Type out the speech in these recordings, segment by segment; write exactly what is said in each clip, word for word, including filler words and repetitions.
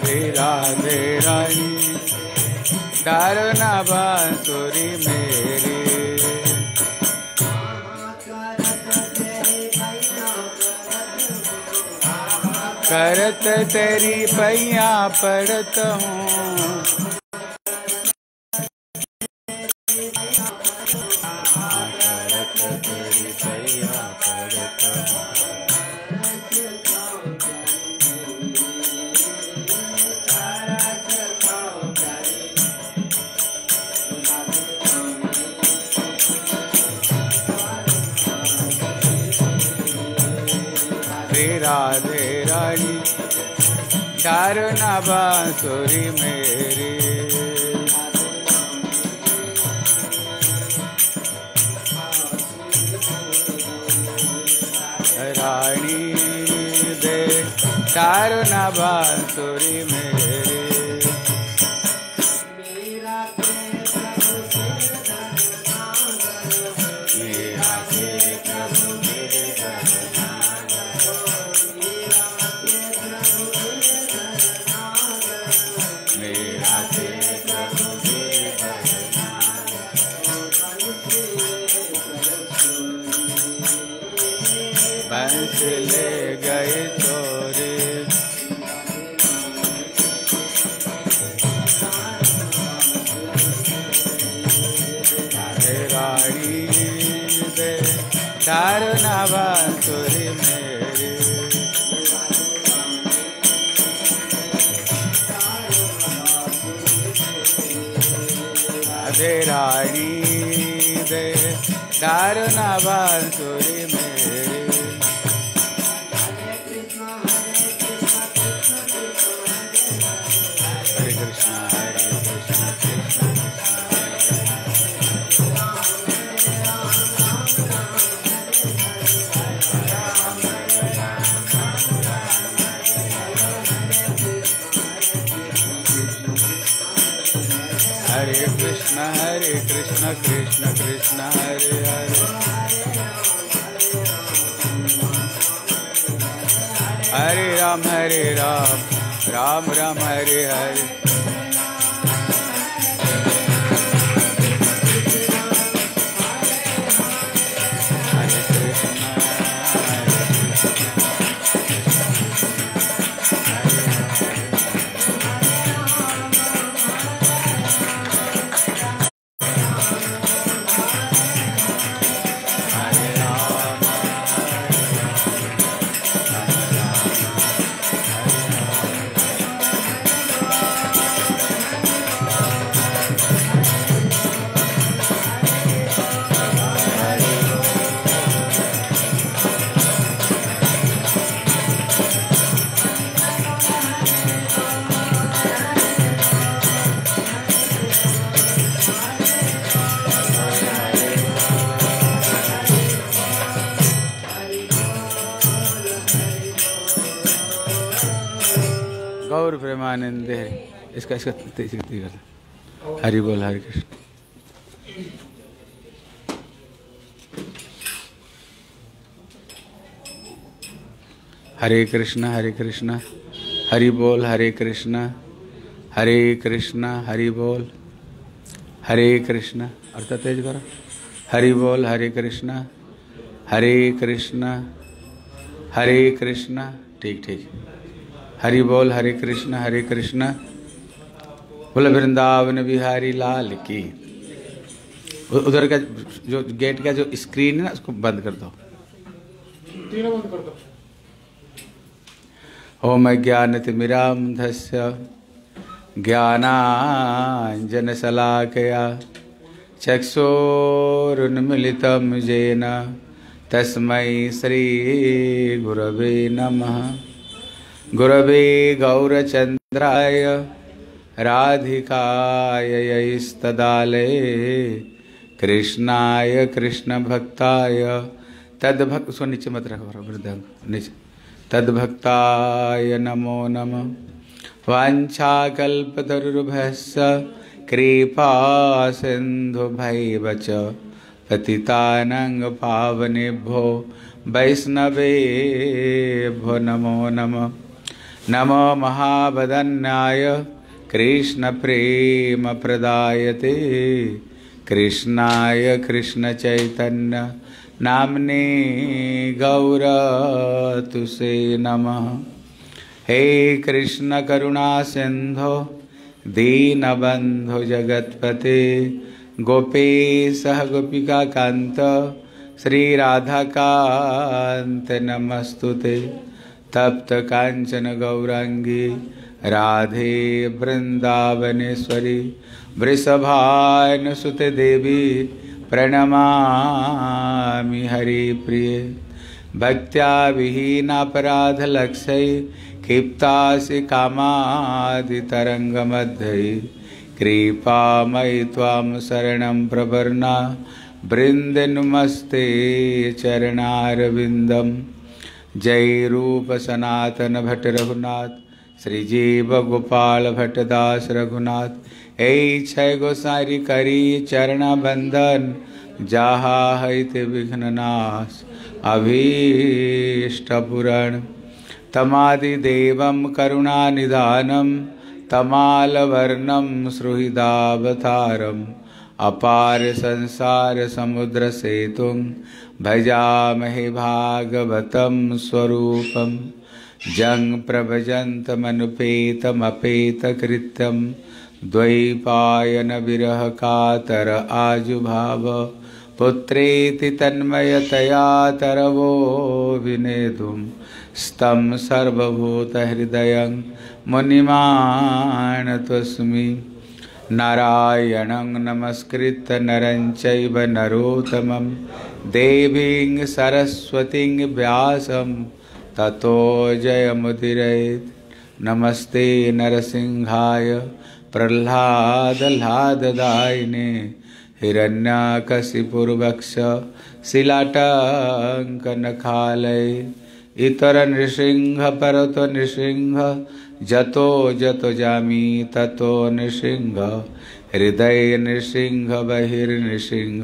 राधे रानी डारो ना बांसुरी मेरी। करत तेरी पैया पड़त हूँ, करत तेरी पैया पड़त हूँ। राधे रानी डारो ना बांसुरी मेरी। रानी दे डारो ना बांसुरी मेरी। बंस ले गए चोरी, रानी दे डारो ना बांसुरी मेरी। राधे रानी दे डारो ना बांसुरी मेरी। हरे कृष्ण हरे कृष्ण कृष्ण कृष्ण हरे हरे, हरे राम हरे राम राम राम हरे हरे। गौर प्रेमानंद है इसका इसका हरि बोल हरे कृष्ण। हरे कृष्ण हरे कृष्ण हरि बोल हरे कृष्ण, हरे कृष्ण हरि बोल हरे कृष्ण। अर्थ तेज करो। हरि बोल हरे कृष्ण हरे कृष्ण हरे कृष्ण। ठीक ठीक। हरि बोल हरे कृष्ण हरे कृष्ण। बोले वृंदावन बिहारी लाल की। उधर का जो गेट का जो स्क्रीन है ना उसको बंद कर दो, तीनों बंद कर दो। ओम ज्ञानतिमिरान्धस्य ज्ञानाञ्जनशलाकया चक्षुरुन्मीलितं येन तस्मै श्रीगुरवे नमः। गुरवे गौरचन्द्राय राधिकायै कृष्णाय कृष्णभक्ताय तद्भक्त। उसको नीचे मत रखो मृदंग नीचे। तद्भक्ताय नमो नमः। वाञ्छाकल्पतरुर्भ्यश्च कृपा सिन्धुभैव च पतितानां पावनेभ्यो वैष्णवेभ्यो नमो नमः। नमो महावदन्याय कृष्णप्रेमप्रदायते कृष्णाय कृष्णचैतन्य नाम्ने गौरतुसे नमः। हे कृष्ण करुणा सिंधो दीनबंधो जगत्पते गोपेशः गोपिका कांत श्री राधा कांत नमस्तुते। तप्त कांचन गौरांगी राधे वृंदावनेश्वरी वृषभानुसुते देवी प्रणमामि हरिप्रिये। भक्त्या विहीनापराधलक्ष्यै क्षिप्तासि कामादितरङ्गमध्ये कृपामयि त्वां शरणं प्रपन्ना वृन्दे नमस्ते चरणारविन्दम्। जय रूप सनातन भट्ट रघुनाथ श्रीजीव गोपाल भट्टदास रघुनाथ। ऐ छय गोसारी करी चरण बंदन जहा है विघ्ननाश अभीष्ट पुराण। तमादिदेवं करुणानिधानं तमालवर्णं सुहृदावतारम् अपार संसार समुद्र सेतुं भजामहे भागवतं स्वरूपम्। जं प्रभजन्तमनुपेतमपेतकृत्यं द्वैपायन विरह कातर आजुभाव पुत्रेति तन्मयतया तरवो विनेदुं स्तं सर्वभूतहृदयं मुनिमानतोऽस्मि। नारायणं नमस्कृत्य नरं चैव नरोत्तमं देवीं सरस्वतीं व्यासं ततो जयमुदीरयेत्। नमस्ते नरसिंहाय प्रह्लादलाददायिने हिरण्यकशिपुर्वक्ष शिलाटङ्कनखालये। इतर नृसिंह परतो नृसिंह जतो जतो जामि ततो नृसिंह हृदय नृसिंह बहिर्नृसिंह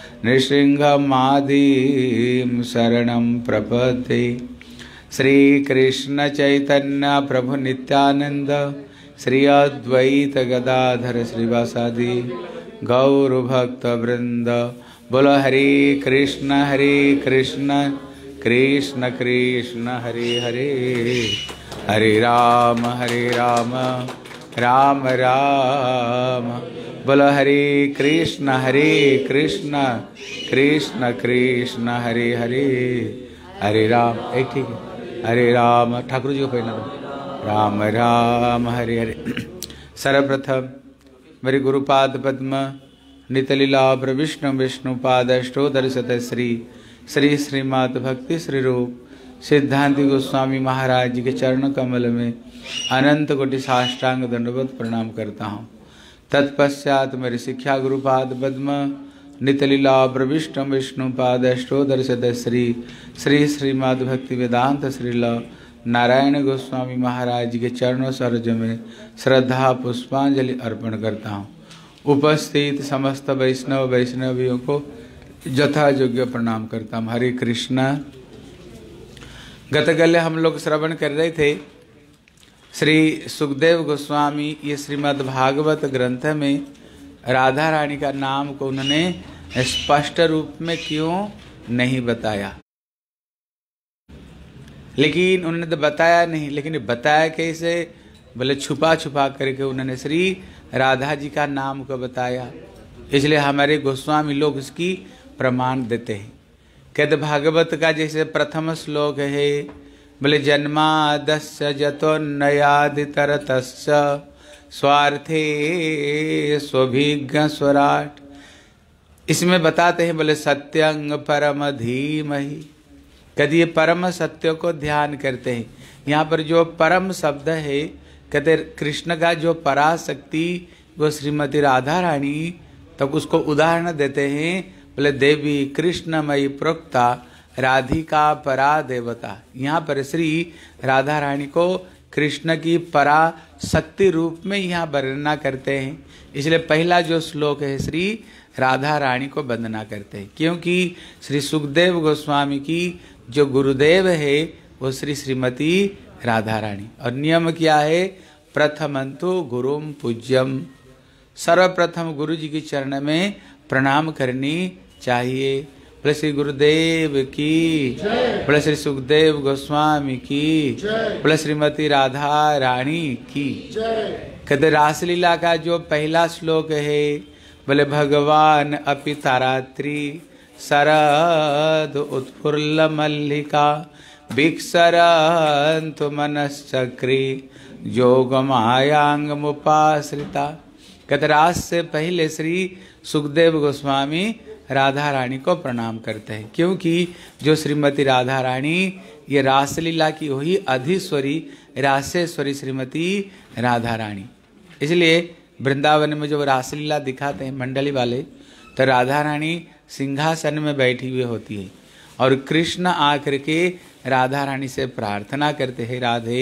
नृसिंहमादिं शरणं प्रपद्ये। श्री कृष्ण चैतन्य प्रभु नित्यानंद श्री अद्वैत गदाधर श्रीवासादि गौर भक्त वृंद। बोलो हरे कृष्ण हरे कृष्ण कृष्ण कृष्ण हरे हरे हरे राम हरे राम राम राम। बोलो हरे कृष्ण हरे कृष्ण कृष्ण कृष्ण हरे हरे हरे राम। एक ठीक है हरे राम ठाकुर जी को पहना दो राम राम हरे हरे। सर्वप्रथम मेरे गुरुपाद पद्म नितलीला प्रविष्णु विष्णुपाद अष्टोदर सत श्री श्री श्रीमाद भक्ति श्री रूप सिद्धांति गोस्वामी महाराज जी के चरण कमल में अनंत कोटि साष्टांग दंडवत प्रणाम करता हूँ। तत्पश्चात मेरे शिक्षा गुरुपाद पद्म नितलीला प्रविष्णु विष्णुपाद अष्टोदर सत श्री श्री श्रीमाद भक्ति वेदांत श्रील नारायण गोस्वामी महाराज जी के चरणों सरोज में श्रद्धा पुष्पांजलि अर्पण करता हूँ। उपस्थित समस्त वैष्णव वैष्णवियों को यथा योग्य प्रणाम करता हूँ। हरे कृष्णा। गतकल्य हम लोग श्रवण कर रहे थे श्री सुखदेव गोस्वामी ये श्रीमद् भागवत ग्रंथ में राधा रानी का नाम को उन्होंने स्पष्ट रूप में क्यों नहीं बताया, लेकिन उन्होंने तो बताया नहीं, लेकिन बताया कैसे? बोले छुपा छुपा करके उन्होंने श्री राधा जी का नाम को बताया। इसलिए हमारे गोस्वामी लोग इसकी प्रमाण देते हैं। कहते भागवत का जैसे प्रथम श्लोक है, बोले जन्मादस्य जतोन्नयादितरतश्च स्वार्थे स्वभिज्ञ स्वराट। इसमें बताते हैं बोले सत्यंग परम धीमहि। कहते ये परम सत्य को ध्यान करते हैं। यहाँ पर जो परम शब्द है कहते कृष्ण का जो पराशक्ति वो श्रीमती राधा रानी, तब उसको उदाहरण देते हैं बोले देवी कृष्णमयी प्रोक्ता राधिका परा देवता। यहाँ पर श्री राधा रानी को कृष्ण की परा शक्ति रूप में यहाँ वर्णना करते हैं। इसलिए पहला जो श्लोक है श्री राधा रानी को वंदना करते हैं, क्योंकि श्री सुखदेव गोस्वामी की जो गुरुदेव है वो श्री श्रीमती राधा रानी। और नियम क्या है? प्रथमंतु गुरुम पूज्यम, सर्वप्रथम गुरु जी के चरण में प्रणाम करनी चाहिए। बोले श्री गुरुदेव की, बोले श्री सुखदेव गोस्वामी की, बोले श्रीमती राधा रानी की। कहते रासलीला का जो पहला श्लोक है, बोले भगवान अपि तारात्रि शरद उत्फुल्ल मल्लिका बिक्सरन्तु मनश्चक्री जोग मायांग मुपाश्रिता। कहते रास से पहले श्री सुखदेव गोस्वामी राधा रानी को प्रणाम करते हैं, क्योंकि जो श्रीमती राधा रानी ये रासलीला की वही अधीश्वरी रासेश्वरी श्रीमती राधा रानी। इसलिए वृंदावन में जो रासलीला दिखाते हैं मंडली वाले, तो राधा रानी सिंहासन में बैठी हुई होती है और कृष्ण आकर के राधा रानी से प्रार्थना करते हैं, राधे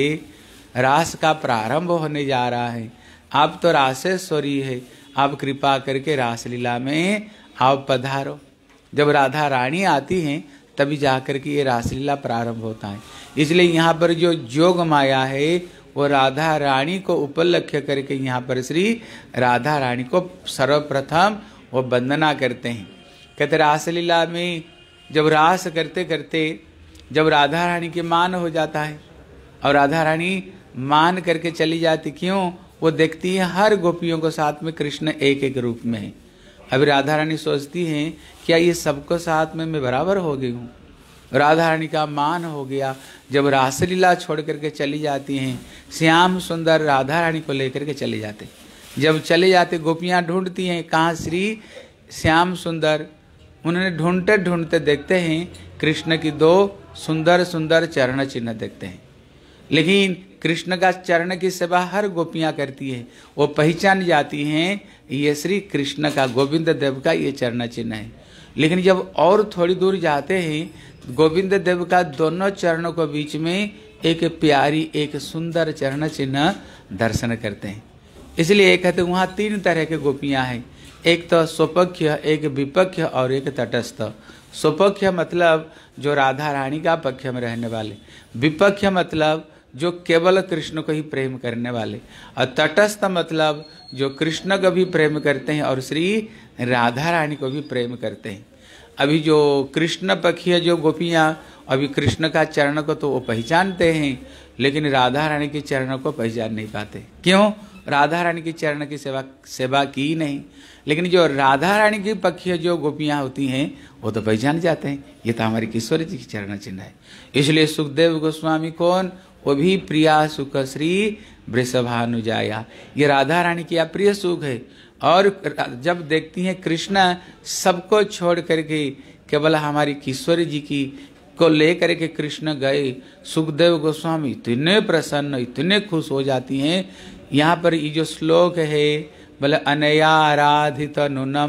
रास का प्रारंभ होने जा रहा है, आप तो रासेश्वरी है, आप कृपा करके रासलीला में आप पधारो। जब राधा रानी आती हैं तभी जाकर के ये रासलीला प्रारंभ होता है। इसलिए यहाँ पर जो जोग माया है वो राधा रानी को उपलक्ष्य करके यहाँ पर श्री राधा रानी को सर्वप्रथम वो वंदना करते हैं। कहते रासलीला में जब रास करते करते जब राधा रानी के मान हो जाता है और राधा रानी मान करके चली जाती, क्यों? वो देखती है हर गोपियों को साथ में कृष्ण एक एक रूप में है। अभी राधा रानी सोचती हैं क्या ये सबको साथ में मैं बराबर हो गई हूँ? राधा रानी का मान हो गया। जब रासलीला छोड़ करके चली जाती हैं, श्याम सुंदर राधा रानी को लेकर के चले जाते। जब चले जाते गोपियाँ ढूंढती हैं कहाँ श्री श्याम सुंदर। उन्होंने ढूंढते ढूंढते देखते हैं कृष्ण की दो सुंदर सुंदर चरण चिन्ह देखते हैं, लेकिन कृष्ण का चरण की सेवा हर गोपियाँ करती है। वो पहचान जाती हैं ये श्री कृष्ण का, गोविंद देव का ये चरण चिन्ह है। लेकिन जब और थोड़ी दूर जाते हैं गोविंद देव का दोनों चरणों के बीच में एक प्यारी एक सुंदर चरण चिन्ह दर्शन करते हैं। इसलिए कहते हैं वहाँ तीन तरह के गोपियाँ हैं, एक तो स्वपक्ष, एक विपक्ष और एक तटस्थ। स्वपक्ष मतलब जो राधा रानी का पक्ष में रहने वाले, विपक्ष मतलब जो केवल कृष्ण को ही प्रेम करने वाले, और तटस्थ मतलब जो कृष्ण को भी प्रेम करते हैं और श्री राधा रानी को भी प्रेम करते हैं। अभी जो कृष्ण पक्षीय जो गोपियाँ अभी कृष्ण का चरण को तो वो पहचानते हैं, लेकिन राधा रानी के चरणों को पहचान नहीं पाते। क्यों? राधा रानी के चरण की सेवा सेवा की नहीं। लेकिन जो राधा रानी की पक्षीय जो गोपियाँ होती हैं वो तो पहचान जाते हैं, ये तो हमारी किशोरी जी की चरण चिन्ह है। इसलिए सुखदेव गोस्वामी कौन? वो भी प्रिया सुख श्री वृषभानुजाया, ये राधा रानी की प्रिय सुख है। और जब देखती हैं कृष्ण सबको छोड़ करके केवल हमारी किशोरी जी की को लेकर के कृष्ण गए, सुखदेव गोस्वामी इतने प्रसन्न इतने खुश हो जाती हैं। यहाँ पर ये जो श्लोक है बोले अनयाराधित नुनम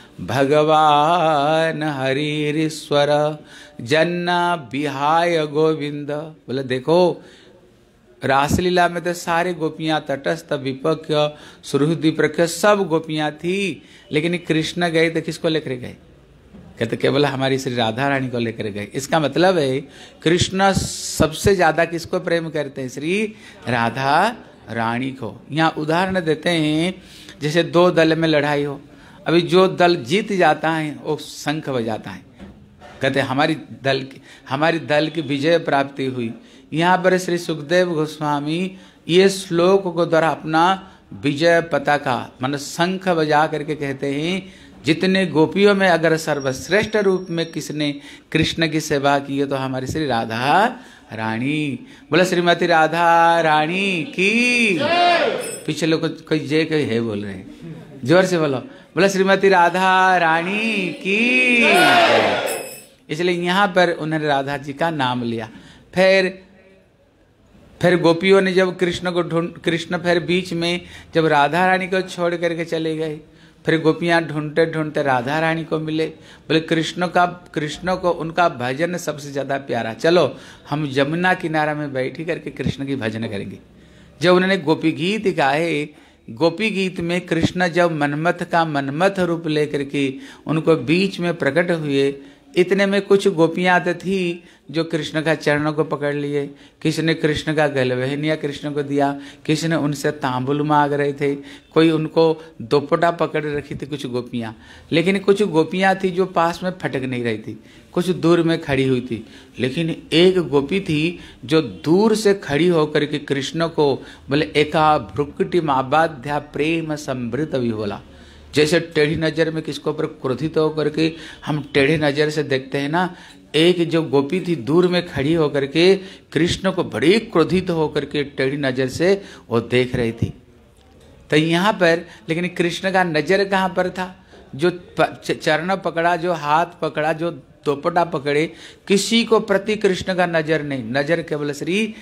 भगवान हरिश्वर जन्ना विहाय गोविंद। बोले देखो रासलीला में तो सारे गोपियाँ तटस्थ विपक्ष सुहृद प्रख्य सब गोपियाँ थी, लेकिन कृष्ण गए तो किसको लेकर गए? कहते केवल हमारी श्री राधा रानी को लेकर गए। इसका मतलब है कृष्ण सबसे ज्यादा किसको प्रेम करते हैं? श्री राधा रानी को। यहाँ उदाहरण देते हैं, जैसे दो दल में लड़ाई हो, अभी जो दल जीत जाता है वो शंख बजाता है, कहते हमारी दल की हमारी दल की विजय प्राप्ति हुई। यहाँ पर श्री सुखदेव गोस्वामी ये श्लोक को द्वारा अपना विजय पताका मन शंख बजा करके कहते हैं, जितने गोपियों में अगर सर्वश्रेष्ठ रूप में किसने कृष्ण की सेवा की है तो हमारी श्री राधा रानी। बोला श्रीमती राधा रानी की। पीछे लोग कोई जय कोई है बोल रहे हैं, जोर से बोलो। बोला श्रीमती राधा रानी की। इसलिए यहाँ पर उन्होंने राधा जी का नाम लिया। फिर फिर गोपियों ने जब कृष्ण को ढूंढ कृष्ण फिर बीच में जब राधा रानी को छोड़ करके चले गए, फिर गोपियाँ ढूंढते ढूंढते राधा रानी को मिले। बोले कृष्ण का कृष्ण को उनका भजन सबसे ज्यादा प्यारा, चलो हम जमुना किनारा में बैठी करके कृष्ण की भजन करेंगे। जब उन्होंने गोपी गीत गाए, गोपी गीत में कृष्ण जब मनमथ का मनमथ रूप लेकर के उनको बीच में प्रकट हुए, इतने में कुछ गोपियां तो थी जो कृष्ण का चरणों को पकड़ लिए, किसी ने कृष्ण का गलवहनिया कृष्ण को दिया, किसी ने उनसे तांबुल मांग रहे थे, कोई उनको दोपटा पकड़ रखी थी कुछ गोपियां। लेकिन कुछ गोपियां थी जो पास में फटक नहीं रही थी, कुछ दूर में खड़ी हुई थी। लेकिन एक गोपी थी जो दूर से खड़ी होकर के कृष्ण को बोले एका भ्रुकुटी माबाध्या प्रेम समृत विहोला। जैसे टेढ़ी नजर में किसको ऊपर क्रोधित होकर के हम टेढ़े नजर से देखते हैं ना, एक जो गोपी थी दूर में खड़ी होकर के कृष्ण को बड़ी क्रोधित होकर के टेढ़ी नजर से वो देख रही थी। तो यहाँ पर लेकिन कृष्ण का नजर कहाँ पर था? जो चरण पकड़ा, जो हाथ पकड़ा, जो दोपटा पकड़े, किसी को प्रति कृष्ण का नजर नहीं, नजर केवल श्री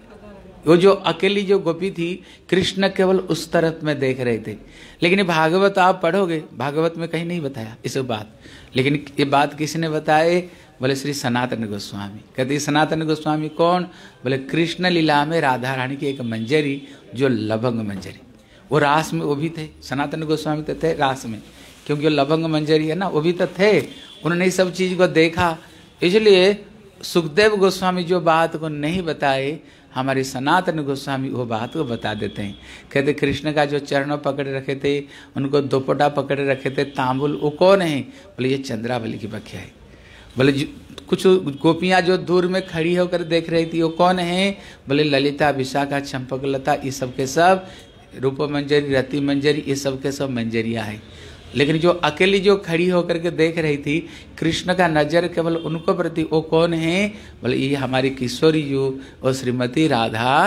वो जो अकेली जो गोपी थी कृष्ण केवल उस तरफ में देख रहे थे। लेकिन भागवत आप पढ़ोगे, भागवत में कहीं नहीं बताया इस बात, लेकिन ये बात किसने बताए? बोले श्री सनातन गोस्वामी। कहते सनातन गोस्वामी कौन? बोले कृष्ण लीला में राधा रानी की एक मंजरी जो लवंग मंजरी, वो रास में वो भी थे। सनातन गोस्वामी तो थे रास में, क्योंकि वो लवंग मंजरी है ना, वो भी तो थे। उन्होंने इस सब चीज को देखा, इसलिए सुखदेव गोस्वामी जो बात को नहीं बताए, हमारे सनातन गोस्वामी वो बात को बता देते हैं। कहते कृष्ण का जो चरणों पकड़े रखे थे, उनको दोपटा पकड़े रखे थे, तांबुल, वो कौन है? बोले ये चंद्रावली की बख्या है। बोले कुछ गोपियां जो दूर में खड़ी होकर देख रही थी वो कौन है? बोले ललिता, विशाखा, चंपकलता, ये सब के सब रूप मंजरी, रति मंजरी, ये सब के सब मंजरियां हैं। लेकिन जो अकेली जो खड़ी होकर के देख रही थी, कृष्ण का नजर केवल उनको प्रति, वो कौन है? बोले ये हमारी किशोरी जो और श्रीमती राधा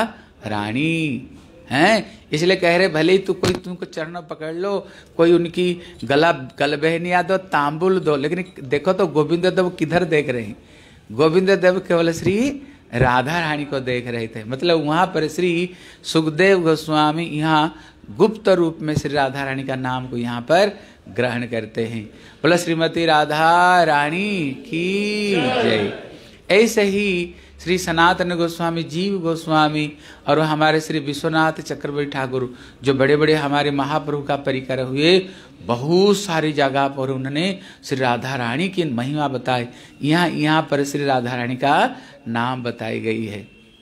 रानी हैं। इसलिए कह रहे भले ही तू कोई तुमको चरण पकड़ लो, कोई उनकी गला गल बहनिया दो, तांबुल दो, लेकिन देखो तो गोविंद देव किधर देख रहे हैं? गोविंद देव केवल श्री राधा रानी को देख रहे थे। मतलब वहां पर श्री सुखदेव गोस्वामी यहाँ गुप्त रूप में श्री राधा रानी का नाम को यहाँ पर ग्रहण करते हैं। बोला श्रीमती राधा रानी की जय। ऐसे ही श्री सनातन गोस्वामी, जीव गोस्वामी और हमारे श्री विश्वनाथ चक्रवर्ती ठाकुर जो बड़े बड़े हमारे महाप्रभु का परिकर हुए, बहुत सारी जगह पर उन्होंने श्री राधा रानी की महिमा बताई। यहाँ यहाँ पर श्री राधा रानी का नाम बताई गई है।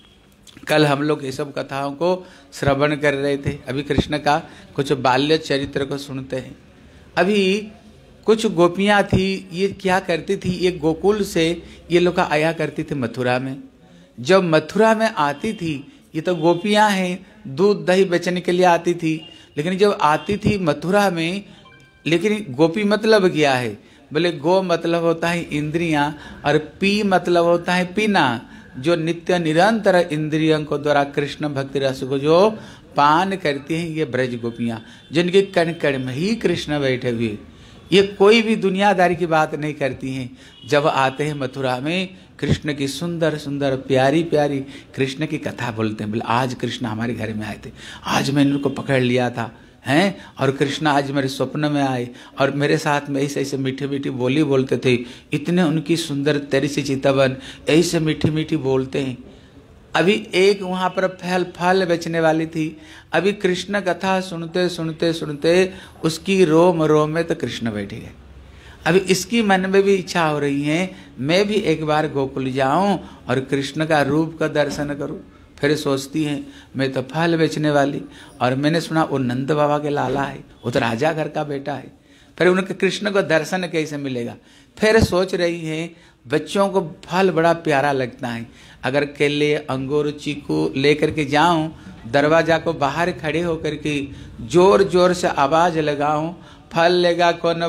कल हम लोग ये सब कथाओं को श्रवण कर रहे थे। अभी कृष्ण का कुछ बाल्य चरित्र को सुनते हैं। अभी कुछ गोपियां थी, ये क्या करती थी, ये गोकुल से ये लोग आया करती थी मथुरा में। जब मथुरा में आती थी, ये तो गोपियां हैं, दूध दही बेचने के लिए आती थी, लेकिन जब आती थी मथुरा में, लेकिन गोपी मतलब क्या है? बोले गो मतलब होता है इंद्रियां और पी मतलब होता है पीना। जो नित्य निरंतर इंद्रियों को द्वारा कृष्ण भक्ति रस को जो पान करती हैं, ये ब्रज गोपियां, जिनके कण कण में ही कृष्ण बैठे हुए, ये कोई भी दुनियादारी की बात नहीं करती हैं। जब आते हैं मथुरा में, कृष्ण की सुंदर सुंदर प्यारी प्यारी कृष्ण की कथा बोलते हैं। बोले आज कृष्ण हमारे घर में आए थे, आज मैंने उनको पकड़ लिया था हैं, और कृष्ण आज मेरे स्वप्न में आए और मेरे साथ में ऐसे ऐसे मीठी मीठी बोली बोलते थे। इतने उनकी सुंदर तेरी सी चितवन ऐसे मीठी मीठी बोलते हैं। अभी एक वहां पर फल फल बेचने वाली थी। अभी कृष्ण कथा सुनते सुनते सुनते उसकी रोम रोम में तो कृष्ण बैठे गए। अभी इसकी मन में भी इच्छा हो रही है, मैं भी एक बार गोकुल जाऊं और कृष्ण का रूप का दर्शन करूं। फिर सोचती है मैं तो फल बेचने वाली, और मैंने सुना वो नंद बाबा के लाला है, वो तो राजा घर का बेटा है, फिर उनके कृष्ण को दर्शन कैसे मिलेगा? फिर सोच रही है बच्चों को फल बड़ा प्यारा लगता है, अगर केले अंगूर चीकू लेकर के जाऊं, दरवाजा को बाहर खड़े होकर के जोर जोर से आवाज लगाऊं, फल लेगा कौन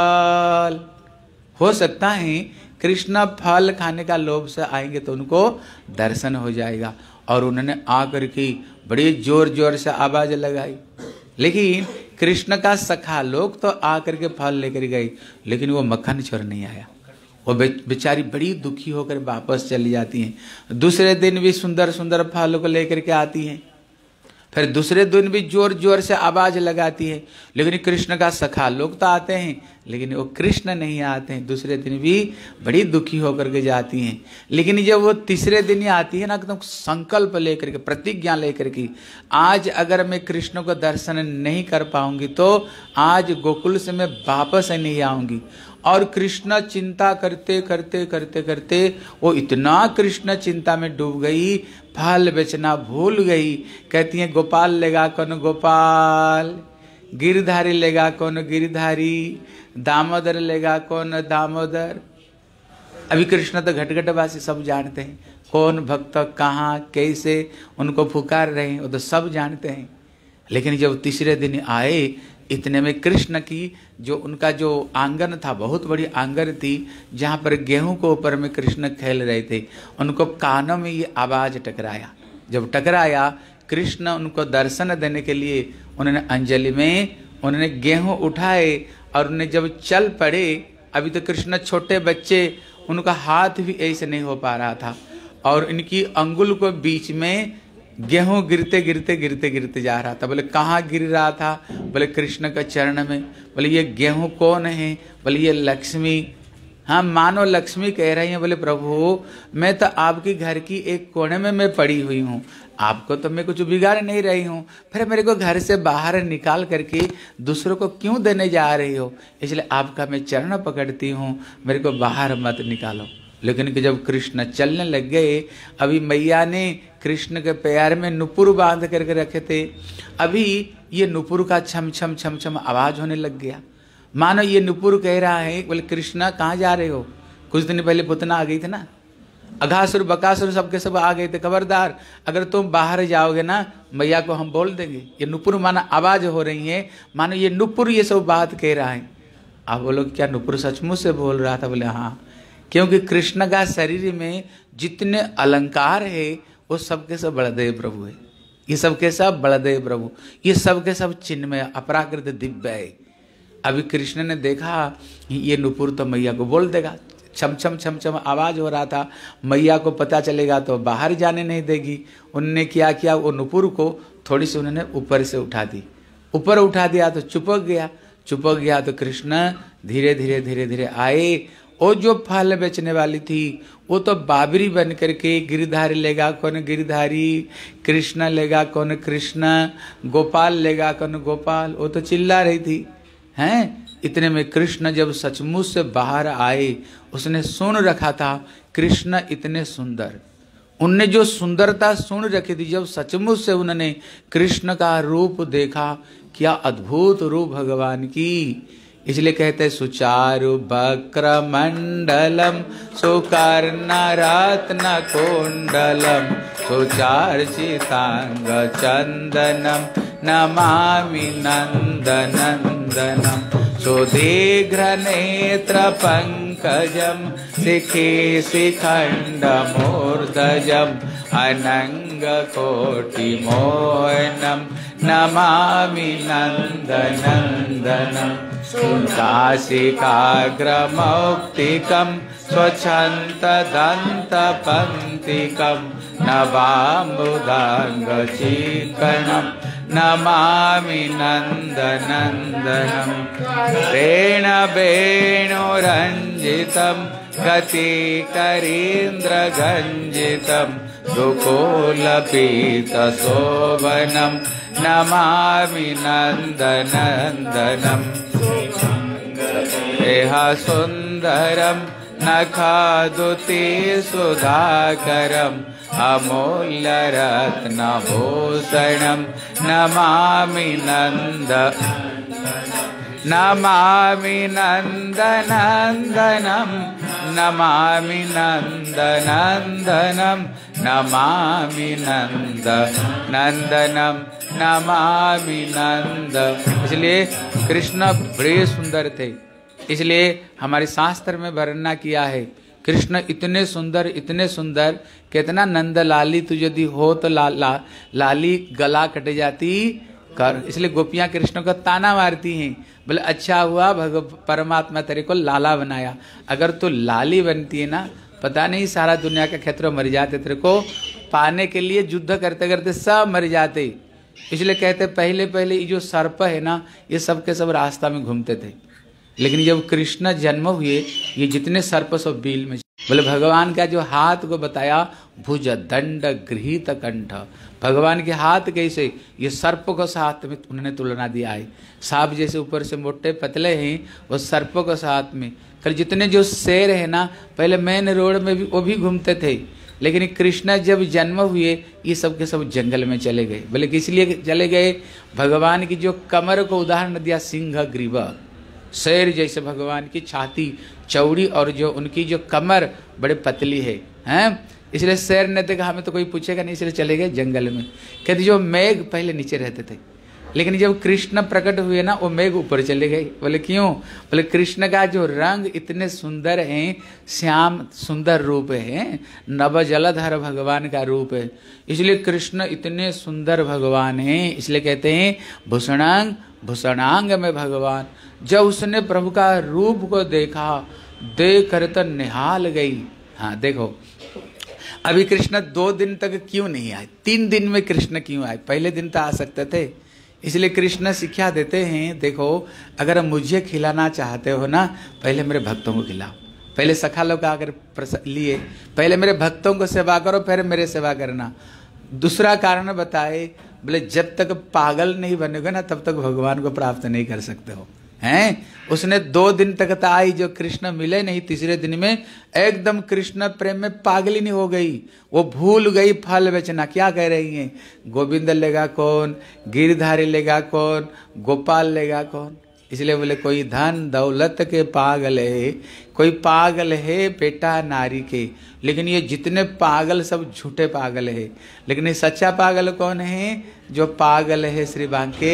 फल? हो सकता है कृष्ण फल खाने का लोभ से आएंगे तो उनको दर्शन हो जाएगा। और उन्होंने आकर के बड़ी जोर जोर से आवाज लगाई, लेकिन कृष्ण का सखा लोग तो आकर के फल लेकर गए, लेकिन वो मक्खन चोर नहीं आया। वो बेचारी बड़ी दुखी होकर वापस चली जाती हैं। दूसरे दिन भी सुंदर सुंदर फल को लेकर के आती हैं, फिर दूसरे दिन भी जोर जोर से आवाज लगाती है, लेकिन कृष्ण का सखा लोग तो आते हैं, लेकिन वो कृष्ण नहीं आते हैं। दूसरे दिन भी बड़ी दुखी होकर के जाती हैं। लेकिन जब वो तीसरे दिन ही आती है ना, एकदम संकल्प लेकर के, प्रतिज्ञा लेकर के, आज अगर मैं कृष्ण को दर्शन नहीं कर पाऊंगी तो आज गोकुल से मैं वापस नहीं आऊंगी। और कृष्ण चिंता करते करते करते करते वो इतना कृष्ण चिंता में डूब गई, फल बेचना भूल गई। कहती है गोपाल लेगा कौन गोपाल, गिरधारी लेगा कौन गिरधारी, दामोदर लेगा कौन दामोदर। अभी कृष्ण तो घटघटवासी सब जानते हैं, कौन भक्त कहाँ कैसे उनको पुकार रहे हैं वो तो सब जानते हैं। लेकिन जब तीसरे दिन आए, इतने में कृष्ण की जो उनका जो आंगन था, बहुत बड़ी आंगन थी जहाँ पर गेहूं को ऊपर में कृष्ण खेल रहे थे, उनको कानों में ये आवाज टकराया। जब टकराया, कृष्ण उनको दर्शन देने के लिए उन्होंने अंजलि में उन्होंने गेहूं उठाए और उन्हें जब चल पड़े, अभी तो कृष्ण छोटे बच्चे, उनका हाथ भी ऐसे नहीं हो पा रहा था और इनकी अंगुल को बीच में गेहूं गिरते गिरते गिरते गिरते जा रहा था। बोले कहाँ गिर रहा था? बोले कृष्ण का चरण में। बोले ये गेहूं कौन है? बोले ये लक्ष्मी। हाँ, मानो लक्ष्मी कह रही हैं। बोले प्रभु मैं तो आपके घर की एक कोने में मैं पड़ी हुई हूँ, आपको तो मैं कुछ बिगाड़ नहीं रही हूँ, फिर मेरे को घर से बाहर निकाल करके दूसरों को क्यों देने जा रही हो? इसलिए आपका मैं चरण पकड़ती हूँ, मेरे को बाहर मत निकालो। लेकिन कि जब कृष्ण चलने लग गए, अभी मैया ने कृष्ण के पैर में नुपुर बांध करके रखे थे, अभी ये नुपुर का छम छम छम छम आवाज होने लग गया। मानो ये नुपुर कह रहा है, बोले कृष्णा कहाँ जा रहे हो? कुछ दिन पहले पुतना आ गई थी ना, अघासुर बकासुर सबके सब आ गए थे, खबरदार अगर तुम बाहर जाओगे ना मैया को हम बोल देंगे। ये नुपुर माना आवाज हो रही है, मानो ये नुपुर ये सब बात कह रहा है। आप बोलो क्या नुपुर सचमुच से बोल रहा था? बोले हाँ, क्योंकि कृष्ण का शरीर में जितने अलंकार है वो सबके सब बलदेव प्रभु है। ये सबके सब बलदेव प्रभु, ये सबके सब चिन्मय अपराकृत दिव्य है। अभी कृष्ण ने देखा ये नुपुर तो मैया को बोल देगा, छम छम छम छम आवाज हो रहा था, मैया को पता चलेगा तो बाहर जाने नहीं देगी। उनने क्या किया, वो नुपुर को थोड़ी सी उन्होंने ऊपर से उठा दी, ऊपर उठा दिया तो चुपक गया, चुपक गया तो कृष्ण धीरे धीरे धीरे धीरे आए। वो जो फल बेचने वाली थी वो तो बाबरी बन करके, गिरधारी लेगा कौन गिरधारी, कृष्ण लेगा कौन कृष्ण, गोपाल लेगा कौन गोपाल, वो तो चिल्ला रही थी हैं। इतने में कृष्ण जब सचमुच से बाहर आए, उसने सुन रखा था कृष्ण इतने सुंदर, उनने जो सुंदरता सुन रखी थी, जब सचमुच से उन्होंने कृष्ण का रूप देखा, क्या अद्भुत रूप भगवान की। इसलिए कहते हैं सुचारु वक्र मंडलम सुकर्ण रत्न कुंडलम सुचार्चितांग चंदनम नमामि नंदनंदनम सुदीर्घ नेत्र पंकजम शिखे शिखंड मूर्धजम अनंग कोटि मोहनम नमामि नंदनंदनम काशिकाग्रमौक्तिकं स्वच्छन्तदन्तपङ्क्तिकं नवाम्बुदाङ्गचिकणं नमामि नन्दनन्दनं रेणवेणुरञ्जितं गतिकरीन्द्रगञ्जितं दुकूलपीतशोभनं नमामि नन्दनन्दनं एह सुन्दरं नखादुति सुधाकरम् अमूल्यरत्नभूषणं नमामि नन्द नमामि नन्दनन्दनं नमामि नन्दनन्दनं नमामि नन्दनन्दनं नमामि नंद। इसलिए कृष्ण बड़े सुंदर थे, इसलिए हमारे शास्त्र में वर्णना किया है कृष्ण इतने सुंदर इतने सुंदर, कितना नंद लाली तू यदि हो तो ला, ला, लाली गला कट जाती कर। इसलिए गोपियां कृष्ण को ताना मारती हैं, बोले अच्छा हुआ भगव परमात्मा तेरे को लाला बनाया, अगर तू लाली बनती है ना पता नहीं सारा दुनिया का क्षेत्र मर जाते, तेरे को पाने के लिए युद्ध करते करते सब मर जाते। इसलिए कहते पहले पहले ये जो सर्प है ना ये सब के सब रास्ता में घूमते थे, लेकिन जब कृष्ण जन्म हुए ये जितने सर्प सब बील में। बोले भगवान का जो हाथ को बताया, भुज दंड गृहीत कंठ, भगवान के हाथ कैसे, ये सर्प को साथ में उन्होंने तुलना दिया है। सांप जैसे ऊपर से मोटे पतले हैं, वो सर्प को साथ में। कल जितने जो शेर है ना, पहले मेन रोड में भी वो भी घूमते थे, लेकिन कृष्ण जब जन्म हुए ये सब के सब जंगल में चले गए। बोले किस लिए चले गए? भगवान की जो कमर को उदाहरण दिया, सिंह ग्रीव, शेर जैसे भगवान की छाती चौड़ी और जो उनकी जो कमर बड़े पतली है, हैं? इसलिए शेर ने देखा हमें तो कोई पूछेगा नहीं, इसलिए चले गए जंगल में। कहते जो मेघ पहले नीचे रहते थे, लेकिन जब कृष्ण प्रकट हुए ना, वो मेघ ऊपर चले गए। बोले क्यों? बोले कृष्ण का जो रंग इतने सुंदर हैं, श्याम सुंदर रूप है, नव जलधर भगवान का रूप है, इसलिए कृष्ण इतने सुंदर भगवान हैं। इसलिए कहते हैं भूषणांग भूषणांग में भगवान। जब उसने प्रभु का रूप को देखा, देख कर तो निहाल गई। हाँ देखो, अभी कृष्ण दो दिन तक क्यों नहीं आए? तीन दिन में कृष्ण क्यों आए? पहले दिन तो आ सकते थे। इसलिए कृष्ण शिक्षा देते हैं, देखो अगर मुझे खिलाना चाहते हो ना, पहले मेरे भक्तों को खिलाओ। पहले सखा लोग अगर लिए, पहले मेरे भक्तों को सेवा करो, फिर मेरे सेवा करना। दूसरा कारण बताए, बोले जब तक पागल नहीं बनेगा ना, तब तक भगवान को प्राप्त नहीं कर सकते हो, हैं? उसने दो दिन तक आई, जो कृष्ण मिले नहीं, तीसरे दिन में एकदम कृष्ण प्रेम में पागलिनी हो गई। वो भूल गई फल बेचना। क्या कह रही हैं? गोविंद लेगा कौन, गिरधारी लेगा कौन, गोपाल लेगा कौन? इसलिए बोले कोई धन दौलत के पागल है, कोई पागल है बेटा नारी के, लेकिन ये जितने पागल सब झूठे पागल है। लेकिन ये सच्चा पागल कौन है? जो पागल है श्री बांके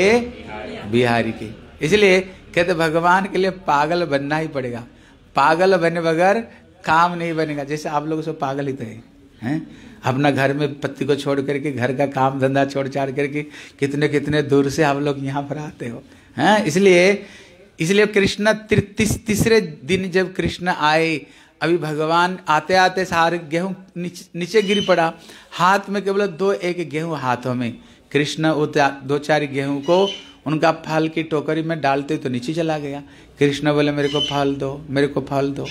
बिहारी के। इसलिए कहते भगवान के लिए पागल बनना ही पड़ेगा। पागल बने बगैर काम नहीं बनेगा। जैसे आप लोग सब पागल ही थे, हैं? अपना घर में पति को छोड़ करके, घर का काम धंधा छोड़ छाड़ करके कितने कितने दूर से आप लोग यहाँ पर आते हो, हैं? इसलिए इसलिए कृष्ण तीस, तीसरे दिन जब कृष्ण आए, अभी भगवान आते आते सारे गेहूं नीचे, नीचे गिर पड़ा। हाथ में केवल दो एक गेहूं हाथों में। कृष्ण दो चार गेहूं को उनका फल की टोकरी में डालते तो नीचे चला गया। कृष्ण बोले मेरे को फल दो, मेरे को फल दो।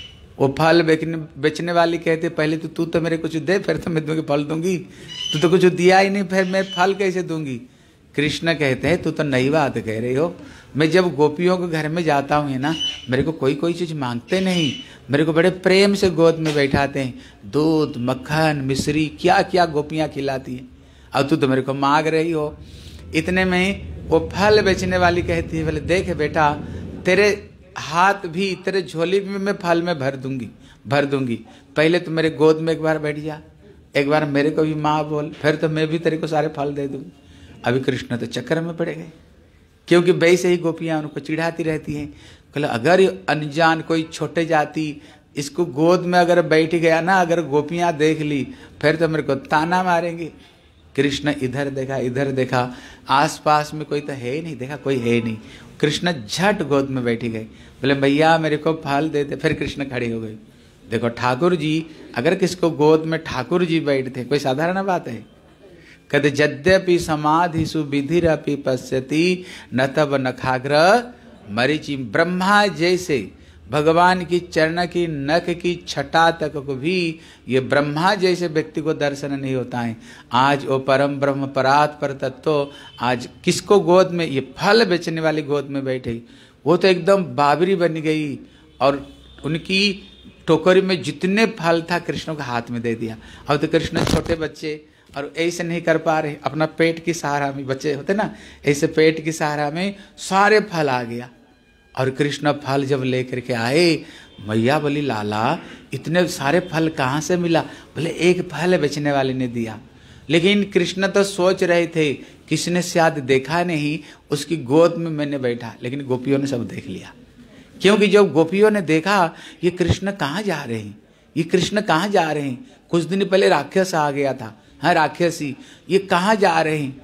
वो फल बेचने बेचने वाली कहते पहले तो तू तो मेरे कुछ दे, फिर तो मैं तुम्हें फल दूंगी। तू तो कुछ दिया ही नहीं, फिर मैं फल कैसे दूंगी? कृष्ण कहते हैं तू तो नई बात कह रही हो। मैं जब गोपियों के घर में जाता हूँ ना, मेरे को कोई कोई चीज़ मांगते नहीं, मेरे को बड़े प्रेम से गोद में बैठाते हैं। दूध मक्खन मिश्री क्या क्या गोपियाँ खिलाती हैं, अब तू तो मेरे को मांग रही हो। इतने में वो फल बेचने वाली कहती है बोले देख बेटा, तेरे हाथ भी, तेरे झोली भी मैं फल में भर दूंगी भर दूंगी पहले तो मेरे गोद में एक बार बैठ जा, एक बार मेरे को भी माँ बोल, फिर तो मैं भी तेरे को सारे फल दे दूंगी। अभी कृष्ण तो चक्कर में पड़े गए, क्योंकि वैसे ही गोपियाँ उनको चिढ़ाती रहती हैं। कहले अगर अनजान कोई छोटे जाति इसको गोद में अगर बैठ गया ना, अगर गोपियाँ देख ली फिर तो मेरे को ताना मारेंगे। कृष्ण इधर देखा इधर देखा, आसपास में कोई तो है ही नहीं, देखा कोई है ही नहीं। कृष्ण झट गोद में बैठी गए, बोले भैया मेरे को फल दे दे। फिर कृष्ण खड़े हो गए। देखो ठाकुर जी, अगर किसको गोद में ठाकुर जी बैठते कोई साधारण बात है? कहते यद्यपि समाधि सुविधिरपि पश्यति न तब नखाग्र मरीचि। ब्रह्मा जैसे भगवान की चरण की नख की छटा तक को भी ये ब्रह्मा जैसे व्यक्ति को दर्शन नहीं होता है। आज वो परम ब्रह्म परात पर तत्व आज किसको गोद में, ये फल बेचने वाली गोद में बैठे, वो तो एकदम बाबरी बन गई और उनकी टोकरी में जितने फल था कृष्ण को हाथ में दे दिया। अब तो कृष्ण छोटे बच्चे और ऐसे नहीं कर पा रहे, अपना पेट की सहारा में, बच्चे होते ना ऐसे पेट की सहारा में सारे फल आ गया। और कृष्ण फल जब लेकर के आए, मैया बोली लाला इतने सारे फल कहाँ से मिला? बोले एक फल बेचने वाले ने दिया। लेकिन कृष्ण तो सोच रहे थे किसने शायद देखा नहीं, उसकी गोद में मैंने बैठा, लेकिन गोपियों ने सब देख लिया। क्योंकि जब गोपियों ने देखा ये कृष्ण कहाँ जा रहे हैं, ये कृष्ण कहाँ जा रहे हैं, कुछ दिन पहले राक्षस आ गया था, हाँ राक्षसी, ये कहाँ जा रहे हैं।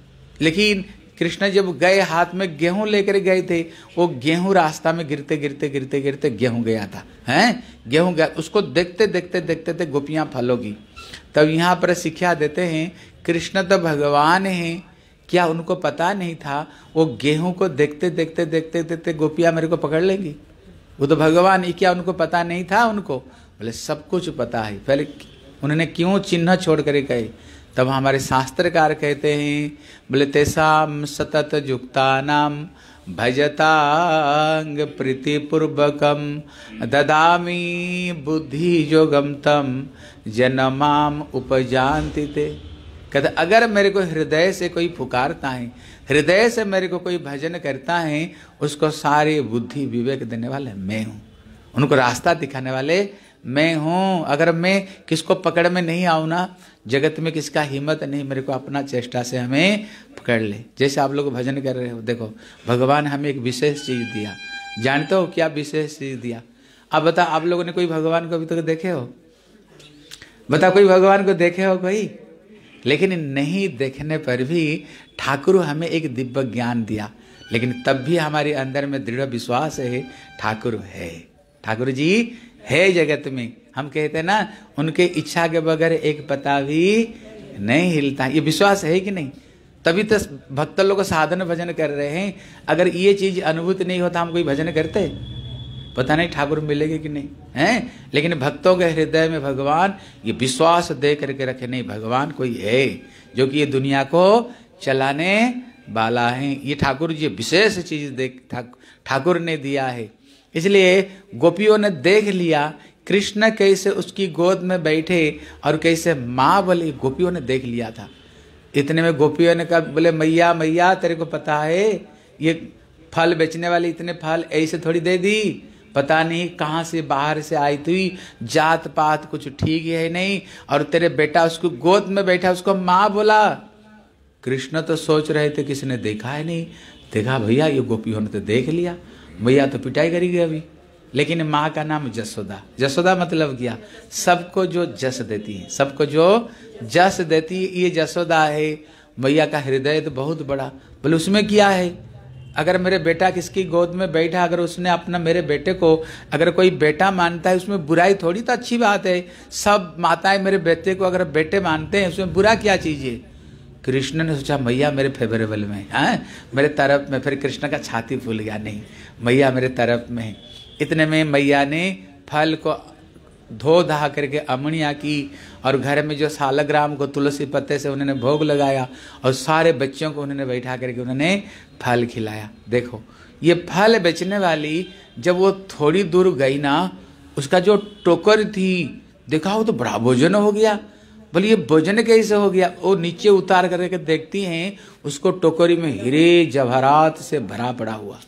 लेकिन कृष्ण जब गए हाथ में गेहूं लेकर गए थे, वो गेहूं रास्ता में गिरते गिरते गिरते गिरते गेहूं गया था, हैं गेहूं गया, उसको देखते देखते देखते थे गोपियां फलों की। तब यहाँ पर शिक्षा देते हैं कृष्ण तो भगवान हैं, क्या उनको पता नहीं था वो गेहूं को देखते देखते देखते देखते गोपियां मेरे को पकड़ लेंगी? वो तो भगवान ही, क्या उनको पता नहीं था? उनको बोले सब कुछ पता है। पहले उन्होंने क्यों चिन्ह छोड़ कर गए? तब हमारे शास्त्रकार कहते हैं, बोले तेसाम सतत युक्तानाम भजतांग प्रीतिपूर्वकम ददामी बुद्धि योगम तम जनमाम उपजानति ते। कहते अगर मेरे को हृदय से कोई पुकारता है, हृदय से मेरे को कोई भजन करता है, उसको सारी बुद्धि विवेक देने वाले मैं हूँ, उनको रास्ता दिखाने वाले मैं हूँ। अगर मैं किसको पकड़ में नहीं आऊँ ना, जगत में किसका हिम्मत नहीं मेरे को अपना चेष्टा से हमें पकड़ ले। जैसे आप लोग भजन कर रहे हो, देखो भगवान हमें एक विशेष चीज दिया, जानते हो क्या विशेष चीज दिया? अब बता, आप लोगों ने कोई भगवान को अभी तक देखे हो? बता, कोई भगवान को देखे हो कोई? लेकिन नहीं देखने पर भी ठाकुर हमें एक दिव्य ज्ञान दिया, लेकिन तब भी हमारे अंदर में दृढ़ विश्वास है ठाकुर है, ठाकुर जी है जगत में। हम कहते हैं ना, उनके इच्छा के बगैर एक पता भी नहीं हिलता। ये विश्वास है कि नहीं? तभी तो भक्त लोग साधन भजन कर रहे हैं। अगर ये चीज अनुभूति नहीं होता हम कोई भजन करते? पता नहीं ठाकुर मिलेंगे कि नहीं हैं। लेकिन भक्तों के हृदय में भगवान ये विश्वास दे करके रखे, नहीं भगवान कोई है जो कि ये दुनिया को चलाने वाला है। ये ठाकुर जी विशेष चीज देख ठाकुर ने दिया है। इसलिए गोपियों ने देख लिया कृष्ण कैसे उसकी गोद में बैठे और कैसे माँ बोली, गोपियों ने देख लिया था। इतने में गोपियों ने कहा, बोले मैया मैया तेरे को पता है ये फल बेचने वाली इतने फल ऐसे थोड़ी दे दी, पता नहीं कहाँ से बाहर से आई थी, जात पात कुछ ठीक है नहीं, और तेरे बेटा उसको गोद में बैठा उसको माँ बोला। कृष्ण तो सोच रहे थे किसने देखा है नहीं, देखा भैया ये गोपियों ने तो देख लिया, मैया तो पिटाई करेगी अभी। लेकिन माँ का नाम जसोदा। जसोदा मतलब क्या? सबको जो जस देती है, सबको जो जस देती है, ये जसोदा है। मैया का हृदय तो बहुत बड़ा। बोले उसमें क्या है? अगर मेरे बेटा किसकी गोद में बैठा, अगर उसने अपना मेरे बेटे को अगर कोई बेटा मानता है, उसमें बुराई थोड़ी, तो अच्छी बात है। सब माताएं मेरे बेटे को अगर बेटे मानते हैं, उसमें बुरा क्या चीज है? कृष्ण ने सोचा मैया मेरे फेवरेबल में है, मेरे तरफ में। फिर कृष्ण का छाती फूल गया, नहीं मैया मेरे तरफ में। इतने में मैया ने फल को धो धा करके अमणिया की और घर में जो सालग्राम को तुलसी पत्ते से उन्होंने भोग लगाया और सारे बच्चों को उन्होंने बैठा करके उन्होंने फल खिलाया। देखो ये फल बेचने वाली जब वो थोड़ी दूर गई ना, उसका जो टोकर थी देखा, वो तो बड़ा भोजन हो गया। बोले ये भोजन कैसे हो गया? वो नीचे उतार करके देखती हैं, उसको टोकरी में हीरे जवाहरात से भरा पड़ा हुआ।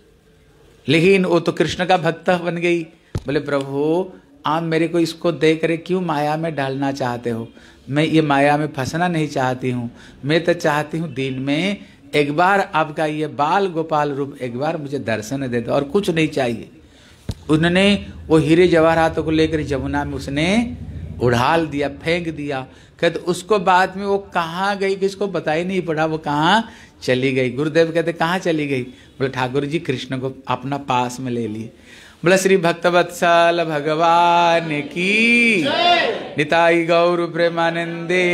लेकिन वो तो कृष्ण का भक्त बन गई। बोले प्रभु आप मेरे को इसको दे कर क्यों माया में डालना चाहते हो? मैं ये माया में फंसना नहीं चाहती हूँ। मैं तो चाहती हूँ दिन में एक बार आपका ये बाल गोपाल रूप एक बार मुझे दर्शन दे दो, और कुछ नहीं चाहिए। उन्होंने वो हीरे जवाहरातों को लेकर जमुना में उसने उड़ाल दिया, फेंक दिया। कहते उसको बाद में वो कहाँ गई किसको पता ही नहीं पड़ा, वो कहाँ चली गई। गुरुदेव कहते कहाँ चली गई? बोले ठाकुर जी कृष्ण को अपना पास में ले लिए। बोला श्री भक्तवत्सल भगवान की निताई गौर प्रेमानंदे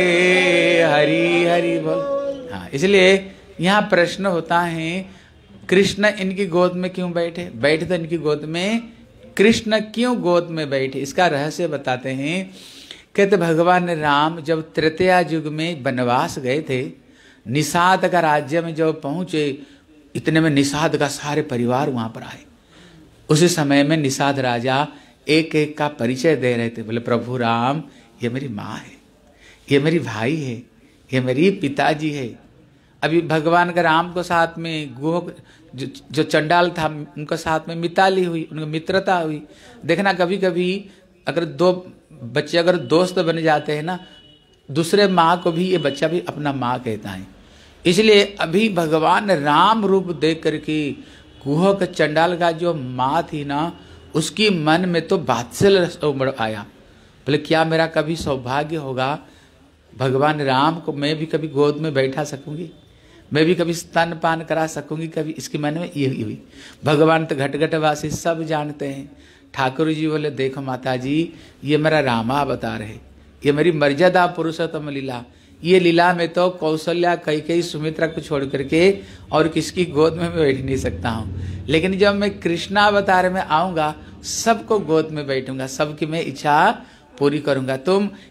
हरि हरि बोल। हाँ, इसलिए यहाँ प्रश्न होता है कृष्ण इनकी गोद में क्यों बैठे? बैठे तो इनकी गोद में कृष्ण क्यों गोद में बैठे? इसका रहस्य बताते हैं। कहते भगवान राम जब त्रेतया युग में वनवास गए थे, निषाद का राज्य में जब पहुंचे, इतने में निषाद का सारे परिवार वहां पर आए। उसी समय में निषाद राजा एक एक का परिचय दे रहे थे। बोले प्रभु राम ये मेरी माँ है, ये मेरी भाई है, ये मेरी पिताजी है। अभी भगवान का राम को साथ में गुह जो, जो चंडाल था उनके साथ में मिताली हुई, उनकी मित्रता हुई। देखना कभी कभी अगर दो बच्चे अगर दोस्त बन जाते हैं ना, दूसरे माँ को भी ये बच्चा भी अपना माँ कहता है। इसलिए अभी भगवान राम रूप देख करके गुह का चंडाल का जो माँ थी ना, उसकी मन में तो वात्सल्य आया। बोले क्या मेरा कभी सौभाग्य होगा भगवान राम को मैं भी कभी गोद में बैठा सकूंगी, मैं भी कभी स्तनपान करा सकूंगी कभी? इसके मन में ये हुई। भगवान तो घट घट वासी सब जानते हैं। ठाकुर जी बोले देखो माता जी ये मेरा रामा बता रहे, ये मेरी मर्यादा पुरुषोत्तम लीला। ये लीला में तो कौशल्या कैकेयी सुमित्रा को छोड़ करके और किसकी गोद में मैं बैठ नहीं सकता हूँ। लेकिन जब मैं कृष्णावतार में आऊंगा सबको गोद में बैठूंगा, सबकी मैं इच्छा पूरी करूंगा। तुम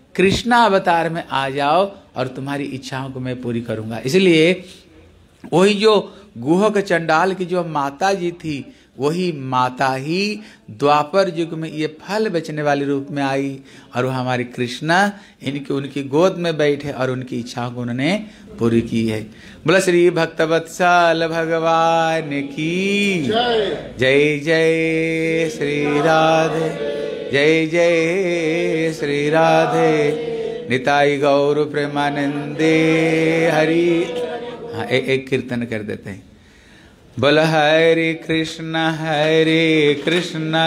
कृष्णा अवतार में आ जाओ और तुम्हारी इच्छाओं को मैं पूरी करूंगा। इसलिए वही जो गुहक चंडाल की जो माता जी थी, वही माता ही द्वापर युग में ये फल बेचने वाले रूप में आई और वो हमारे कृष्णा इनकी उनकी गोद में बैठे और उनकी इच्छाओं को उन्होंने पूरी की है। बोला श्री भक्तवत्सल भगवान की जय जय श्री राधे, जय जय श्री राधे, निताई गौर प्रेमानंदे हरि। हाँ, ए, एक कीर्तन कर देते हैं। बोल हरे कृष्ण हरे कृष्ण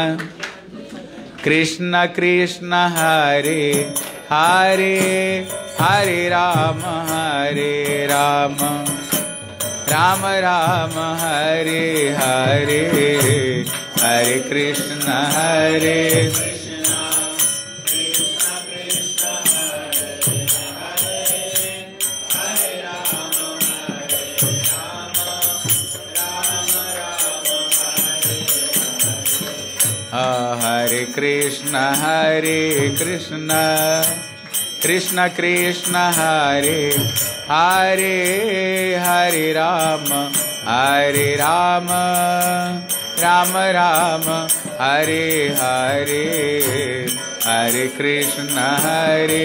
कृष्ण कृष्ण हरे हरे, हरे राम हरे राम राम राम हरे हरे, हरे कृष्ण हरे हरे कृष्ण हरे कृष्ण कृष्ण कृष्ण हरे हरे, हरे राम हरे राम राम राम हरे हरे, हरे कृष्ण हरे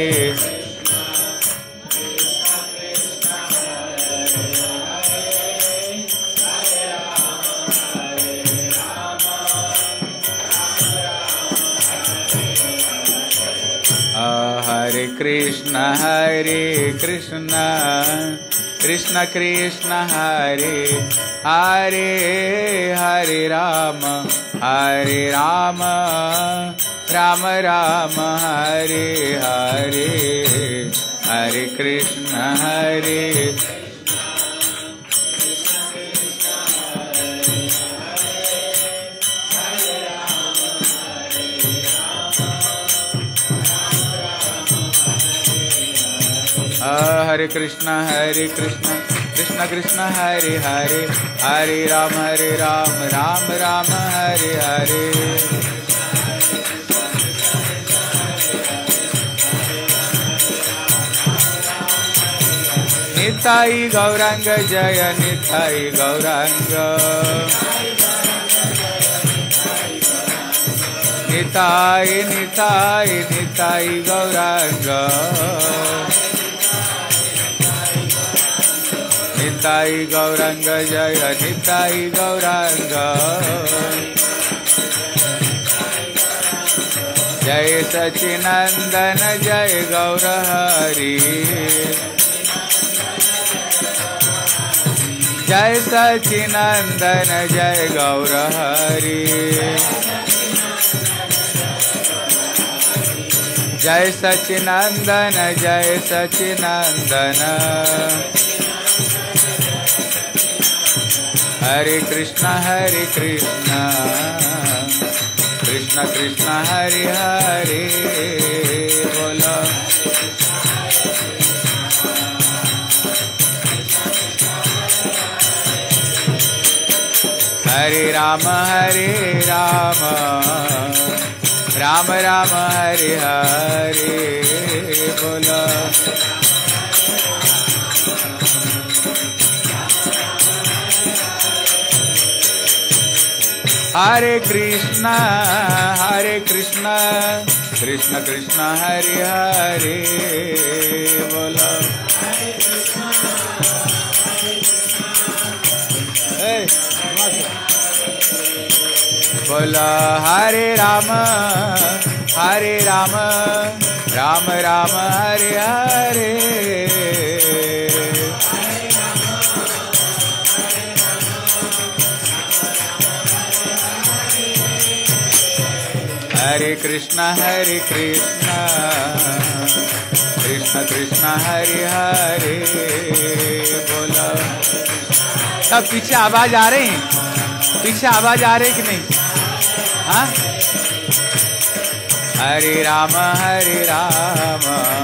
हरे कृष्ण हरे कृष्ण कृष्ण कृष्ण हरे हरे, हरे राम हरे राम राम राम हरे हरे, हरे कृष्ण हरे हरे कृष्ण हरे कृष्ण कृष्ण कृष्ण हरे हरे, हरे राम हरे राम राम राम हरे हरे, निताई गौरांग जय निताई गौरांग, निताई निताई निताई गौरांग, निताई गौरांग जय निताई गौरांग, जय सचिनंदन जय गौर हरि, जय सचिनंदन जय गौर हरि, जय सचिनंदन जय सचिनंदन, हरे कृष्ण हरे कृष्ण कृष्ण कृष्ण हरे हरे, बोलो हरे राम हरे राम राम राम हरे हरे, बोलो हरे कृष्ण हरे कृष्ण कृष्ण कृष्ण हरे हरे, बोलो बोलो हरे राम हरे राम राम राम हरे हरे, हरे कृष्ण हरे कृष्ण कृष्ण कृष्ण हरे हरे, बोलो सब पीछे आवाज आ रही है, पीछे आवाज आ रही कि नहीं? हाँ, हरे राम हरे राम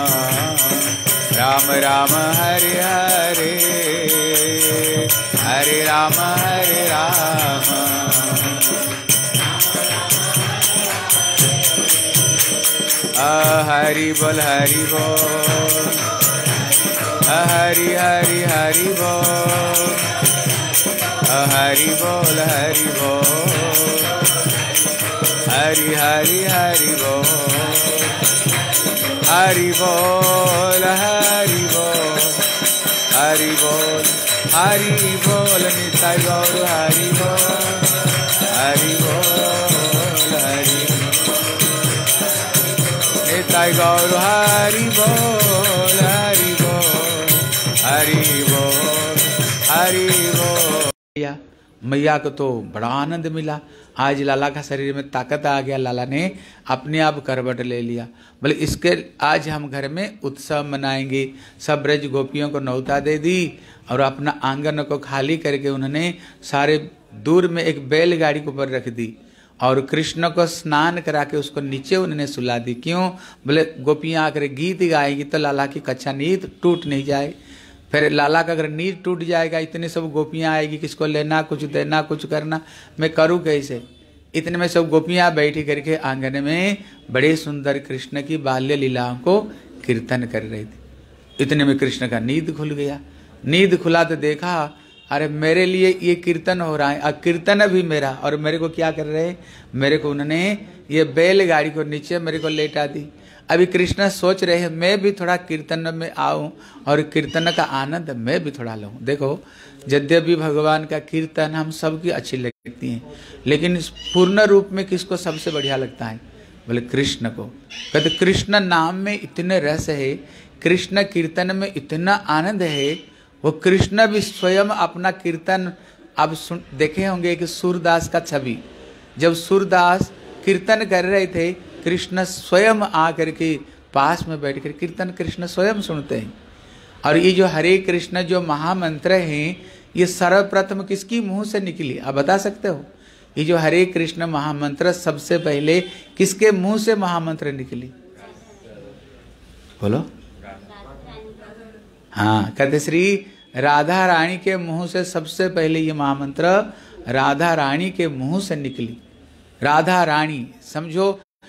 राम राम हरे हरे, हरे राम हरे राम हरि बोल हरि बोल, हरि हरि हरि बोल, हरि बोल हरि बोल, हरि हरि हरि बोल, हरि बोल हरि बोल, हरि बोल हरि बोल, निताई गौर हरि बोल, हरि बोल हरि निताई गौर हरि बोल, हरि बोल हरि बोल, हरि बोल। मैया को तो बड़ा आनंद मिला, आज लाला का शरीर में ताकत आ गया, लाला ने अपने आप करवट ले लिया। बोले इसके आज हम घर में उत्सव मनाएंगे। सब ब्रज गोपियों को नौता दे दी और अपना आंगन को खाली करके उन्होंने सारे दूर में एक बैलगाड़ी के ऊपर रख दी और कृष्ण को स्नान करा के उसको नीचे उन्होंने सुला दी। क्यों? बोले गोपियां आकर गीत गाएगी तो लाला की कच्चा नींद टूट नहीं जाए। फिर लाला का अगर नींद टूट जाएगा, इतने सब गोपियां आएगी, किसको लेना, कुछ देना, कुछ करना, मैं करूं कैसे? इतने में सब गोपियां बैठी करके आंगन में बड़े सुंदर कृष्ण की बाल्य लीलाओं को कीर्तन कर रही थी। इतने में कृष्ण का नींद खुल गया। नींद खुला तो देखा अरे मेरे लिए ये कीर्तन हो रहा है, अब कीर्तन भी मेरा, और मेरे को क्या कर रहे हैं, मेरे को उन्होंने ये बैलगाड़ी को नीचे मेरे को लेटा दी। अभी कृष्ण सोच रहे हैं मैं भी थोड़ा कीर्तन में आऊं और कीर्तन का आनंद मैं भी थोड़ा लूं। देखो यद्यपि भगवान का कीर्तन हम सबकी अच्छी लगती है, लेकिन पूर्ण रूप में किसको सबसे बढ़िया लगता है? बोले कृष्ण को। कहते कृष्ण नाम में इतने रस है, कृष्ण कीर्तन में इतना आनंद है। वो कृष्ण भी स्वयं अपना कीर्तन अब सुन देखे होंगे कि सूरदास का छवि, जब सूरदास कीर्तन कर रहे थे कृष्ण स्वयं आकर के पास में बैठकर कीर्तन कृष्ण स्वयं सुनते हैं। और ये जो हरे कृष्ण जो महामंत्र हैं, ये सर्वप्रथम किसकी मुंह से निकली? आप बता सकते हो? ये जो हरे कृष्ण महामंत्र सबसे पहले किसके मुंह से महामंत्र निकली? बोलो। हाँ, कहते श्री राधा रानी के मुंह से सबसे पहले ये महामंत्र राधा रानी के मुंह से निकली। राधा रानी समझो,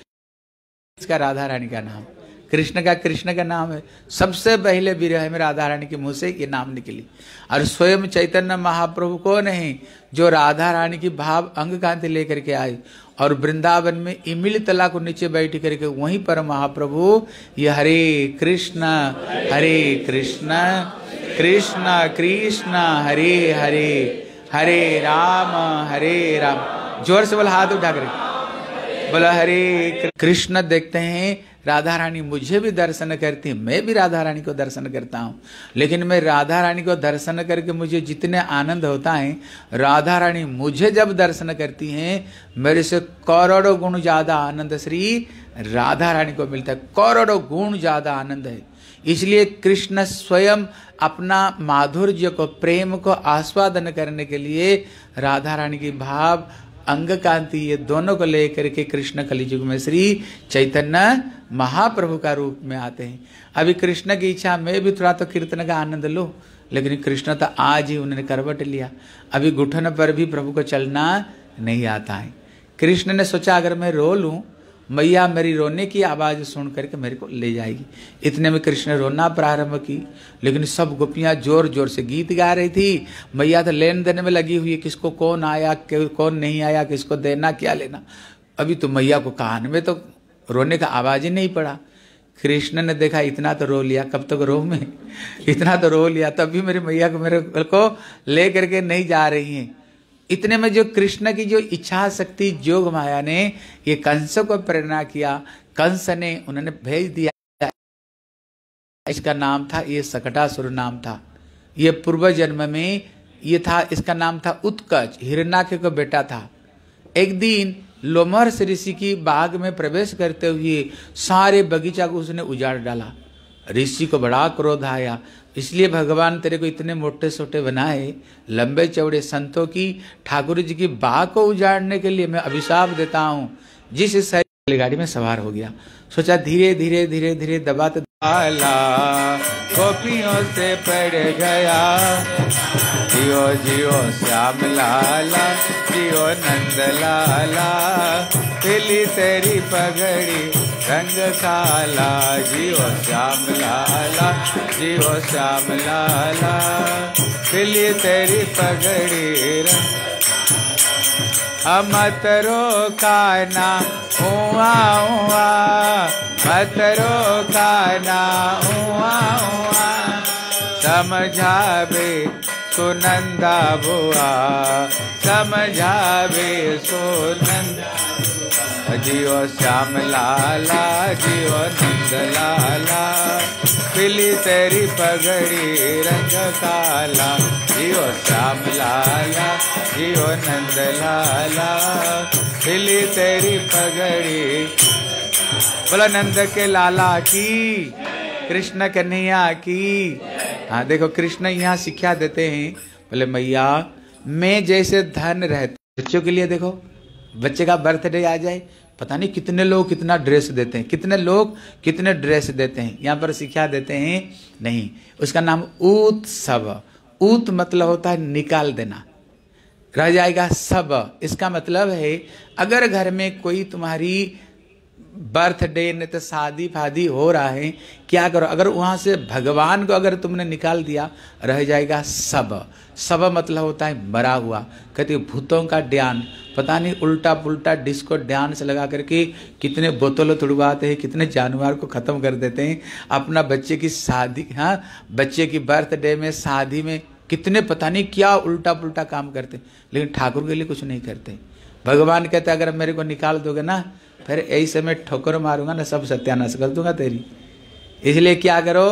इसका राधा रानी का नाम, कृष्ण का कृष्ण का नाम है। सबसे पहले विरह में राधा रानी के मुंह से ये नाम निकली। और स्वयं चैतन्य महाप्रभु को नहीं, जो राधा रानी की भाव अंग कांति लेकर के आए और वृंदावन में इमिल तला को नीचे बैठ करके वहीं पर महाप्रभु ये हरे कृष्ण हरे कृष्ण कृष्ण कृष्ण हरे हरे हरे राम हरे राम, जोर से बोला, हाथ उठा कर बोला हरे कृष्ण। देखते हैं राधा रानी मुझे भी दर्शन करती है, मैं भी राधा रानी को दर्शन करता हूँ, लेकिन मैं राधा रानी को दर्शन करके मुझे जितने आनंद होता है, राधा रानी मुझे जब दर्शन करती हैं मेरे से करोड़ों गुण ज्यादा आनंद श्री राधा रानी को मिलता है। करोड़ों गुण ज्यादा आनंद है। इसलिए कृष्ण स्वयं अपना माधुर्य को, प्रेम को आस्वादन करने के लिए राधा रानी की भाव अंग कांति ये दोनों को लेकर के कृष्ण कलियुग में श्री चैतन्य महाप्रभु का रूप में आते हैं। अभी कृष्ण की इच्छा मैं भी थोड़ा तो कीर्तन का आनंद लो, लेकिन कृष्ण तो आज ही उन्होंने करवट लिया। अभी घुटन पर भी प्रभु को चलना नहीं आता है। कृष्ण ने सोचा अगर मैं रो लूं, मैया मेरी रोने की आवाज सुन करके मेरे को ले जाएगी। इतने में कृष्ण रोना प्रारंभ की, लेकिन सब गोपियां जोर जोर से गीत गा रही थी। मैया तो लेन देन में लगी हुई है, किसको कौन आया कौन नहीं आया, किसको देना क्या लेना। अभी तो मैया को कान में तो रोने का आवाज ही नहीं पड़ा। कृष्ण ने देखा इतना तो रो लिया, कब तक रो मैं, इतना तो रो लिया, तब भी मेरी मैया को मेरे को ले करके नहीं जा रही है। इतने में जो कृष्ण की जो इच्छा शक्ति जोग माया ने ये कंस को प्रेरणा किया, कंस ने उन्होंने भेज दिया। इसका नाम था, ये सकटासुर नाम था। ये पूर्व जन्म में ये था, इसका नाम था उत्कच, हिरण्याक्ष का बेटा था। एक दिन लोमहर्ष ऋषि की बाग में प्रवेश करते हुए सारे बगीचा को उसने उजाड़ डाला। ऋषि को बड़ा क्रोध आया, इसलिए भगवान तेरे को इतने मोटे सोटे बनाए, लंबे चौड़े संतों की, ठाकुर जी की बाग को उजाड़ने के लिए मैं अभिशाप देता हूँ। जिस रेलगाड़ी में सवार हो गया, सोचा धीरे धीरे धीरे धीरे दबाते आला गोपियों से पड़ गया। जियो जियो श्याम लाला, जियो नंद लाला, पीली तेरी पगड़ी रंग काला। जियो श्याम लाला, जियो श्याम लाला, पीली तेरी पगड़ी रंग। मतरो काना उआ उआ, मतरो काना उआ उआ, समझावे सुनंदा बुआ, समझावे सुनंदा। जियो श्याम लाला, जियो नंद लाला, पीली तेरी पगड़ी रंग काला। जियो श्याम लाला, जियो नंद लाला, पीली तेरी पगड़ी। बोलो नंद के लाला की, कृष्ण कन्हैया की। हाँ देखो कृष्ण यहाँ शिक्षा देते हैं। बोले मैया मैं जैसे धन रहते बच्चों के लिए, देखो बच्चे का बर्थडे आ जाए, पता नहीं कितने लोग कितना ड्रेस देते हैं, कितने लोग कितने ड्रेस देते हैं। यहाँ पर शिक्षा देते हैं नहीं, उसका नाम उत्सव। ऊत मतलब होता है निकाल देना, रह जाएगा सब। इसका मतलब है अगर घर में कोई तुम्हारी बर्थडे नहीं तो शादी फादी हो रहा है, क्या करो, अगर वहां से भगवान को अगर तुमने निकाल दिया, रह जाएगा सब। सब मतलब होता है मरा हुआ। कहते भूतों का ध्यान, पता नहीं उल्टा पुल्टा डिस्को डांस लगा करके कितने बोतलों तुड़वाते हैं, कितने जानवर को खत्म कर देते हैं। अपना बच्चे की शादी, हाँ बच्चे की बर्थडे में शादी में कितने पता नहीं क्या उल्टा पुल्टा काम करते, लेकिन ठाकुर के लिए कुछ नहीं करते। भगवान कहते अगर मेरे को निकाल दोगे ना, फिर ऐसे में ठोकर मारूंगा ना, सब सत्यानाश कर दूंगा तेरी। इसलिए क्या करो,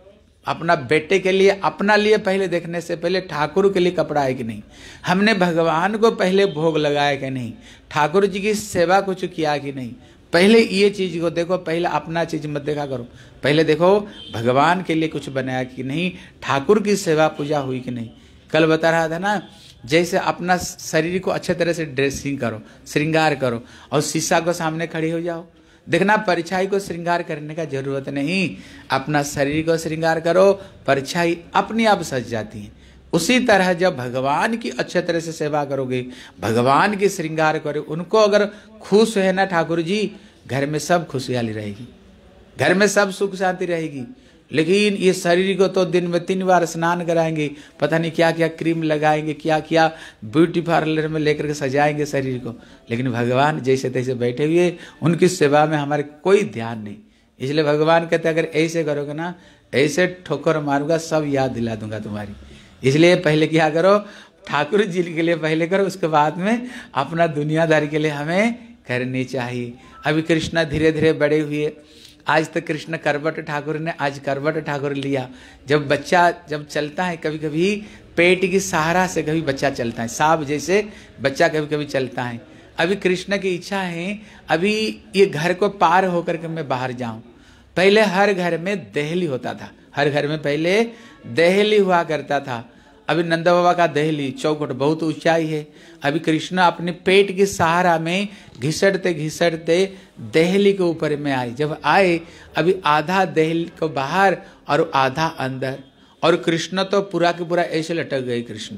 अपना बेटे के लिए, अपना लिए पहले देखने से पहले ठाकुर के लिए कपड़ा है कि नहीं, हमने भगवान को पहले भोग लगाया कि नहीं, ठाकुर जी की सेवा कुछ किया कि नहीं, पहले ये चीज को देखो। पहले अपना चीज मत देखा करो, पहले देखो भगवान के लिए कुछ बनाया कि नहीं, ठाकुर की सेवा पूजा हुई कि नहीं। कल बता रहा था ना, जैसे अपना शरीर को अच्छे तरह से ड्रेसिंग करो, श्रृंगार करो, और शीशा को सामने खड़े हो जाओ, देखना परछाई को श्रृंगार करने का जरूरत नहीं, अपना शरीर को श्रृंगार करो, परछाई अपने आप सज जाती है। उसी तरह जब भगवान की अच्छे तरह से सेवा करोगे, भगवान की श्रृंगार करो, उनको अगर खुश है ना ठाकुर जी, घर में सब खुशहाली रहेगी, घर में सब सुख शांति रहेगी। लेकिन ये शरीर को तो दिन में तीन बार स्नान कराएंगे, पता नहीं क्या क्या क्रीम लगाएंगे, क्या क्या ब्यूटी पार्लर में लेकर के सजाएंगे शरीर को, लेकिन भगवान जैसे तैसे बैठे हुए, उनकी सेवा में हमारे कोई ध्यान नहीं। इसलिए भगवान कहते अगर ऐसे करोगे ना, ऐसे ठोकर मारूंगा, सब याद दिला दूंगा तुम्हारी। इसलिए पहले क्या करो, ठाकुर जी के लिए पहले करो, उसके बाद में अपना दुनियादारी के लिए हमें करनी चाहिए। अभी कृष्णा धीरे धीरे बड़े हुए, आज तक कृष्ण करवट ठाकुर ने, आज करवट ठाकुर लिया। जब बच्चा जब चलता है, कभी कभी पेट की सहारा से कभी बच्चा चलता है, सांप जैसे बच्चा कभी कभी चलता है। अभी कृष्ण की इच्छा है, अभी ये घर को पार होकर के मैं बाहर जाऊं। पहले हर घर में दहली होता था, हर घर में पहले दहली हुआ करता था। अभी नंद बाबा का दहली चौखट बहुत ऊंचाई है। अभी कृष्ण अपने पेट की सहारा में घिसटते घिसटते दहली के ऊपर में आए। जब आए, अभी आधा दहली को बाहर और आधा अंदर, और कृष्ण तो पूरा के पूरा ऐसे लटक गए, कृष्ण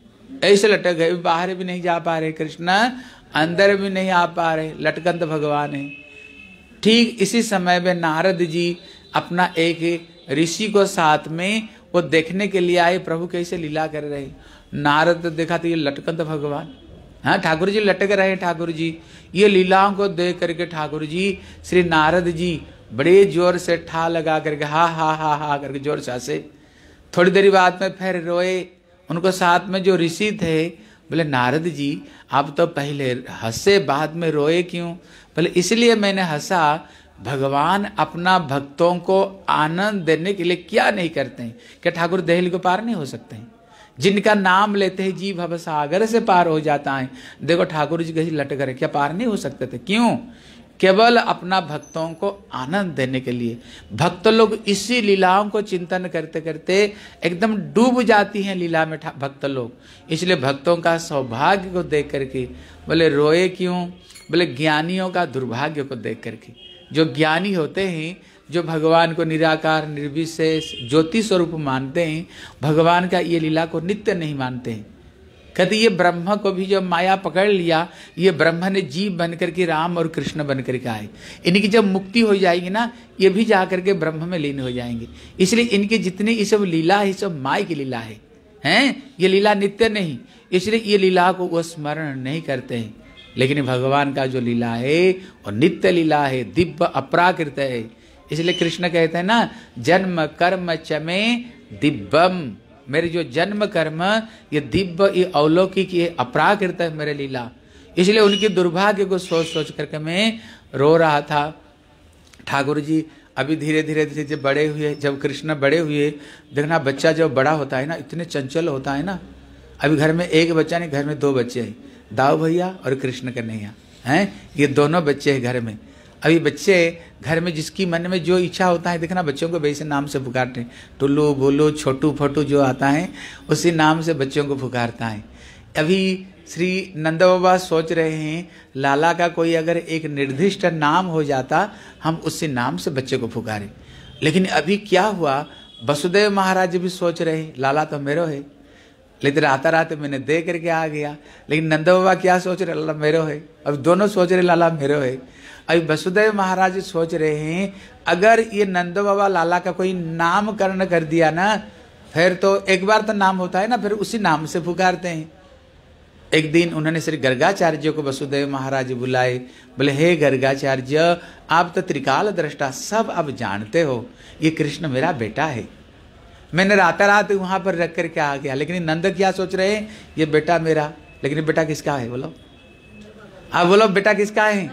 ऐसे लटक गए, बाहर भी नहीं जा पा रहे कृष्ण, अंदर भी नहीं आ पा रहे, लटकन तो भगवान है। ठीक इसी समय में नारद जी अपना एक ऋषि को साथ में वो देखने के लिए आए, प्रभु कैसे लीला कर रहे। नारद देखा तो ये लटकन तो भगवान, हाँ ठाकुर जी लटक रहे हैं। ठाकुर जी ये लीलाओं को देख करके ठाकुर जी, श्री नारद जी बड़े जोर से ठा लगा करके हा हा हा हा करके जोर से हंसे। थोड़ी देर बाद में फिर रोए। उनको साथ में जो ऋषि थे बोले नारद जी आप तो पहले हंसे, बाद में रोए क्यों? बोले इसलिए मैंने हंसा, भगवान अपना भक्तों को आनंद देने के लिए क्या नहीं करते हैं? क्या ठाकुर दहली को पार नहीं हो सकते हैं? जिनका नाम लेते हैं जी भव सागर से पार हो जाता है। देखो ठाकुर जी कहीं लटक रहे, क्या पार नहीं हो सकते थे? क्यों? केवल अपना भक्तों को आनंद देने के लिए। भक्त लोग इसी लीलाओं को चिंतन करते करते एकदम डूब जाती हैं लीला में भक्त लोग। इसलिए भक्तों का सौभाग्य को देख करके बोले रोए क्यों? बोले ज्ञानियों का दुर्भाग्य को देख करके। जो ज्ञानी होते हैं, जो भगवान को निराकार निर्विशेष ज्योति स्वरूप मानते हैं, भगवान का ये लीला को नित्य नहीं मानते हैं। कहते ये ब्रह्म को भी जब माया पकड़ लिया, ये ब्रह्म ने जीव बनकर के राम और कृष्ण बनकर के आए। इनकी जब मुक्ति हो जाएगी ना, ये भी जाकर के ब्रह्म में लीन हो जाएंगे। इसलिए इनके जितनी ये सब लीला है, सब माया की लीला है, हैं? ये लीला नित्य नहीं, इसलिए ये लीला को वो स्मरण नहीं करते हैं। लेकिन भगवान का जो लीला है और नित्य लीला है, दिव्य अपराकृत है। इसलिए कृष्ण कहते हैं ना, जन्म कर्म चमे दिव्यम, मेरे जो जन्म कर्म ये दिव्य, ये अलौकिक, ये अपराकृत है मेरे लीला। इसलिए उनके दुर्भाग्य को सोच सोच करके मैं रो रहा था। ठाकुर जी अभी धीरे धीरे धीरे जब बड़े हुए, जब कृष्ण बड़े हुए, देखना बच्चा जब बड़ा होता है ना, इतने चंचल होता है ना। अभी घर में एक बच्चा नहीं, घर में दो बच्चे हैं, दाऊ भैया और कृष्ण कन्हैया हैं, ये दोनों बच्चे हैं घर में। अभी बच्चे घर में जिसकी मन में जो इच्छा होता है, देखना बच्चों को वैसे नाम से पुकारते हैं, टुल्लू बोलो छोटू फोटू जो आता है उसी नाम से बच्चों को पुकारता है। अभी श्री नंद बाबा सोच रहे हैं लाला का कोई अगर एक निर्दिष्ट नाम हो जाता, हम उसी नाम से बच्चे को पुकारें। लेकिन अभी क्या हुआ, वसुदेव महाराज भी सोच रहे हैं लाला तो मेरो है, लेकिन राता रात मैंने दे करके आ गया। लेकिन नंद बाबा क्या सोच रहे, लाला मेरो है। अब दोनों सोच रहे लाला मेरो है। अभी वसुदेव महाराज सोच रहे हैं अगर ये नंद बाबा लाला का कोई नामकरण कर दिया ना, फिर तो एक बार तो नाम होता है ना, फिर उसी नाम से पुकारते हैं। एक दिन उन्होंने श्री गर्गाचार्य को वसुदेव महाराज बुलाए, बोले हे गर्गाचार्य, आप तो त्रिकाल दृष्टा, सब आप जानते हो ये कृष्ण मेरा बेटा है। मैंने राता रात वहां पर रख करके आ गया। लेकिन नंद क्या सोच रहे हैं, ये बेटा मेरा, लेकिन बेटा किसका है बोलो, आप बोलो बेटा किसका है?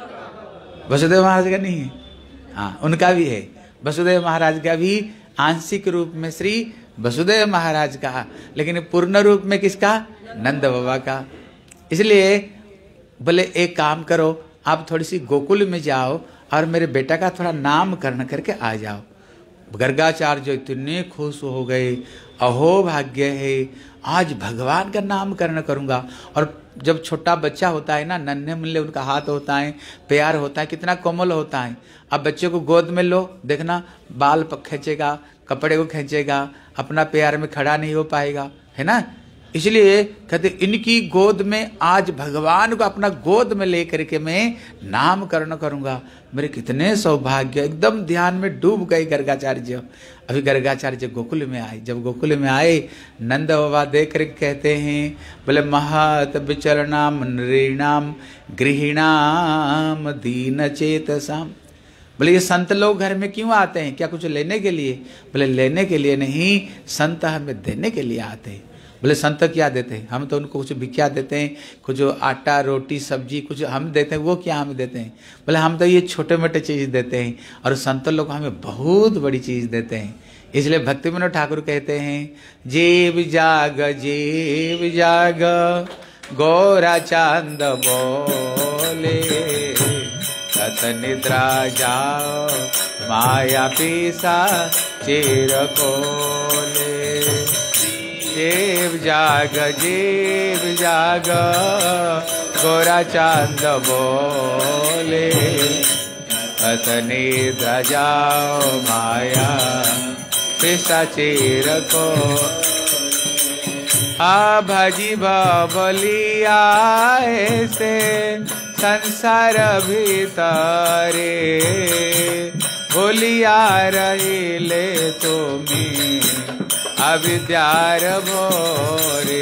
वसुदेव महाराज का नहीं है, हाँ उनका भी है। वसुदेव महाराज का भी आंशिक रूप में श्री वसुदेव महाराज का, लेकिन पूर्ण रूप में किसका? नंद बाबा का। इसलिए बोले एक काम करो, आप थोड़ी सी गोकुल में जाओ और मेरे बेटा का थोड़ा नामकरण करके आ जाओ। गर्गाचार्य इतने खुश हो गए, अहो भाग्य है, आज भगवान का नामकरण करूंगा। और जब छोटा बच्चा होता है ना, नन्हे मुन्ने उनका हाथ होता है, प्यार होता है, कितना कोमल होता है। अब बच्चे को गोद में लो, देखना बाल खींचेगा, कपड़े को खींचेगा, अपना प्यार में खड़ा नहीं हो पाएगा, है ना। इसलिए कहते इनकी गोद में आज भगवान को अपना गोद में लेकर के मैं नामकरण करूंगा। मेरे कितने सौभाग्य, एकदम ध्यान में डूब गए गर्गाचार्य। अभी गर्गाचार्य गोकुल में आए। जब गोकुल में आए, नंद बाबा देख कर कहते हैं, बोले महत विचरणाम नृणाम गृहिणाम दीन चेतसाम। बोले ये संत लोग घर में क्यों आते हैं, क्या कुछ लेने के लिए? बोले लेने के लिए नहीं, संत हमें देने के लिए आते हैं। बोले संत क्या देते हैं? हम तो उनको कुछ भिक्षा देते हैं, कुछ आटा रोटी सब्जी कुछ हम देते हैं, वो क्या हमें देते हैं? बोले हम तो ये छोटे मोटे चीज़ देते हैं, और संत लोग हमें बहुत बड़ी चीज़ देते हैं। इसलिए भक्ति विनोद ठाकुर कहते हैं, जेब जाग जेब जाग गौरा चांद बोले, सत निद्रा जाओ माया पीसा चेर कोले। जेब जाग जेब जाग गोरा चांद बोले, सत निद्रा जाओ माया पीसा चेर को। आ भजी बलिया से संसार भीतरे, बोलिया रहिले तुम्हें अविद्यार भोरे।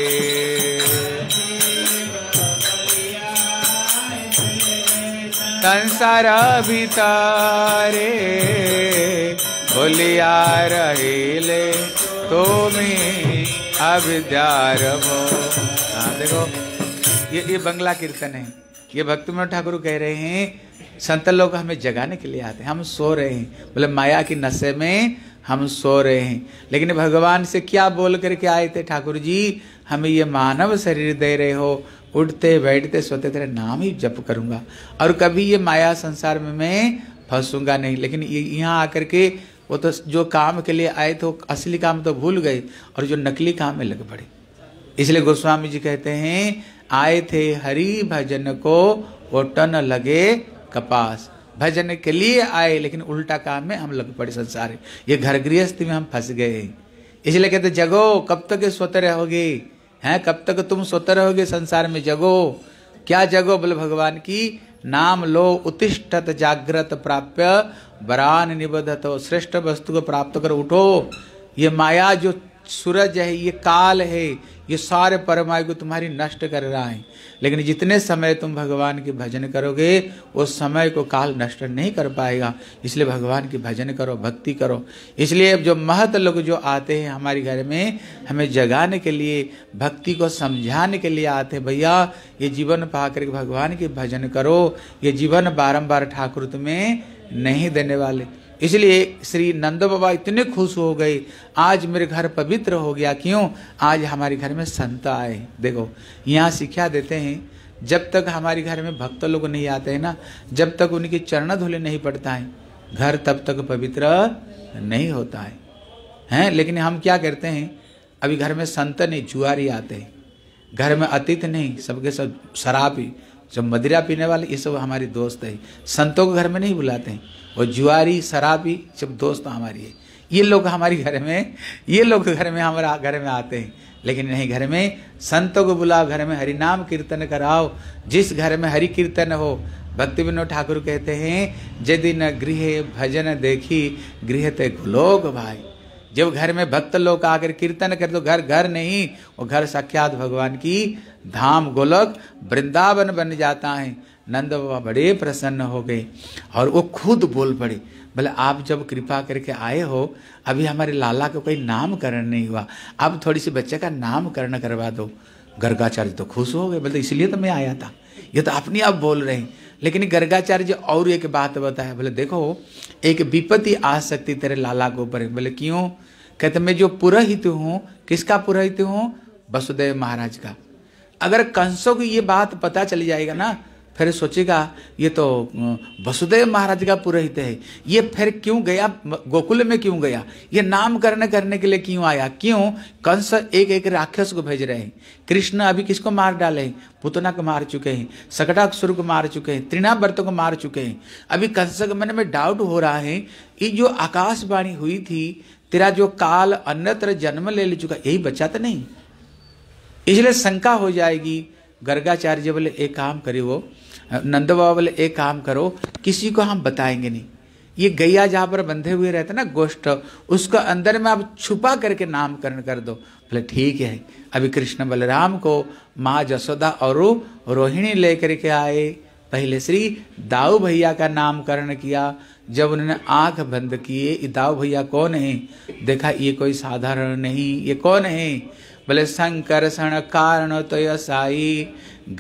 संसार भीतरे बोलिया रहिले तुम्हें अविद्यार भो। हाँ देखो, ये ये बंगला कीर्तन है। ये भक्ति विनोद ठाकुर कह रहे हैं संत लोग हमें जगाने के लिए आते हैं, हम सो रहे हैं। बोले माया की नशे में हम सो रहे हैं, लेकिन भगवान से क्या बोल करके आए थे? ठाकुर जी हमें ये मानव शरीर दे रहे हो, उठते बैठते सोते तेरे नाम ही जप करूंगा, और कभी ये माया संसार में मैं फंसूंगा नहीं। लेकिन ये यहाँ आकर के वो तो जो काम के लिए आए थे असली काम तो भूल गए, और जो नकली काम में लग पड़े। इसलिए गोस्वामी जी कहते हैं, आए थे हरि भजन को ओटन लगे कपास। भजन के लिए आए, लेकिन उल्टा काम में हम लग पड़े संसार में। ये घर गृहस्थी में हम फंस गए। इसलिए कहते जगो, कब तक सोते रहोगे हैं, कब तक तुम सोते रहोगे संसार में, जगो। क्या जगो? बोले भगवान की नाम लो, उत्तिष्ठत जागृत प्राप्य वरान निबधतो। श्रेष्ठ वस्तु को प्राप्त कर उठो। ये माया जो सूरज है, ये काल है, ये सारे परमायु को तुम्हारी नष्ट कर रहा है। लेकिन जितने समय तुम भगवान की भजन करोगे उस समय को काल नष्ट नहीं कर पाएगा। इसलिए भगवान की भजन करो, भक्ति करो। इसलिए जो महत लोग जो आते हैं हमारे घर में, हमें जगाने के लिए, भक्ति को समझाने के लिए आते हैं। भैया ये जीवन पा करके भगवान की भजन करो, ये जीवन बारंबार ठाकुर तुम्हें नहीं देने वाले। इसलिए श्री नंद बाबा इतने खुश हो गए, आज मेरे घर पवित्र हो गया। क्यों? आज हमारे घर में संत आए। देखो यहाँ शिक्षा देते हैं, जब तक हमारे घर में भक्त लोग नहीं आते हैं ना, जब तक उनकी चरण धूलि नहीं पड़ता है, घर तब तक पवित्र नहीं होता है, हैं? लेकिन हम क्या करते हैं, अभी घर में संत नहीं, जुआरी आते हैं, घर में अतिथि नहीं, सबके सब शराबी, जब मदिरा पीने वाले, ये सब हमारी दोस्त है। संतों को घर में नहीं बुलाते हैं, वो जुआरी शराबी सब दोस्त हमारी है। ये लोग हमारे घर में, ये लोग घर में हमारा घर में आते हैं। लेकिन नहीं, घर में संतों को बुलाओ, घर में हरि नाम कीर्तन कराओ। जिस घर में हरि कीर्तन हो, भक्ति विनोद ठाकुर कहते हैं, यदि न गृह भजन देखी गृह ते गोलोक भाई। जब घर में भक्त लोग आकर कीर्तन कर, तो घर घर नहीं, वो घर साक्षात भगवान की धाम गोलोक वृंदावन बन जाता है। नंद बाबा बड़े प्रसन्न हो गए और वो खुद बोल पड़े, बोले आप जब कृपा करके आए हो, अभी हमारे लाला को कोई नामकरण नहीं हुआ, अब थोड़ी सी बच्चे का नामकरण करवा दो। गर्गाचार्य तो खुश हो गए, बोले इसलिए तो मैं आया था, ये तो अपने आप बोल रहे हैं। लेकिन गर्गाचार्य जी और एक बात बताया, बोले देखो एक विपत्ति आ सकती तेरे लाला के ऊपर। बोले क्यों? कहते मैं जो पुरोहित हूँ, किसका पुरोहित हूँ? वसुदेव महाराज का। अगर कंसों को ये बात पता चली जाएगा ना, फिर सोचेगा ये तो वसुदेव महाराज का पुरोहित है, ये फिर क्यों गया गोकुल में, क्यों गया, ये नामकरण करने के लिए क्यों आया? क्यों? कंस एक एक राक्षस को भेज रहे हैं। कृष्ण अभी किसको मार डाले हैं? पुतना को मार चुके हैं, सकटासुर को मार चुके हैं, तृणावर्त को मार चुके हैं। अभी कंस के मन में डाउट हो रहा है, ये जो आकाशवाणी हुई थी, तेरा जो काल अन्यत्र जन्म ले ले चुका, यही बच्चा तो नहीं? इसलिए शंका हो जाएगी। गर्गाचार्य बोले एक काम करे, वो नंद बाबा बोले एक काम करो, किसी को हम बताएंगे नहीं। ये गैया जहाँ पर बंधे हुए रहते ना गोष्ठ, उसको अंदर में आप छुपा करके नामकरण कर दो। बोले ठीक है। अभी कृष्ण बलराम को माँ जसोदा और रोहिणी लेकर के आए। पहले श्री दाऊ भैया का नामकरण किया। जब उन्होंने आंख बंद किए, ये दाऊ भैया कौन है? देखा ये कोई साधारण नहीं, ये कौन है? बोले संकर्षण कारण तय साई,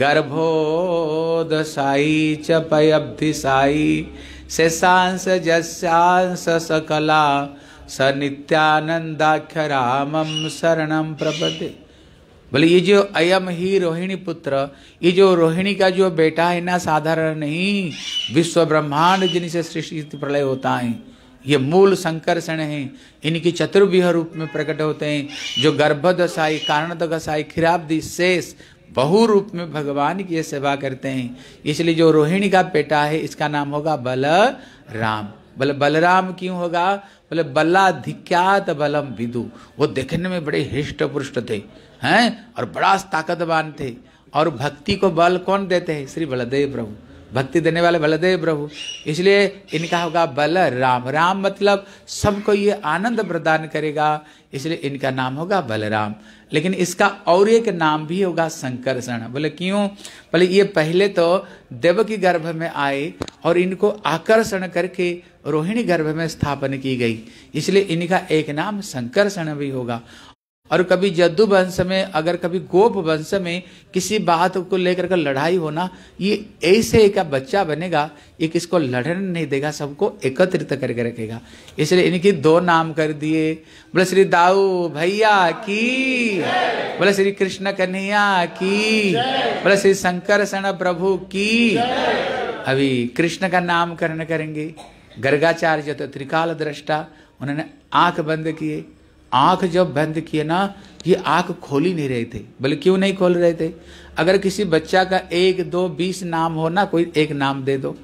गर्भोद साई च पयब्धि साई, शेषांश जस्यांश सकला, स नित्यानंदाख्य रामम शरणम प्रपदे। बोले ये जो अयम ही रोहिणी पुत्र, ये जो रोहिणी का जो बेटा है ना, साधारण नहीं, विश्व ब्रह्मांड जिनसे सृष्टि प्रलय होता है, ये मूल संकर्षण है। इनकी चतुर्व्यूह रूप में प्रकट होते हैं, जो गर्भदशाई, कारणदशाई, क्षीराब्दी, शेष बहु रूप में भगवान की सेवा करते हैं। इसलिए जो रोहिणी का बेटा है, इसका नाम होगा बलराम। बोले बलराम क्यों होगा? बोले बलाधिक्यात बलम विदु। वो देखने में बड़े हृष्ट पुष्ट थे, हैं, और बड़ा ताकतवान थे। और भक्ति को बल कौन देते हैं? श्री बलदेव प्रभु, भक्ति देने वाले बलदेव प्रभु। इसलिए इनका होगा बलराम। राम मतलब सबको ये आनंद प्रदान करेगा, इसलिए इनका नाम होगा बलराम। लेकिन इसका और एक नाम भी होगा संकर्षण। बोले क्यों? बोले ये पहले तो देवकी गर्भ में आए और इनको आकर्षण करके रोहिणी गर्भ में स्थापन की गई, इसलिए इनका एक नाम संकर्षण भी होगा। और कभी जद्दू वंश में, अगर कभी गोप वंश में किसी बात को लेकर कर लड़ाई होना, ये ऐसे एक बच्चा बनेगा, ये किसको लड़ने नहीं देगा, सबको एकत्रित करके रखेगा। इसलिए इनकी दो नाम कर दिए। बोले श्री दाऊ भैया की, बोले श्री कृष्ण कन्हैया की, बोले श्री शंकरषण प्रभु की। अभी कृष्ण का नामकरण करेंगे। गर्गाचार्य तो त्रिकाल दृष्टा, उन्होंने आंख बंद किए। आंख जब बंद किए ना, ये आंख खोल ही नहीं रहे थे। बोले क्यों नहीं खोल रहे थे? अगर किसी बच्चा का एक दो बीस नाम हो ना, कोई एक नाम दे दो।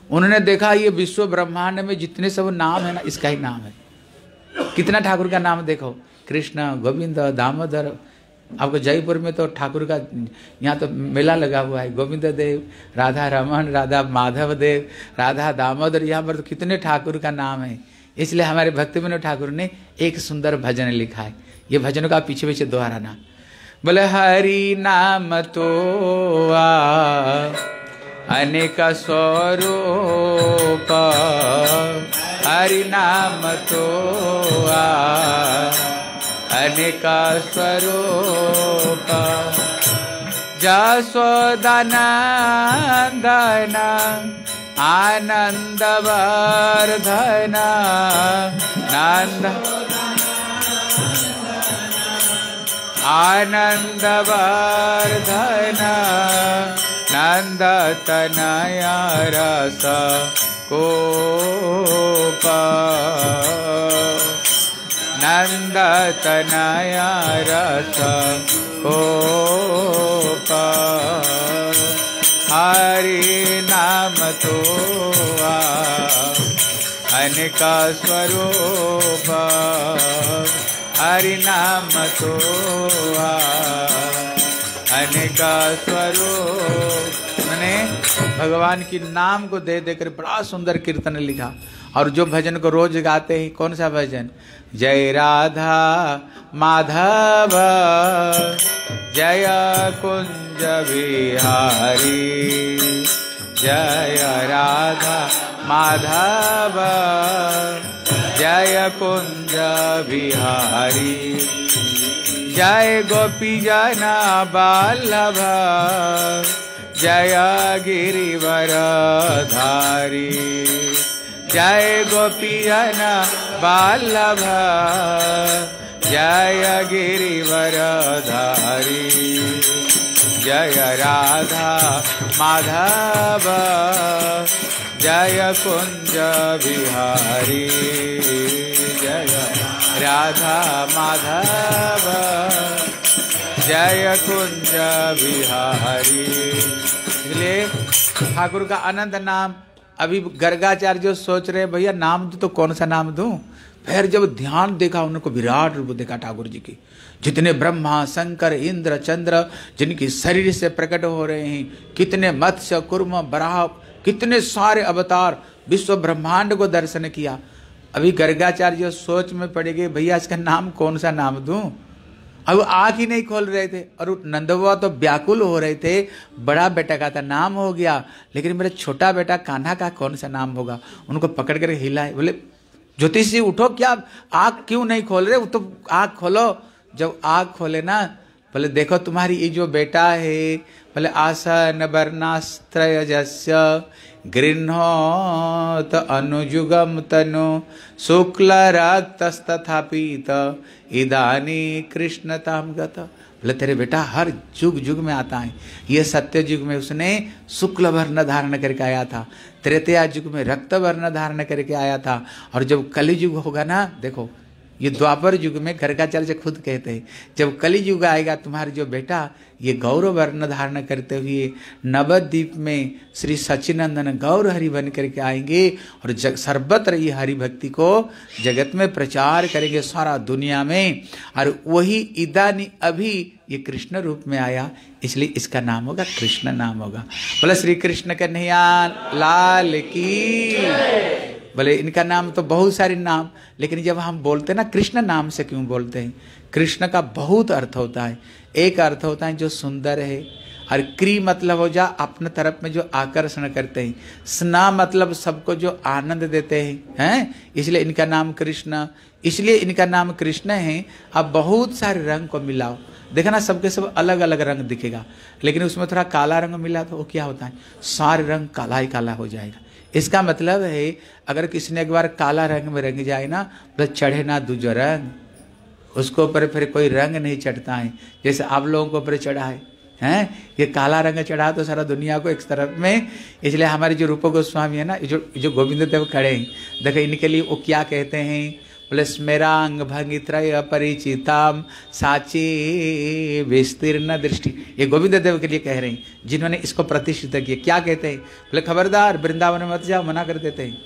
उन्होंने देखा ये विश्व ब्रह्मांड में जितने सब नाम है ना, इसका ही नाम है। कितना ठाकुर का नाम देखो, कृष्ण, गोविंद, दामोदर। आपको जयपुर में तो ठाकुर का यहाँ तो मेला लगा हुआ है, गोविंद देव, राधा रमन, राधा माधव देव, राधा दामोदर, यहाँ पर तो कितने ठाकुर का नाम है। इसलिए हमारे भक्ति विनोद ठाकुर ने एक सुंदर भजन लिखा है। ये भजन का पीछे पीछे दोहराना। बोले हरि नाम तो आ अनेक स्वरूप, हरि नाम तो आ अनेक स्वरूप। जसोदानंदन आनंद वर्धन, नंद आनंद वर्धन, नंद तनया रस कोप, नंद तनया रस कोप। हरि नाम तो आ अनेक स्वरूप, हरि नाम तो आ अनेक स्वरूप। मैंने भगवान की नाम को दे देकर बड़ा सुंदर कीर्तन लिखा। और जो भजन को रोज गाते हैं, कौन सा भजन? जय राधा माधव, जय कुंज बिहारी, जय राधा माधव, जय कुंज बिहारी, जय गोपी जना बालभ, जय गिरिवर धारी, जय गोपी जना बालभ, जय गिरिवर धारी, जय राधा माधव, जय कुंज बिहारी, जय राधा माधव, जय कुंज बिहारी। इसलिए ठाकुर का अनंत नाम। अभी गर्गाचार्य जो सोच रहे भैया नाम दूं तो कौन सा नाम दूं, फिर जब ध्यान देखा उनको विराट रूप देखा ठाकुर जी की। जितने ब्रह्मा शंकर इंद्र चंद्र जिनकी शरीर से प्रकट हो रहे हैं, कितने मत्स्य कुर्म बराह, कितने सारे अवतार, विश्व ब्रह्मांड को दर्शन किया। अभी गर्गाचार्य सोच में पड़ गए भैया इसका नाम कौन सा नाम दूं। अब आँख ही नहीं खोल रहे थे और नंदबुआ तो व्याकुल हो रहे थे। बड़ा बेटा का था नाम हो गया, लेकिन मेरा छोटा बेटा कान्हा का कौन सा नाम होगा। उनको पकड़ कर हिलाए, बोले ज्योतिष जी उठो, क्या आँख क्यों नहीं खोल रहे, तो आँख खोलो। जब आँख खोले ना, बोले देखो तुम्हारी ये जो बेटा है, बोले आसन वर्णास्त्रयजस्य गृह्णोत अनुजुगम तनु शुक्ल रक्तस्तथा पीत इदानी कृष्णताम गत। बोले तेरे बेटा हर युग युग में आता है। ये सत्य युग में उसने शुक्ल वर्ण धारण करके आया था, त्रेतया युग में रक्त वर्ण धारण करके आया था, और जब कलि युग होगा ना, देखो ये द्वापर युग में गर्गाचार्य से खुद कहते हैं, जब कलि युग आएगा तुम्हारे जो बेटा ये गौर वर्ण धारण करते हुए नवद्वीप में श्री सच्चिनंदन गौर हरि बन करके आएंगे, और जग सर्वत्र ये हरि भक्ति को जगत में प्रचार करेंगे सारा दुनिया में। और वही इदानी अभी ये कृष्ण रूप में आया, इसलिए इसका नाम होगा कृष्ण नाम होगा। बोले श्री कृष्ण कन्हैया लाल की। बोले इनका नाम तो बहुत सारे नाम, लेकिन जब हम बोलते हैं ना कृष्ण नाम से क्यों बोलते हैं? कृष्ण का बहुत अर्थ होता है। एक अर्थ होता है जो सुंदर है, और क्री मतलब हो जा अपने तरफ में जो आकर्षण करते हैं, स्ना मतलब सबको जो आनंद देते हैं, हैं? इसलिए इनका नाम कृष्ण, इसलिए इनका नाम कृष्ण है। अब बहुत सारे रंग को मिलाओ, देखना सबके सब अलग अलग रंग दिखेगा, लेकिन उसमें थोड़ा काला रंग मिला तो वो क्या होता है, सारे रंग काला ही काला हो जाएगा। इसका मतलब है अगर किसी ने एक बार काला रंग में रंग जाए ना, तो चढ़े ना दूजो रंग, उसको ऊपर फिर कोई रंग नहीं चढ़ता है। जैसे आप लोगों को ऊपर चढ़ा है, हैं? ये काला रंग चढ़ा तो सारा दुनिया को एक तरफ में। इसलिए हमारे जो रूप गोस्वामी है ना, जो जो गोविंद देव खड़े हैं, देखो इनके लिए वो क्या कहते हैं, बोले स्मेरांग भंगित्रय परिचिताम साची विस्तीर्ण दृष्टि। ये गोविंद देव के लिए कह रहे हैं जिन्होंने इसको प्रतिष्ठित किया। क्या कहते हैं? बोले खबरदार वृंदावन में मत जाओ, मना कर देते हैं,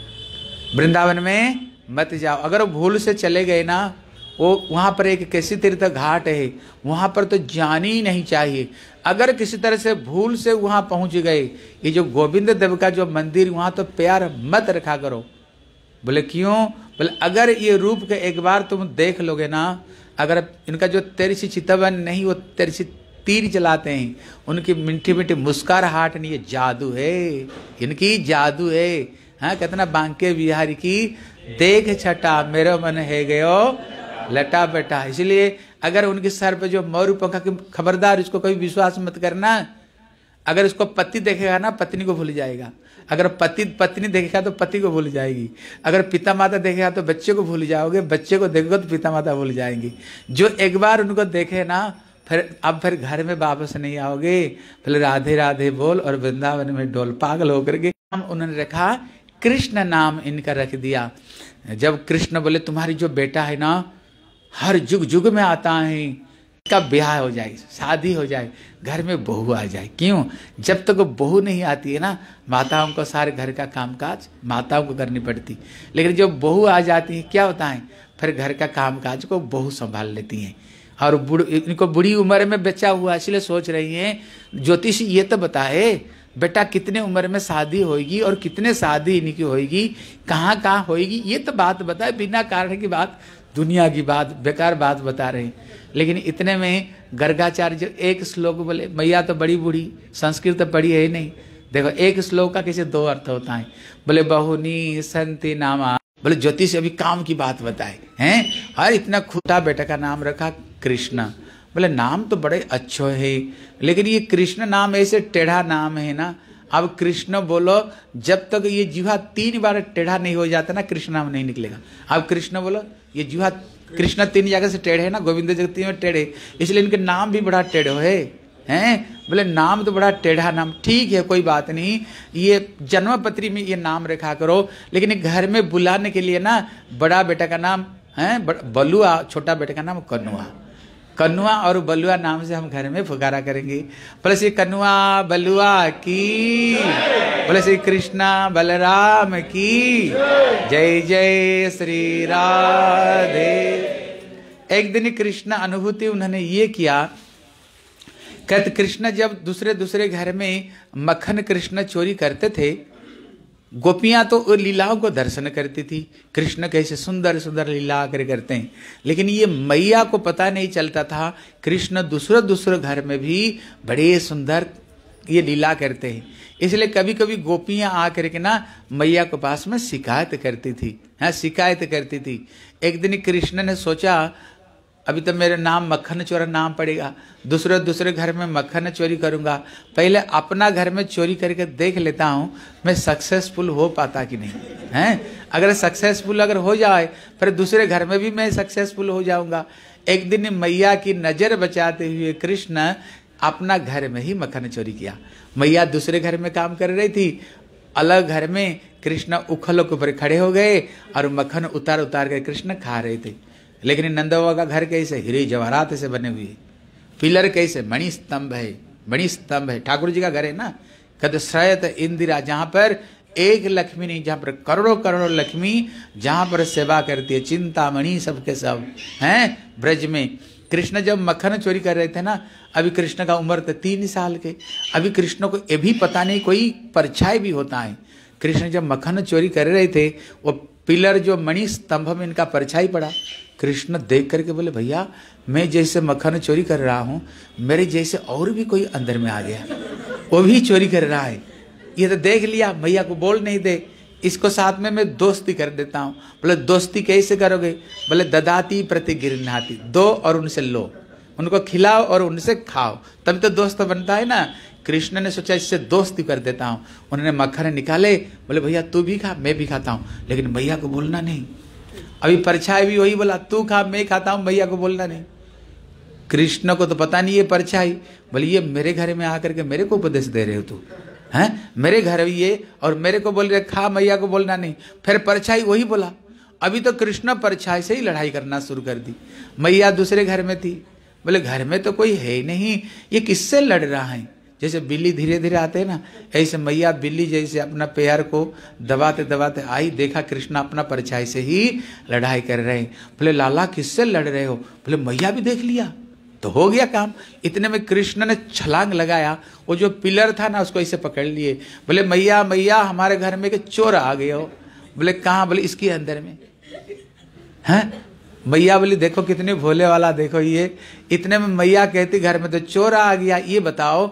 वृंदावन में मत जाओ। अगर भूल से चले गए ना, वो वहाँ पर एक कैसी तीर्थ घाट है, वहाँ पर तो जानी ही नहीं चाहिए। अगर किसी तरह से भूल से वहाँ पहुँच गए, ये जो गोविंद देव का जो मंदिर, वहाँ तो प्यार मत रखा करो। बोले क्यों? बोले अगर ये रूप के एक बार तुम देख लोगे ना, अगर इनका जो तिरछी चितवन नहीं, वो तिरछी तीर चलाते हैं, उनकी मीठी मीठी मुस्कुराहट नहीं, ये जादू है, इनकी जादू है। हाँ, कितना बांके बिहारी की देख छटा मेरा मन है गयो लटा बेटा। इसलिए अगर उनके सर पे जो मोर पंखा की, खबरदार इसको कभी विश्वास मत करना। अगर इसको पति देखेगा ना, पत्नी को भूल जाएगा। अगर पति पत्नी देखेगा तो पति को भूल जाएगी। अगर पिता माता देखेगा तो बच्चे को भूल जाओगे, बच्चे को देखोगे तो पिता माता भूल जाएंगी। जो एक बार उनको देखे ना, फिर अब फिर घर में वापस नहीं आओगे। पहले राधे राधे बोल और वृंदावन में डोल। पागल होकर के हम उन्होंने रखा, कृष्ण नाम इनका रख दिया। जब कृष्ण बोले तुम्हारी जो बेटा है ना, हर जुग जुग में आता है, इसका ब्याह हो जाए, शादी हो जाए, घर में बहू आ जाए। क्यों? जब तक वो बहू नहीं आती है ना, माताओं को सारे घर का कामकाज माताओं को करनी पड़ती। लेकिन जब बहू आ जाती है, क्या होता है? फिर घर का कामकाज को बहू संभाल लेती हैं। और बुढ़ इनको बुढ़ी उम्र में बच्चा हुआ, इसलिए सोच रही हैं ज्योतिषी ये तो बताए बेटा कितने उम्र में शादी होगी और कितने शादी इनकी होगी, कहाँ कहाँ होगी, ये तो बात बताए। बिना कारण की बात, दुनिया की बात, बेकार बात बता रहे हैं। लेकिन इतने में गर्गाचार्य एक श्लोक बोले, मैया तो बड़ी बूढ़ी, संस्कृत तो पढ़ी है ही नहीं। देखो एक श्लोक का कैसे दो अर्थ होता है। बोले बहुनी संति नामा, बोले ज्योतिष अभी काम की बात बताए हैं। और इतना खूटा बेटा का नाम रखा कृष्ण। बोले नाम तो बड़े अच्छे है, लेकिन ये कृष्ण नाम ऐसे टेढ़ा नाम है ना। अब कृष्ण बोलो, जब तक ये जीवा तीन बार टेढ़ा नहीं हो जाता ना, कृष्ण नाम नहीं निकलेगा। अब कृष्ण बोलो, ये जीवा कृष्ण तीन जगह से टेढ़े है ना, गोविंद जगती में टेढ़े, इसलिए इनके नाम भी बड़ा टेढ़ो है हैं। बोले नाम तो बड़ा टेढ़ा नाम, ठीक है कोई बात नहीं, ये जन्म पत्री में ये नाम रखा करो। लेकिन घर में बुलाने के लिए ना, बड़ा बेटा का नाम है बलुआ, छोटा बेटे का नाम कन्नुआ। कन्नुआ और बलुआ नाम से हम घर में पुकारा करेंगे। बोले श्री कन्नुआ बलुआ की, बोले श्री कृष्णा बलराम की जय जय श्री राधे। एक दिन कृष्ण अनुभूति उन्होंने ये किया, कहते कृष्ण जब दूसरे दूसरे घर में मक्खन कृष्ण चोरी करते थे, गोपियां तो लीलाओं को दर्शन करती थी, कृष्ण कैसे सुंदर सुंदर लीला कर करते हैं। लेकिन ये मैया को पता नहीं चलता था, कृष्ण दूसरे दूसरे घर में भी बड़े सुंदर ये लीला करते हैं। इसलिए कभी कभी गोपियां आकर के ना मैया के पास में शिकायत करती थी, हाँ शिकायत करती थी। एक दिन कृष्ण ने सोचा, अभी तो मेरा नाम मक्खन चोर नाम पड़ेगा, दूसरे दूसरे घर में मक्खन चोरी करूंगा, पहले अपना घर में चोरी करके देख लेता हूं मैं सक्सेसफुल हो पाता कि नहीं हैं। अगर सक्सेसफुल अगर हो जाए, फिर दूसरे घर में भी मैं सक्सेसफुल हो जाऊंगा। एक दिन मैया की नजर बचाते हुए कृष्ण अपना घर में ही मक्खन चोरी किया। मैया दूसरे घर में काम कर रही थी, अलग घर में कृष्ण उखलों के ऊपर खड़े हो गए और मक्खन उतार उतार कर कृष्ण खा रहे थे। लेकिन नंदवा का घर कैसे हीरे जवाहरात से बने हुए, पिलर कैसे मणि स्तंभ है, मणि स्तंभ है। ठाकुर जी का घर है ना, कहते श्रयत इंदिरा, जहां पर एक लक्ष्मी नहीं, जहां पर करोड़ों करोड़ों लक्ष्मी जहां पर सेवा करती है, चिंतामणि सबके सब हैं ब्रज में। कृष्ण जब मक्खन चोरी कर रहे थे ना, अभी कृष्ण का उम्र था तीन साल के। अभी कृष्ण को ये भी पता नहीं कोई परछाई भी होता है। कृष्ण जब मक्खन चोरी कर रहे थे, वो पिलर जो मणि स्तंभ में इनका परछाई पड़ा। कृष्ण देख करके बोले, भैया मैं जैसे मक्खन चोरी कर रहा हूँ, मेरे जैसे और भी कोई अंदर में आ गया, वो भी चोरी कर रहा है। ये तो देख लिया, मैया को बोल नहीं दे, इसको साथ में मैं दोस्ती कर देता हूँ। बोले दोस्ती कैसे करोगे? बोले ददाती प्रति गिरनाती, दो और उनसे लो, उनको खिलाओ और उनसे खाओ, तभी तो दोस्त बनता है ना। कृष्ण ने सोचा इससे दोस्ती कर देता हूँ। उन्होंने मक्खन निकाले, बोले भैया तू भी खा, मैं भी खाता हूँ, लेकिन भैया को बोलना नहीं। अभी परछाई भी वही बोला, तू खा मैं खाता हूँ, भैया को बोलना नहीं। कृष्ण को तो पता नहीं ये परछाई, बोले ये मेरे घर में आकर के मेरे को उपदेश दे रहे हो तू हैं, मेरे घर ये और मेरे को बोल रहे खा, मैया को बोलना नहीं। फिर परछाई वही बोला, अभी तो कृष्ण परछाई से ही लड़ाई करना शुरू कर दी। मैया दूसरे घर में थी, बोले घर में तो कोई है नहीं, ये किससे लड़ रहा है। जैसे बिल्ली धीरे धीरे आते हैं ना, ऐसे मैया बिल्ली जैसे अपना पैर को दबाते दबाते आई, देखा कृष्ण अपना परछाई से ही लड़ाई कर रहे हैं। बोले लाला किससे लड़ रहे हो। बोले मैया भी देख लिया तो हो गया काम। इतने में कृष्ण ने छलांग लगाया, वो जो पिलर था ना उसको ऐसे पकड़ लिए। बोले मैया मैया हमारे घर में के चोर आ गए हो। बोले कहाँ। बोले इसके अंदर में हैं। मैया बोली देखो कितने भोले वाला, देखो ये। इतने में मैया कहती घर में तो चोर आ गया, ये बताओ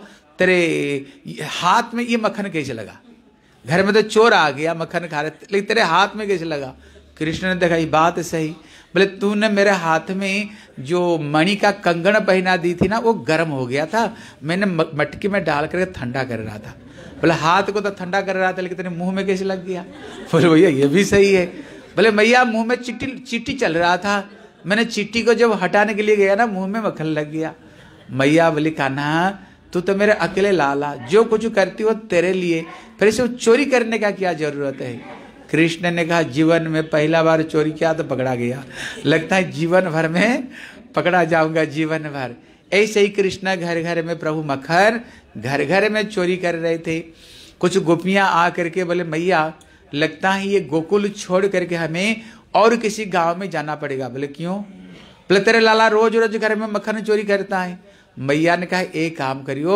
तेरे हाथ में ये मक्खन कैसे लगा। घर में तो चोर आ गया मक्खन खा रहे, लेकिन तेरे हाथ में कैसे लगा। कृष्ण ने देखा ये बात सही। बोले तूने मेरे हाथ में जो मणि का कंगन पहना दी थी ना वो गर्म हो गया था, मैंने मटकी में डाल करके ठंडा कर रहा था। बोले हाथ को तो ठंडा कर रहा था लेकिन तेरे मुंह में कैसे लग गया। बोले भैया ये भी सही है। बोले मैया मुंह में चीटी चीटी चल रहा था, मैंने चीटी को जब हटाने के लिए गया ना मुंह में मक्खन लग गया। मैया बोली कान्हा तू तो मेरे अकेले लाला, जो कुछ करती हो तेरे लिए, फिर इसे चोरी करने का क्या जरूरत है। कृष्ण ने कहा जीवन में पहला बार चोरी किया तो पकड़ा गया, लगता है जीवन भर में पकड़ा जाऊंगा जीवन भर। ऐसे ही कृष्ण घर घर में प्रभु मक्खन घर घर में चोरी कर रहे थे। कुछ गोपियां आ करके बोले मैया लगता है ये गोकुल छोड़ करके हमें और किसी गांव में जाना पड़ेगा। बोले क्यों। बोले तेरे लाला रोज रोज घर में मक्खन चोरी करता है। मैया ने कहा एक काम करियो,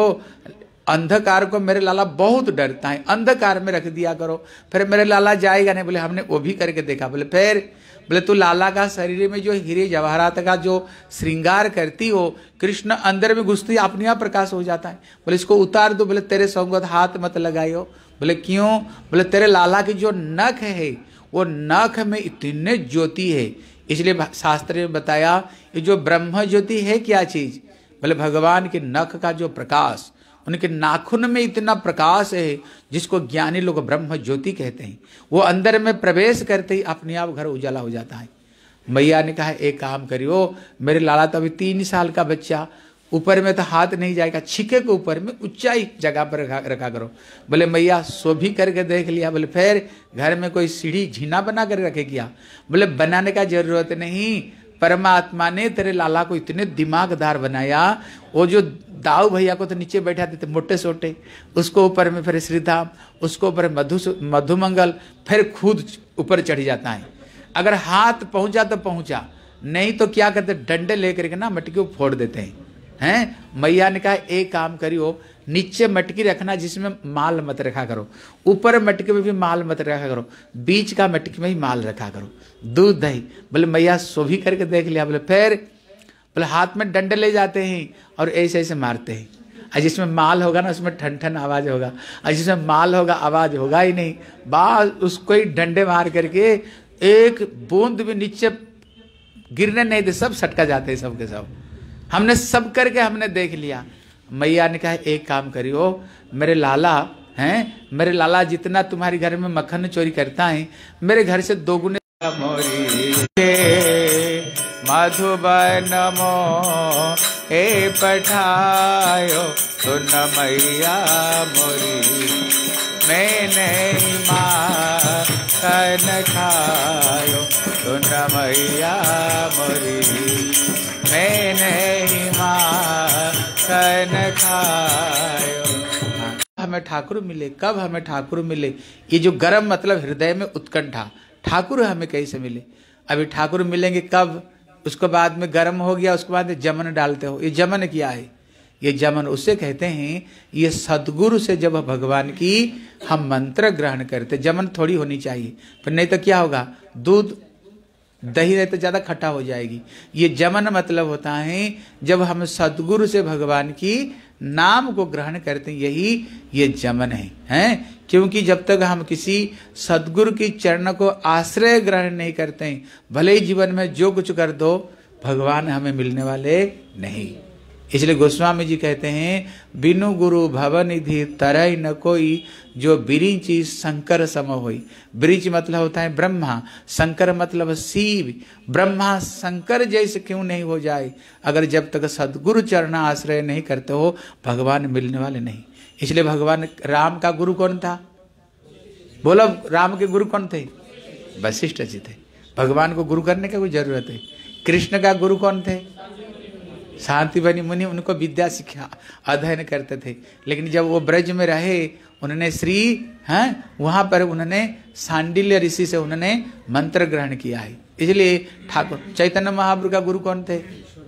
अंधकार को मेरे लाला बहुत डरता है, अंधकार में रख दिया करो, फिर मेरे लाला जाएगा नहीं। बोले हमने वो भी करके देखा। बोले फिर। बोले तू लाला का शरीर में जो हीरे जवाहरात का जो श्रृंगार करती हो, कृष्ण अंदर में घुसती अपने आप प्रकाश हो जाता है। बोले इसको उतार दो। बोले तेरे संगत हाथ मत लगाइयो। बोले क्यों। बोले तेरे लाला की जो नख है वो नख में इतने ज्योति है, इसलिए शास्त्र में बताया ये जो ब्रह्म ज्योति है क्या चीज। बोले भगवान के नख का जो प्रकाश, उनके नाखून में इतना प्रकाश है जिसको ज्ञानी लोग ब्रह्म ज्योति कहते हैं। वो अंदर में प्रवेश करते ही अपने आप घर उजाला हो जाता है। मैया ने कहा एक काम करियो, मेरे लाला तो अभी तीन साल का बच्चा, ऊपर में तो हाथ नहीं जाएगा, छिके के ऊपर में ऊंचाई जगह पर रखा रखा करो। बोले मैया सो भी करके देख लिया। बोले फिर घर में कोई सीढ़ी झीना बना कर रखे क्या। बोले बनाने का जरूरत नहीं, परमात्मा ने तेरे लाला को इतने दिमागदार बनाया, वो जो दाऊ भैया को तो नीचे बैठाते थे मोटे सोटे, उसको ऊपर में फिर श्रीधाम, उसको ऊपर मधु मधुमंगल, फिर खुद ऊपर चढ़ जाता है। अगर हाथ पहुंचा तो पहुंचा, नहीं तो क्या करते डंडे लेकर के ना मटकी को फोड़ देते हैं हैं। मैया ने कहा एक काम करियो, नीचे मटकी रखना जिसमें माल मत रखा करो, ऊपर मटकी में भी माल मत रखा करो, बीच का मटकी में ही माल रखा करो, दूध दही। बोले मैया सो भी करके देख लिया। बोले फिर। बोले हाथ में डंडे ले जाते हैं और ऐसे ऐसे मारते हैं, और जिसमें माल होगा ना उसमें ठन ठन आवाज होगा, और जिसमें माल होगा आवाज होगा ही नहीं। बाल उसको ही डंडे मार करके एक बूंद भी नीचे गिरने नहीं दे, सब सटका जाते हैं सबके सब। हमने सब करके हमने देख लिया। मैया ने कहा एक काम करियो, मेरे लाला हैं, मेरे लाला जितना तुम्हारे घर में मक्खन चोरी करता है, मेरे घर से दो गुने मधुबन मो हे पठायो सुन मैया मोरी, मैंने माखन खायो सुन मैया मोरी, मैंने माखन खायो। हमें ठाकुर मिले, कब हमें ठाकुर मिले। ये जो गर्म मतलब हृदय में उत्कंठा, ठाकुर हमें कैसे मिले। अभी ठाकुर मिलेंगे कब, उसके बाद में गर्म हो गया, उसके बाद जमन डालते हो। ये जमन क्या है। ये जमन उससे कहते हैं, ये सदगुरु से जब भगवान की हम मंत्र ग्रहण करते, जमन थोड़ी होनी चाहिए, फिर नहीं तो क्या होगा, दूध दही रहे तो ज्यादा खट्टा हो जाएगी। ये जमन मतलब होता है जब हम सदगुरु से भगवान की नाम को ग्रहण करते हैं, यही ये जमन है, हैं? क्योंकि जब तक हम किसी सदगुरु की चरण को आश्रय ग्रहण नहीं करते हैं, भले ही जीवन में जो कुछ कर दो, भगवान हमें मिलने वाले नहीं। इसलिए गोस्वामी जी कहते हैं, बिनु गुरु भव निधि तरई न कोई, जो बिरिंची शंकर सम होई। बिरिंच मतलब होता है ब्रह्मा, शंकर मतलब शिव। ब्रह्मा शंकर जैसे क्यों नहीं हो जाए, अगर जब तक सदगुरु चरण आश्रय नहीं करते हो, भगवान मिलने वाले नहीं। इसलिए भगवान राम का गुरु कौन था, बोलो राम के गुरु कौन थे, वशिष्ठ जी थे। भगवान को गुरु करने का कोई जरूरत है। कृष्ण का गुरु कौन थे? शांतिवनी मुनि, उनको विद्या शिक्षा अध्ययन करते थे। लेकिन जब वो ब्रज में रहे, उन्होंने श्री हैं वहां पर उन्होंने सांडिल्य ऋषि से उन्होंने मंत्र ग्रहण किया है। इसलिए ठाकुर चैतन्य महाप्रभु का गुरु कौन थे?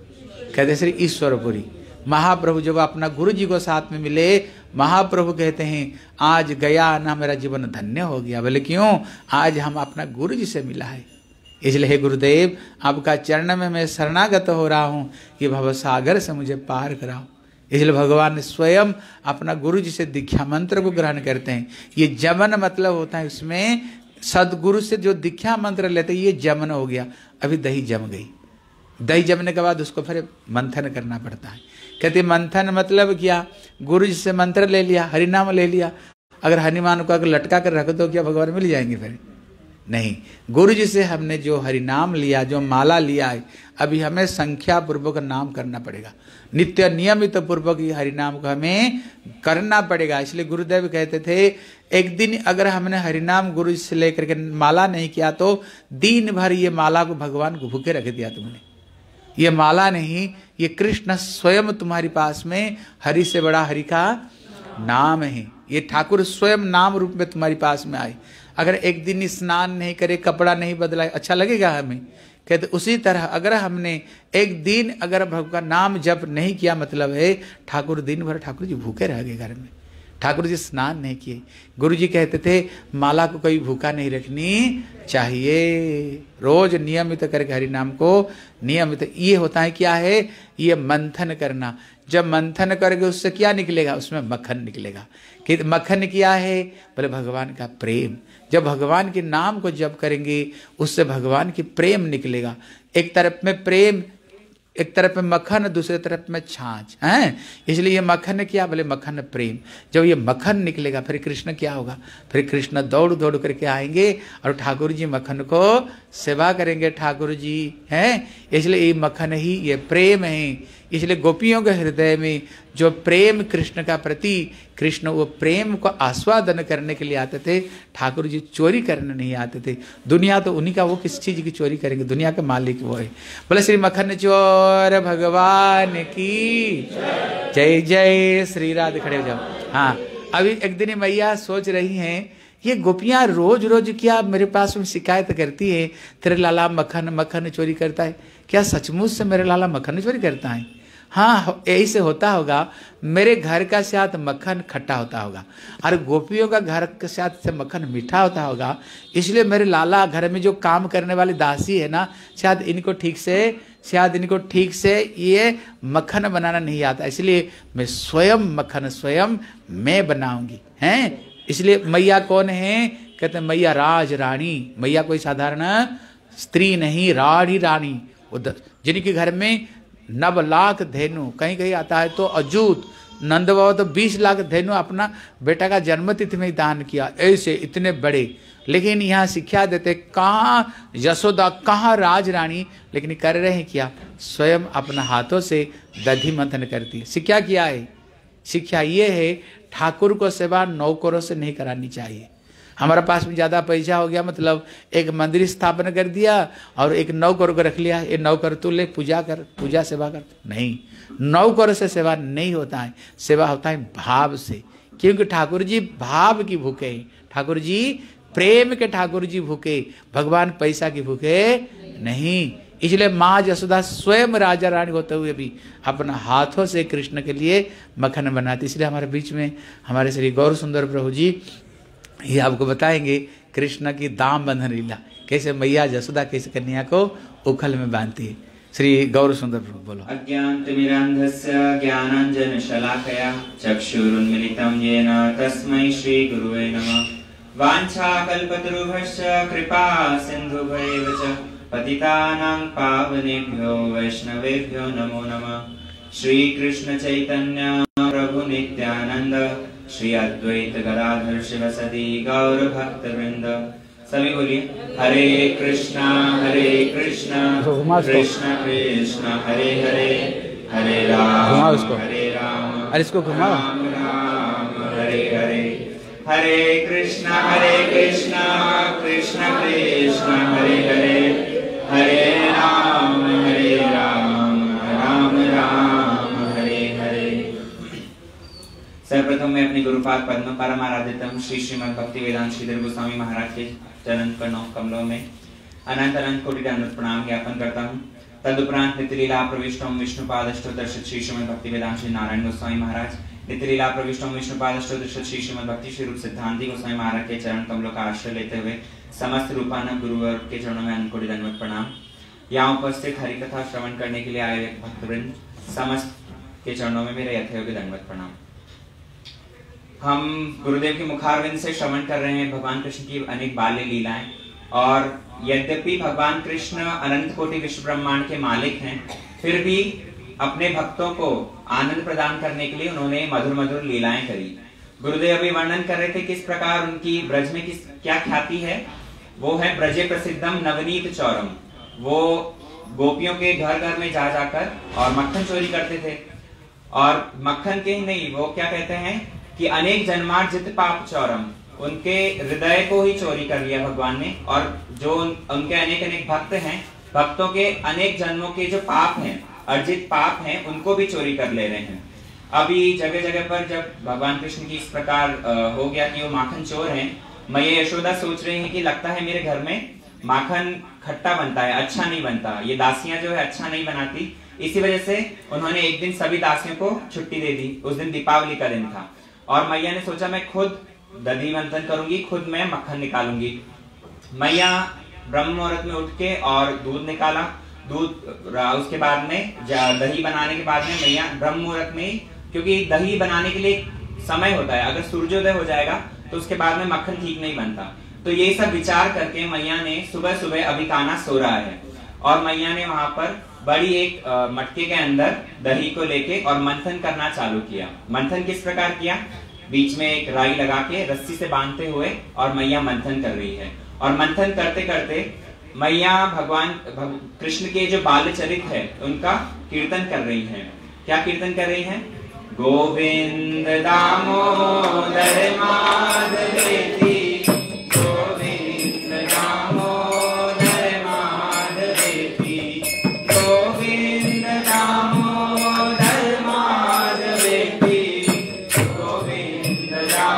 कहते श्री ईश्वरपुरी महाप्रभु। जब अपना गुरु जी को साथ में मिले, महाप्रभु कहते हैं आज गया ना मेरा जीवन धन्य हो गया। बोले क्यों? आज हम अपना गुरु जी से मिला है। इसलिए हे गुरुदेव, आपका चरण में मैं शरणागत हो रहा हूँ कि भवसागर से मुझे पार कराओ। इसलिए भगवान स्वयं अपना गुरु जी से दीक्षा मंत्र को ग्रहण करते हैं। ये जमन मतलब होता है, उसमें सदगुरु से जो दीक्षा मंत्र लेते हैं, ये जमन हो गया। अभी दही जम गई, दही जमने के बाद उसको फिर मंथन करना पड़ता है। कहते मंथन मतलब क्या? गुरु जी से मंत्र ले लिया, हरिनाम ले लिया, अगर हनुमान को अगर लटका कर रख दो, क्या भगवान मिल जाएंगे? फिर नहीं। गुरु जी से हमने जो हरिनाम लिया, जो माला लिया है, अभी हमें संख्या पूर्वक नाम करना पड़ेगा, नित्य नियमित पूर्वक ये हरिनाम को हमें करना पड़ेगा। इसलिए गुरुदेव कहते थे एक दिन अगर हमने हरिनाम गुरु जी से लेकर के माला नहीं किया तो दिन भर ये माला को भगवान को भूखे रख दिया तुमने। ये माला नहीं, ये कृष्ण स्वयं तुम्हारे पास में, हरि से बड़ा हरि का नाम है। ये ठाकुर स्वयं नाम रूप में तुम्हारे पास में आए। अगर एक दिन स्नान नहीं करे, कपड़ा नहीं बदला, अच्छा लगेगा हमें? कहते उसी तरह अगर हमने एक दिन अगर भगवान का नाम जप नहीं किया, मतलब है ठाकुर दिन भर ठाकुर जी भूखे रह गए घर में, ठाकुर जी स्नान नहीं किए। गुरु जी कहते थे माला को कोई भूखा नहीं रखनी चाहिए, रोज नियमित करके हरि नाम को नियमित। ये होता है क्या है? ये मंथन करना। जब मंथन करोगे उससे क्या निकलेगा? उसमें मक्खन निकलेगा। कि मक्खन क्या है? बोले भगवान का प्रेम। जब भगवान के नाम को जप करेंगे उससे भगवान की प्रेम निकलेगा। एक तरफ में प्रेम, एक तरफ में मक्खन, दूसरे तरफ में छाछ हैं। इसलिए ये मक्खन क्या? बोले मक्खन प्रेम। जब ये मक्खन निकलेगा फिर कृष्ण क्या होगा? फिर कृष्ण दौड़ दौड़ करके आएंगे और ठाकुर जी मक्खन को सेवा करेंगे। ठाकुर जी हैं, इसलिए ये मक्खन ही ये प्रेम है। इसलिए गोपियों के हृदय में जो प्रेम कृष्ण का प्रति, कृष्ण वो प्रेम को आस्वादन करने के लिए आते थे, ठाकुर जी चोरी करने नहीं आते थे। दुनिया तो उन्हीं का, वो किस चीज की चोरी करेंगे? दुनिया के मालिक वो है। बोले श्री मक्खन चोर भगवान की जय जय। श्री राधे, खड़े हो जाओ। हाँ, अभी एक दिन मैया सोच रही हैं, ये गोपियां रोज रोज क्या मेरे पास में शिकायत करती है, तेरे लाला मक्खन मक्खन चोरी करता है। क्या सचमुच से मेरे लाला मक्खन चोरी करता है? हाँ, यही से होता होगा। मेरे घर का शायद मक्खन खट्टा होता होगा और गोपियों का घर का शायद से मक्खन मीठा होता होगा। इसलिए मेरे लाला घर में जो काम करने वाली दासी है ना, शायद इनको ठीक से शायद इनको ठीक से ये मक्खन बनाना नहीं आता। इसलिए मैं स्वयं मक्खन स्वयं मैं बनाऊंगी हैं। इसलिए मैया कौन है? कहते हैं मैया राज रानी। मैया कोई साधारण स्त्री नहीं, रानी रानी। जिनके घर में नव लाख धेनु, कहीं कहीं आता है तो अजूत। नंद बाबा तो बीस लाख धेनु अपना बेटा का जन्मतिथि में दान किया, ऐसे इतने बड़े। लेकिन यहाँ शिक्षा देते कहाँ यशोदा, कहाँ राज रानी, लेकिन कर रहे हैं क्या? स्वयं अपना हाथों से दधि मंथन करती है। शिक्षा क्या है? शिक्षा ये है ठाकुर को सेवा नौकरों से नहीं करानी चाहिए। हमारे पास में ज़्यादा पैसा हो गया, मतलब एक मंदिर स्थापना कर दिया और एक नौकर को रख लिया, ये नौकर तू ले पूजा कर, पूजा सेवा कर। नहीं, नौकर से सेवा नहीं होता है, सेवा होता है भाव से। क्योंकि ठाकुर जी भाव की भूखे हैं, ठाकुर जी प्रेम के ठाकुर जी भूखे, भगवान पैसा की भूखे नहीं। इसलिए माँ यशोदा स्वयं राजा रानी होते हुए भी अपना हाथों से कृष्ण के लिए मक्खन बनाती। इसलिए हमारे बीच में हमारे श्री गौर सुंदर प्रभु जी ये आपको बताएंगे कृष्ण की दाम बंधन लीला, कैसे मैया यशोदा कैसे कन्या को उखल में बांधती है। श्री गौर सुंदर प्रभु बोलो। अज्ञानतिमिरान्धस्य ज्ञानाञ्जन शलाकया चक्षुरुन्मिलितं येन तस्मै श्री गुरुवे नमः। वाञ्छाकल्पतरुभ्यश्च कृपा सिन्धुभ्यैव च पतितानां पावनेभ्यो वैष्णवेभ्यो नमो नमः। श्री कृष्ण चैतन्य प्रभु नित्यानंद श्री अद्वैत गदाधर शिवसदी गौर भक्तवृंद। सभी बोलिए हरे कृष्णा हरे कृष्णा कृष्ण कृष्ण हरे हरे हरे राम हरे राम अरे इसको घुमाओ। राम राम हरे हरे हरे कृष्ण हरे कृष्ण कृष्ण कृष्ण हरे हरे हरे राम हरे राम राम राम हरे हरे। सर्वप्रथम मैं अपने गुरुपाद पद्म परम आराध्यतम श्री श्रीमद् भक्ति वेदांत श्रीधर गोस्वामी महाराज के चरण कमलों में अनंत अनंत कोटि दंडवत प्रणाम ज्ञापन करता हूँ। तदुपरांत नित्यलीला प्रविष्टम विष्णुपादष्टो दर्शित श्री श्रीमद् भक्ति वेदांत श्री नारायण गोस्वामी महाराज, नित्यलीला प्रविष्टम विष्णुपादष्टो दर्शित श्री श्रीमद् भक्ति श्री रूप सिद्धांति गोस्वामी महाराज के चरण कमलों का आश्रय लेते हुए समस्त रूपानंद गुरुवर के चरणों में अनंत कोटि दंडवत प्रणाम। यहाँ उपस्थित हरि कथा श्रवण करने के लिए आए भक्तवृंद समस्त के चरणों में मेरे यथायोग्य दंडवत प्रणाम। हम गुरुदेव के मुखारविंद से श्रवण कर रहे हैं भगवान कृष्ण की अनेक बाल्य लीलाएं, और यद्यपि भगवान कृष्ण अनंत कोटि विश्व ब्रह्मांड के मालिक हैं, फिर भी अपने भक्तों को आनंद प्रदान करने के लिए उन्होंने मधुर मधुर लीलाएं करी। गुरुदेव अभी वर्णन कर रहे थे किस प्रकार उनकी ब्रज में किस क्या ख्याति है। वो है ब्रजे प्रसिद्धम नवनीत चौरम। वो गोपियों के घर घर में जा जाकर और मक्खन चोरी करते थे, और मक्खन के ही नहीं, वो क्या कहते हैं कि अनेक जन्मार्जित पाप चौरम, उनके हृदय को ही चोरी कर लिया भगवान ने। और जो उन, उनके अनेक अनेक भक्त हैं, भक्तों के अनेक जन्मों के जो पाप हैं, अर्जित पाप हैं, उनको भी चोरी कर ले रहे हैं। अभी जगह जगह पर जब भगवान कृष्ण की इस प्रकार हो गया कि वो माखन चोर हैं, मैया यशोदा सोच रही हैं कि लगता है मेरे घर में माखन खट्टा बनता है, अच्छा नहीं बनता, ये दासियां जो है अच्छा नहीं बनाती। इसी वजह से उन्होंने एक दिन सभी दासियों को छुट्टी दे दी। उस दिन दीपावली का दिन था, और मैया ने सोचा मैं खुद दधी मंथन करूंगी, खुद मैं मक्खन निकालूंगी। मैया ब्रह्म मुहूर्त में उठ के और दूध निकाला। दूध उसके बाद में दही बनाने के बाद में मैया ब्रह्म मुहूर्त में, क्योंकि दही बनाने के लिए समय होता है, अगर सूर्योदय हो जाएगा तो उसके बाद में मक्खन ठीक नहीं बनता। तो ये सब विचार करके मैया ने सुबह सुबह, अभी कान्हा सो रहा है, और मैया ने वहां पर बड़ी एक मटके के अंदर दही को लेके और मंथन करना चालू किया। मंथन किस प्रकार किया? बीच में एक राई लगा के रस्सी से बांधते हुए और मैया मंथन कर रही है। और मंथन करते करते मैया भगवान भग, कृष्ण के जो बाल चरित है उनका कीर्तन कर रही हैं। क्या कीर्तन कर रही हैं? गोविंद दामोदर माधवेति, गोविंद दामोदर माधवेति, गोविंद दामोदर माधवेति, गोविंद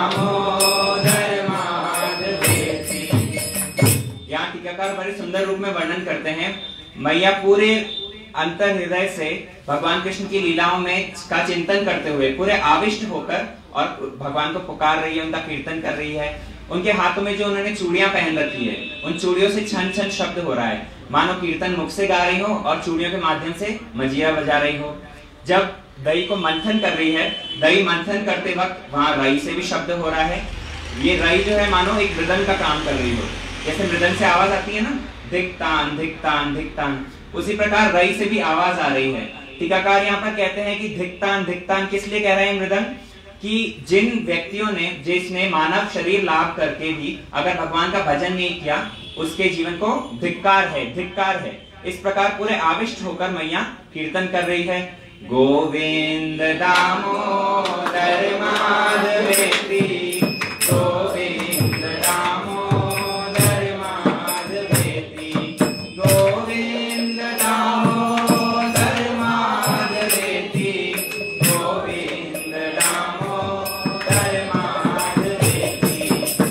दामोदर माधवेति। यहाँ टीकाकार बड़े सुंदर रूप में वर्णन करते हैं। मैया पूरे अंतर हृदय से भगवान कृष्ण की लीलाओं में का चिंतन करते हुए पूरे आविष्ट होकर और भगवान को पुकार रही है, उनका कीर्तन कर रही है। उनके हाथों में जो उन्होंने चूड़ियां पहन रखी है, उन चूड़ियों से छन छन शब्द हो रहा है, मानो कीर्तन मुख से गा रही हो और चूड़ियों के माध्यम से मजीरा बजा रही हो। जब दही को मंथन कर रही है, दही मंथन करते वक्त वहां रई से भी शब्द हो रहा है। ये रई जो है मानो एक मृदंग का काम कर रही हो, जैसे मृदंग से आवाज आती है ना, धिक तान धिक तान धिक तान, उसी प्रकार रई से भी आवाज आ रही है। टीकाकार यहाँ पर कहते हैं कि धिक्तान धिक्तान किस लिए कह रहे हैं मृदंग? कि जिन व्यक्तियों ने, जिसने मानव शरीर लाभ करके भी अगर भगवान का भजन नहीं किया, उसके जीवन को धिक्कार है, धिक्कार है। इस प्रकार पूरे आविष्ट होकर मैया कीर्तन कर रही है। गोविंद दामोदर माधवेति, गोविंद दामोदर माधवेति, गोविंद दामोदर माधवेति, गोविंद दामोदर माधवेति।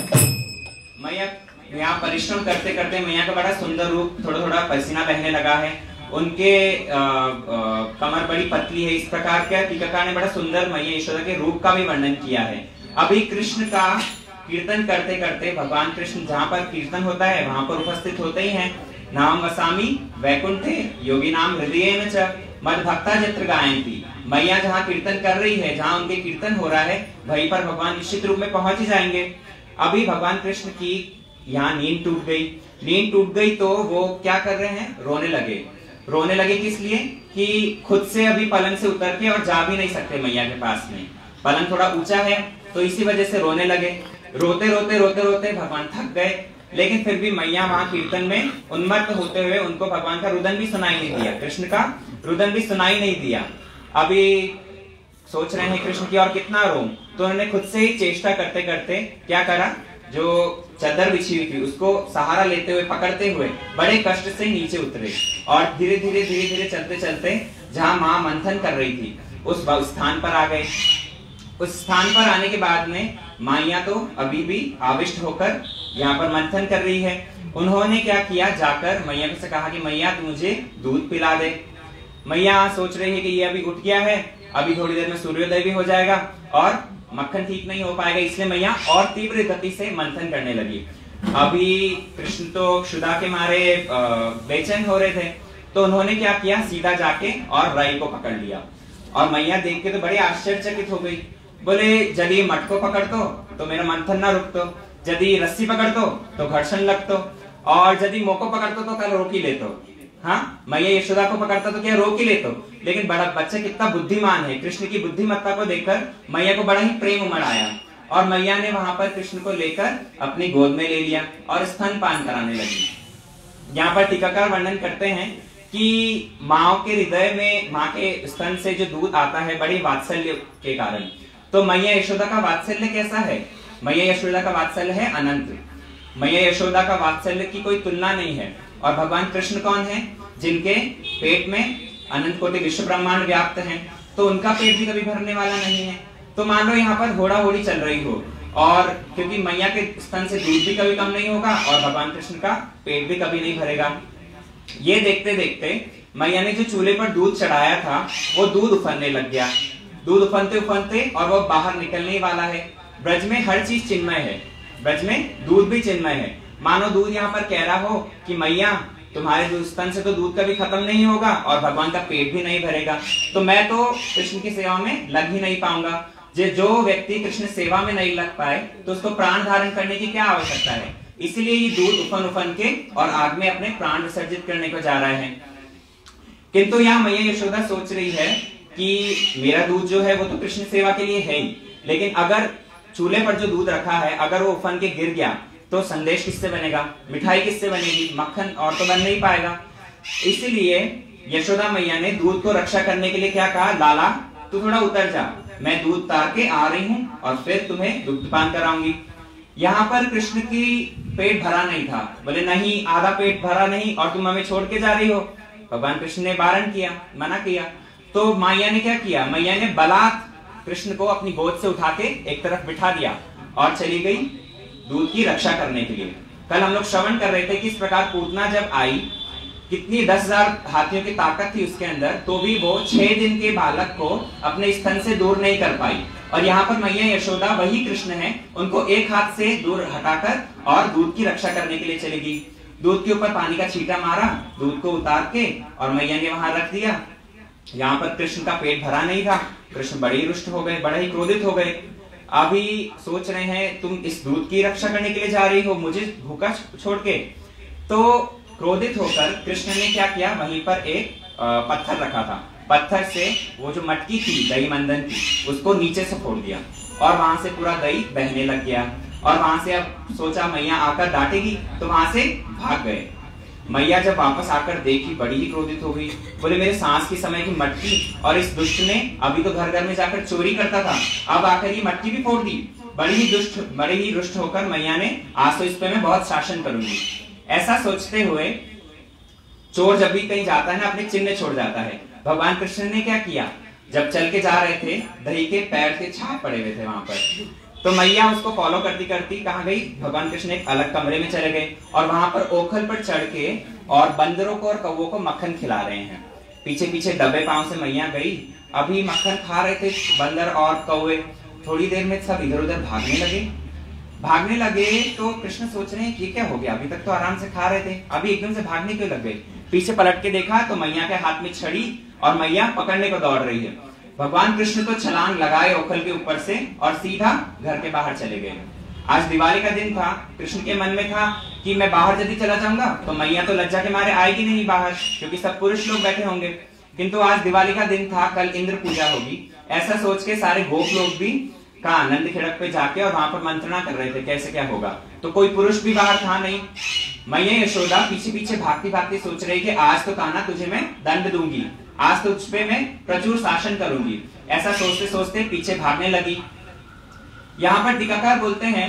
मैया यहाँ परिश्रम करते करते मैया का बड़ा सुंदर रूप, थोड़ा थोड़ा पसीना बहने लगा है। उनके आ, आ, कमर बड़ी पतली है। इस प्रकार का टीकाकार ने बड़ा सुंदर मैया यशोदा के रूप का भी वर्णन किया है। अभी कृष्ण का कीर्तन करते करते भगवान कृष्ण जहाँ पर कीर्तन होता है वहां पर उपस्थित होते ही हैं। नाम वसामी वैकुंठे योगी नाम हृदय च मद भक्ता जत्र गायंती। मैया जहाँ कीर्तन कर रही है, जहाँ उनके कीर्तन हो रहा है, वहीं पर भगवान निश्चित रूप में पहुंच ही जाएंगे। अभी भगवान कृष्ण की यहाँ नींद टूट गई। नींद टूट गई तो वो क्या कर रहे हैं? रोने लगे। रोने लगे किस लिए? कि खुद से अभी पलंग से उतर के और जा भी नहीं सकते मैया के पास में, पलंग थोड़ा ऊंचा है, तो इसी वजह से रोने लगे। रोते रोते रोते रोते भगवान थक गए, लेकिन फिर भी मैया वहां कीर्तन में उन्मत्त होते हुए उनको भगवान का रुदन भी सुनाई नहीं दिया, कृष्ण का रुदन भी सुनाई नहीं दिया। अभी सोच रहे हैं कृष्ण की और कितना रो, तो उन्होंने खुद से ही चेष्टा करते करते क्या करा, जो चादर बिछी हुई थी उसको सहारा लेते हुए पकड़ते हुए बड़े कष्ट से नीचे उतरे और धीरे धीरे धीरे धीरे चलते चलते जहां मां मंथन कर रही थी उस स्थान पर आ गए। उस स्थान पर आने के बाद में माइया तो अभी भी आविष्ट होकर यहाँ पर मंथन कर रही है। उन्होंने क्या किया, जाकर मैया से कहा कि मैया तू मुझे दूध पिला दे। मैया सोच रही है कि ये अभी उठ गया है, अभी थोड़ी देर में सूर्योदय भी हो जाएगा और मक्खन ठीक नहीं हो पाएगा, इसलिए मैया और तीव्र गति से मंथन करने लगी। अभी कृष्ण तो क्षुधा के मारे बेचैन हो रहे थे, तो उन्होंने क्या किया, सीधा जाके और राई को पकड़ लिया। और मैया देख के तो बड़ी आश्चर्यचकित हो गई, बोले यदि मट को पकड़ तो, तो मेरा मंथन ना रुकतो, यदि रस्सी पकड़ तो, तो घर्षण लगतो, और यदि मोको पकड़तो तो कल रोक ही लेतो। हाँ, मैया यशोदा को पकड़ता तो क्या रोक ही लेतो, लेकिन बड़ा बच्चा कितना बुद्धिमान है। कृष्ण की बुद्धिमत्ता को देखकर मैया को बड़ा ही प्रेम उमड़ आया और मैया ने वहां पर कृष्ण को लेकर अपनी गोद में ले लिया और स्तनपान कराने लगी। यहाँ पर टीकाकार वर्णन करते हैं कि माँ के हृदय में, माँ के स्तन से जो दूध आता है बड़ी वात्सल्य के कारण, तो मैया यशोदा का वात्सल्य कैसा है, मैया यशोदा का वात्सल्य है अनंत। मैया यशोदा का वात्सल्य की कोई तुलना नहीं है। और भगवान कृष्ण कौन है, जिनके पेट में अनंत कोटि विश्व ब्रह्मांड व्याप्त हैं, तो उनका पेट भी कभी भरने वाला नहीं है। तो मान लो यहाँ पर होड़ा होड़ी चल रही हो, और क्योंकि मैया के स्तन से दूध भी कभी कम नहीं होगा और भगवान कृष्ण का पेट भी कभी नहीं भरेगा। ये देखते देखते मैया ने जो चूल्हे पर दूध चढ़ाया था वो दूध उफनने लग गया। दूध उफनते उफनते और वो बाहर निकलने वाला है। ब्रज में हर चीज चिन्मय है, ब्रज में दूध भी चिन्मय है। मानो दूध यहाँ पर कह रहा हो कि मैया तुम्हारे दूध स्तन से तो दूध कभी खत्म नहीं होगा और भगवान का पेट भी नहीं भरेगा, तो मैं तो कृष्ण की सेवा में लग ही नहीं पाऊंगा। जे जो व्यक्ति कृष्ण सेवा में नहीं लग पाए तो उसको प्राण धारण करने की क्या आवश्यकता है। इसीलिए ये दूध उफन उफन के और आग में अपने प्राण विसर्जित करने को जा रहे हैं। किंतु यहाँ मैया यशोदा सोच रही है कि मेरा दूध जो है वो तो कृष्ण सेवा के लिए है ही, लेकिन अगर चूल्हे पर जो दूध रखा है अगर वो उफन के गिर गया तो संदेश किससे बनेगा, मिठाई किससे बनेगी, मक्खन और तो बन नहीं पाएगा। इसीलिए यशोदा मैया ने दूध को रक्षा करने के लिए क्या कहा, लाला तू थोड़ा उतर जा, मैं दूध तार के आ रही हूँ और फिर तुम्हें दुग्धपान कराऊंगी। यहाँ पर कृष्ण की पेट भरा नहीं था, बोले नहीं आधा पेट भरा नहीं और तुम हमें छोड़ के जा रही हो। भगवान कृष्ण ने बारण किया, मना किया। तो मैया ने क्या किया, मैया ने बलात् कृष्ण को अपनी गोद से उठा के एक तरफ बिठा दिया और चली गई दूध की रक्षा करने के लिए। कल हम लोग श्रवण कर रहे थे कि इस प्रकार पूतना जब आई, कितनी दस हजार हाथियों की ताकत थी उसके अंदर, तो भी वो छह दिन के बालक को अपने स्तन से दूर नहीं कर पाई। और यहाँ पर मैया यशोदा वही कृष्ण है, उनको एक हाथ से दूर हटाकर और दूध की रक्षा करने के लिए चली गई। दूध के ऊपर पानी का छींटा मारा, दूध को उतार के और मैया ने वहां रख दिया। यहाँ पर कृष्ण का पेट भरा नहीं था, कृष्ण बड़े ही रुष्ट हो गए, बड़े ही क्रोधित हो गए। अभी सोच रहे हैं तुम इस दूध की रक्षा करने के लिए जा रही हो मुझे भूखा छोड़ के। तो क्रोधित होकर कृष्ण ने क्या किया, वहीं पर एक पत्थर रखा था, पत्थर से वो जो मटकी थी दही मंदन की उसको नीचे से फोड़ दिया और वहां से पूरा दही बहने लग गया। और वहां से अब सोचा मैया आकर डांटेगी, तो वहां से भाग गए। मैया जब वापस आकर देखी बड़ी ही क्रोधित हो गई, बोले मेरे सांस की समय की मटकी और इस दुष्ट ने अभी तो घर घर में जाकर चोरी करता था, अब आकर ये मटकी भी फोड़ दी। बड़ी ही दुष्ट बड़ी ही रुष्ट होकर मैया ने आज तो इस पे मैं बहुत शासन करूंगी। ऐसा सोचते हुए चोर जब भी कहीं जाता है ना अपने चिन्ह छोड़ जाता है। भगवान कृष्ण ने क्या किया, जब चल के जा रहे थे दही के पैर के छाप पड़े हुए थे वहां पर, तो मैया उसको फॉलो करती करती कहाँ गई, भगवान कृष्ण एक अलग कमरे में चले गए और वहां पर ओखल पर चढ़ के और बंदरों को और कौवों को मक्खन खिला रहे हैं। पीछे पीछे दबे पांव से मैया गई, अभी मक्खन खा रहे थे बंदर और कौवे, थोड़ी देर में सब इधर उधर भागने लगे। भागने लगे तो कृष्ण सोच रहे हैं ये क्या हो गया, अभी तक तो आराम से खा रहे थे, अभी एकदम से भागने क्यों लग गए। पीछे पलट के देखा तो मैया के हाथ में छड़ी और मैया पकड़ने को दौड़ रही है। भगवान कृष्ण तो छलांग लगाए ओखल के ऊपर से और सीधा घर के बाहर चले गए। आज दिवाली का दिन था, कृष्ण के मन में था कि मैं बाहर यदि चला जाऊंगा तो मैया तो लज्जा के मारे आएगी नहीं बाहर, क्योंकि सब पुरुष लोग बैठे होंगे। किंतु आज दिवाली का दिन था, कल इंद्र पूजा होगी, ऐसा सोच के सारे गोप लोग भी का आनंद खिड़क पे जाके और वहां पर मंत्रणा कर रहे थे कैसे क्या होगा। तो कोई पुरुष भी बाहर था नहीं। मैया यशोदा पीछे पीछे भागती भागती सोच रही कि आज तो कान्हा तुझे मैं दंड दूंगी, आज तो तुझ पे मैं प्रचुर शासन करूंगी। ऐसा सोचते सोचते पीछे भागने लगी। यहाँ पर टीकाकार बोलते हैं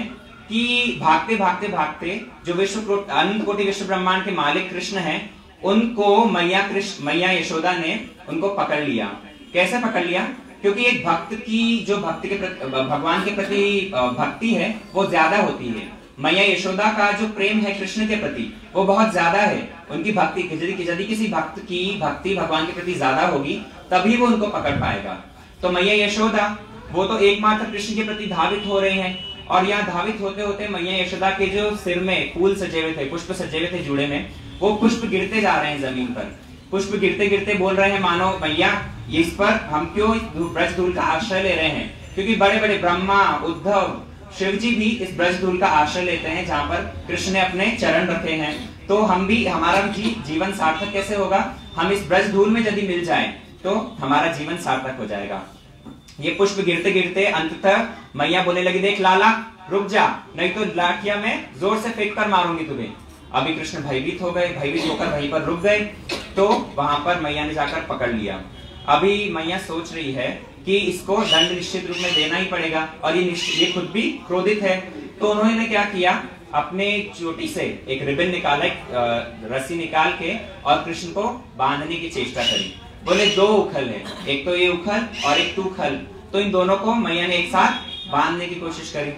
कि भागते भागते भागते जो विश्व अनंत कोटि विश्व ब्रह्मांड के मालिक कृष्ण हैं, उनको मैया कृष्ण मैया यशोदा ने उनको पकड़ लिया। कैसे पकड़ लिया? क्योंकि एक भक्त की जो भक्ति के प्रति भगवान के प्रति भक्ति है वो ज्यादा होती है। मैया यशोदा का जो प्रेम है कृष्ण के प्रति वो बहुत ज्यादा है। उनकी भक्ति यदि यदि किसी भक्त की भक्ति भगवान के प्रति ज्यादा होगी तभी वो उनको पकड़ पाएगा। तो मैया यशोदा वो तो एकमात्र कृष्ण के प्रति धावित हो रहे हैं, और यहाँ धावित होते होते मैया यशोदा के जो सिर में फूल सजे हुए थे, पुष्प सजे हुए थे जूड़े में, वो पुष्प गिरते जा रहे हैं जमीन पर। पुष्प गिरते गिरते बोल रहे हैं, मानो मैया इस पर हम क्यों ब्रज धूल का आश्रय ले रहे हैं, क्योंकि बड़े बड़े ब्रह्मा, उद्धव, शिव जी भी इस ब्रज धूल का आश्रय लेते हैं जहाँ पर कृष्ण ने अपने चरण रखे हैं। तो हम भी, हमारा भी जीवन सार्थक कैसे होगा? हम इस ब्रज धूल में यदि मिल जाएं तो हमारा जीवन सार्थक हो जाएगा। ये पुष्प गिरते गिरते अंततः मैया बोलने लगी, देख लाला रुक जा, नहीं तो लाठिया में जोर से फेंक कर मारूंगी तुम्हें। अभी कृष्ण भयभीत हो गए, भयभीत होकर वहीं पर रुक गए। तो वहां पर मैया ने जाकर पकड़ लिया। अभी मैया सोच रही है कि इसको दंड निश्चित रूप में देना ही पड़ेगा, और ये ये खुद भी क्रोधित है। तो उन्होंने क्या किया, अपने चोटी से एक रिबन निकाला, एक रस्सी निकाल के और कृष्ण को बांधने की चेष्टा करी। बोले दो उखल है, एक तो ये उखल और एक तू उखल, तो इन दोनों को मैया ने एक साथ बांधने की कोशिश करी।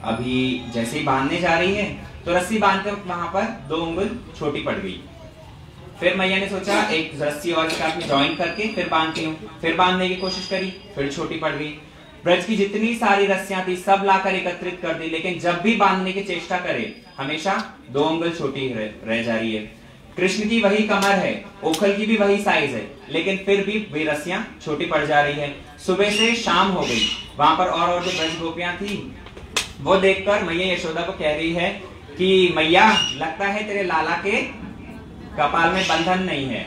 अभी जैसे ही बांधने जा रही है तो रस्सी बांधते वक्त वहां पर दो उंगल छोटी पड़ गई। फिर मैया ने सोचा एक रस्सी और साथ में ज्वाइन करके फिर बांधती हूँ। फिर बांधने की कोशिश करी, फिर छोटी पड़ गई। ब्रज की जितनी सारी रस्सियां थी सब लाकर एकत्रित कर दी, लेकिन जब भी बांधने की चेष्टा करे हमेशा दो उंगल छोटी रह जा रही है। कृष्ण की वही कमर है, उखल की भी वही साइज है, लेकिन फिर भी वे रस्सियां छोटी पड़ जा रही है। सुबह से शाम हो गई। वहां पर और और जो ब्रज गोपियां थी वो देखकर मैया यशोदा को कह रही है कि मैया लगता है तेरे लाला के कपाल में बंधन नहीं है।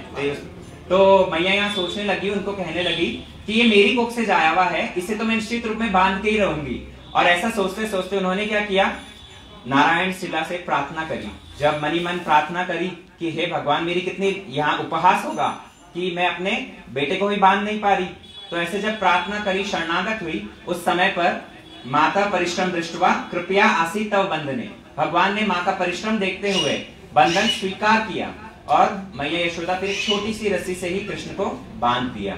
तो मैया यहाँ सोचने लगी, उनको कहने लगी कि ये मेरी कोख से जाया हुआ है, इसे तो मैं निश्चित रूप में बांध के ही रहूंगी। और ऐसा सोचते सोचते उन्होंने क्या किया, नारायण शिला से प्रार्थना करी। जब मनी मन प्रार्थना करी कि हे भगवान, मेरी कितनी यहाँ उपहास होगा कि मैं अपने बेटे को भी बांध नहीं पा रही। तो ऐसे जब प्रार्थना करी, शरणागत हुई, उस समय पर माता परिश्रम दृष्टवा कृपया आसी तव बंधने, भगवान ने माँ का परिश्रम देखते हुए बंधन स्वीकार किया और मैया यशोदा फिर छोटी सी रस्सी से ही कृष्ण को बांध दिया।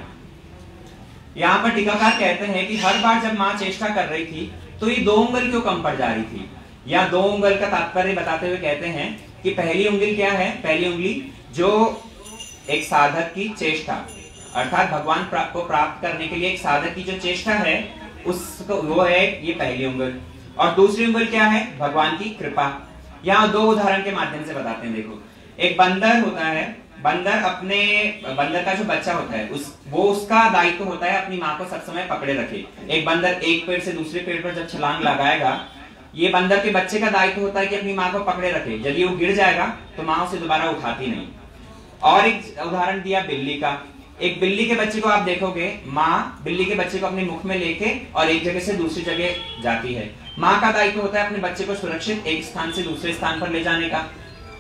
यहाँ पर टीकाकार कहते हैं कि हर बार जब माँ चेष्टा कर रही थी तो ये दो उंगल क्यों कम पड़ जा रही थी। या दो उंगल का तात्पर्य बताते हुए कहते हैं कि पहली उंगली क्या है, पहली उंगली जो एक साधक की चेष्टा, अर्थात भगवान को प्राप्त करने के लिए एक साधक की जो चेष्टा है उसको, वो है ये पहली उंगल। और दूसरी उंगल क्या है, भगवान की कृपा। यहाँ दो उदाहरण के माध्यम से बताते हैं। देखो, एक बंदर होता है, बंदर अपने बंदर का जो बच्चा होता है उस वो उसका दायित्व होता है अपनी माँ को सब समय पकड़े रखे। एक बंदर एक पेड़ से दूसरे पेड़ पर जब छलांग लगाएगा, ये बंदर के बच्चे का दायित्व होता है कि अपनी माँ को पकड़े रखे। यदि वो गिर जाएगा तो माँ उसे दोबारा उठाती नहीं। और एक उदाहरण दिया बिल्ली का। एक बिल्ली के बच्चे को आप देखोगे, माँ बिल्ली के बच्चे को अपने मुख में लेके और एक जगह से दूसरी जगह जाती है। माँ का दायित्व होता है अपने बच्चे को सुरक्षित एक स्थान से दूसरे स्थान पर ले जाने का।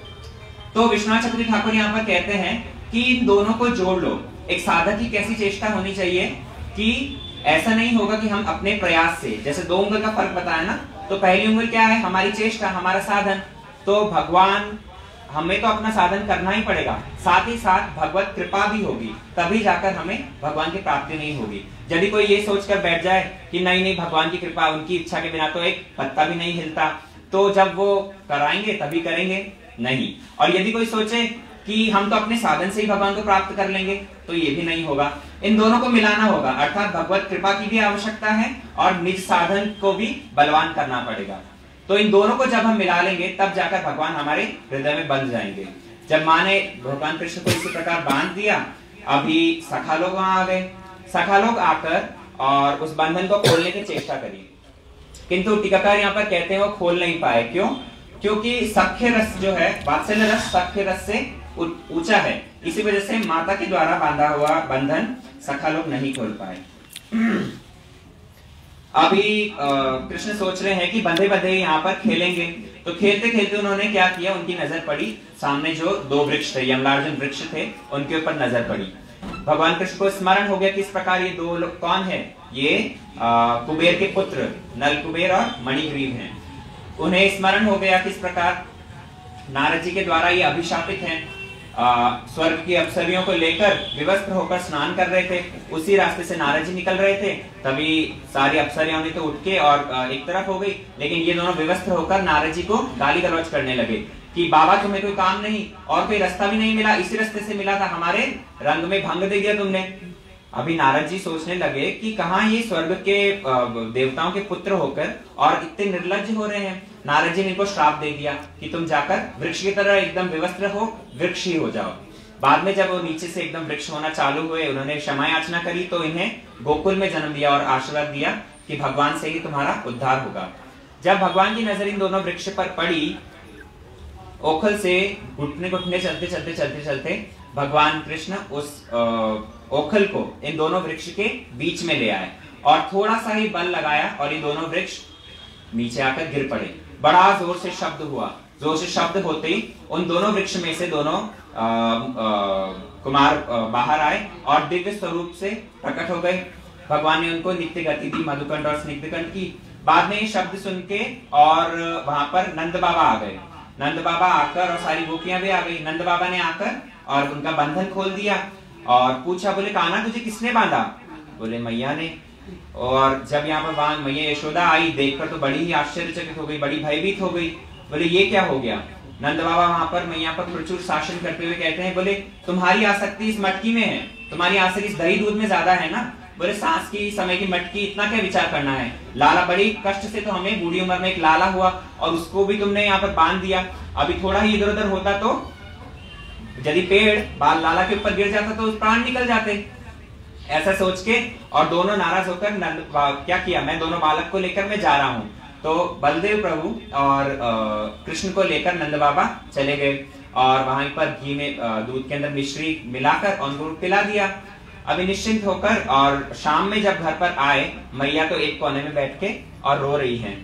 तो विश्वनाथ चक्रवर्ती ठाकुर यहाँ पर कहते हैं कि इन दोनों को जोड़ लो। एक साधक की कैसी चेष्टा होनी चाहिए कि ऐसा नहीं होगा कि हम अपने प्रयास से, जैसे दो उंगल का फर्क बताया ना, तो पहली उंगल क्या है, हमारी चेष्टा, हमारा साधन। तो भगवान, हमें तो अपना साधन करना ही पड़ेगा, साथ ही साथ भगवत कृपा भी होगी, तभी जाकर हमें भगवान की प्राप्ति नहीं होगी। यदि कोई ये सोचकर बैठ जाए कि नहीं नहीं भगवान की कृपा, उनकी इच्छा के बिना तो एक पत्ता भी नहीं हिलता, तो जब वो कराएंगे तभी करेंगे नहीं। और यदि कोई सोचे कि हम तो अपने साधन से ही भगवान को प्राप्त कर लेंगे, तो ये भी नहीं होगा। इन दोनों को मिलाना होगा, अर्थात भगवत कृपा की भी आवश्यकता है और निज साधन को भी बलवान करना पड़ेगा। तो इन दोनों को जब हम मिला लेंगे तब जाकर भगवान हमारे हृदय में बंध जाएंगे। जब माँ ने भगवान कृष्ण को इसी प्रकार बांध दिया, अभी सखा लोग वहां आ गए। सखा लोग आकर और उस बंधन को खोलने की चेष्टा करी, किंतु टीकाकार यहाँ पर कहते हैं वो खोल नहीं पाए। क्यों? क्योंकि सख्य रस जो है, वात्सल्य रस सख्य रस से ऊंचा है, इसी वजह से माता के द्वारा बांधा हुआ बंधन सखा लोग नहीं खोल पाए। अभी कृष्ण सोच रहे हैं कि बंधे बंधे यहाँ पर खेलेंगे। तो खेलते खेलते उन्होंने क्या किया, उनकी नजर पड़ी सामने जो दो वृक्ष थे, यमलार्जुन वृक्ष थे, उनके ऊपर नजर पड़ी। भगवान कृष्ण को स्मरण हो गया कि इस प्रकार ये दो लोग कौन है, ये आ, कुबेर के पुत्र नल कुबेर और मणिग्रीव हैं। उन्हें स्मरण हो गया कि इस प्रकार नारद जी के द्वारा ये अभिशापित हैं, स्वर्ग की अप्सरियों को लेकर विवस्त्र होकर स्नान कर रहे थे। उसी रास्ते से नारद जी निकल रहे थे, तभी सारी अप्सरियों ने तो उठ के और आ, एक तरफ हो गई, लेकिन ये दोनों विवस्त्र होकर नारद जी को गाली गलौज करने लगे कि बाबा तुम्हें कोई काम नहीं और कोई रास्ता भी नहीं मिला, इसी रास्ते से मिला था, हमारे रंग में भंग दे दिया तुमने। अभी नारद जी सोचने लगे कि कहाँ ये स्वर्ग के देवताओं के पुत्र होकर और इतने निर्लज्ज हो रहे हैं। नारद जी ने इनको श्राप दे दिया कि तुम जाकर वृक्ष की तरह एकदम विवस्त्र हो, वृक्ष ही हो जाओ। बाद में जब वो नीचे से एकदम वृक्ष होना चालू हुए, उन्होंने क्षमा याचना करी तो इन्हें गोकुल में जन्म दिया और आशीर्वाद दिया कि भगवान से ही तुम्हारा उद्धार होगा। जब भगवान की नजर इन दोनों वृक्ष पर पड़ी, ओखल से घुटने घुटने चलते चलते चलते चलते भगवान कृष्ण उस ओखल को इन दोनों वृक्ष के बीच में ले आए और थोड़ा सा ही बल लगाया और ये दोनों वृक्ष नीचे आकर गिर पड़े। बड़ा जोर से शब्द हुआ। जोर से शब्द होते ही उन दोनों वृक्ष में से दोनों आ, आ, कुमार आ, बाहर आए और दिव्य स्वरूप से प्रकट हो गए। भगवान ने उनको नित्य गति दी, मधुकंठ और स्निग्धकंठ की। बाद में ये शब्द सुन के और वहां पर नंद बाबा आ गए। नंद बाबा आकर और सारी गोपियां भी आ गई। नंद बाबा ने आकर और उनका बंधन खोल दिया और पूछा, बोले कान्हा तुझे किसने बांधा? बोले मैया ने। और जब यहाँ पर वहां मैया यशोदा आई, देखकर तो बड़ी ही आश्चर्यचकित हो गई, बड़ी भयभीत हो गई। बोले ये क्या हो गया? नंद बाबा वहां पर मैया पर प्रचुर शासन करते हुए कहते हैं, बोले तुम्हारी आसक्ति इस मटकी में है, तुम्हारी आसक्ति इस दही दूध में ज्यादा है ना। बोले सांस की समय की मटकी, इतना क्या विचार करना है? लाला बड़ी कष्ट से तो हमें बूढ़ी उम्र में एक लाला हुआ और उसको भी तुमने यहाँ पर बांध दिया। अभी थोड़ा ही इधर उधर होता तो यदि पेड़ बाल लाला के ऊपर गिर जाता तो प्राण निकल जाते। ऐसा सोच के और दोनों नाराज होकर नंद क्या किया, मैं दोनों बालक को लेकर मैं जा रहा हूँ। तो बलदेव प्रभु और कृष्ण को लेकर नंद बाबा चले गए और वहां पर घी में दूध के अंदर मिश्री मिलाकर उनको पिला दिया। अभी निश्चिंत होकर और शाम में जब घर पर आए, मैया तो एक कोने में बैठ के और रो रही हैं।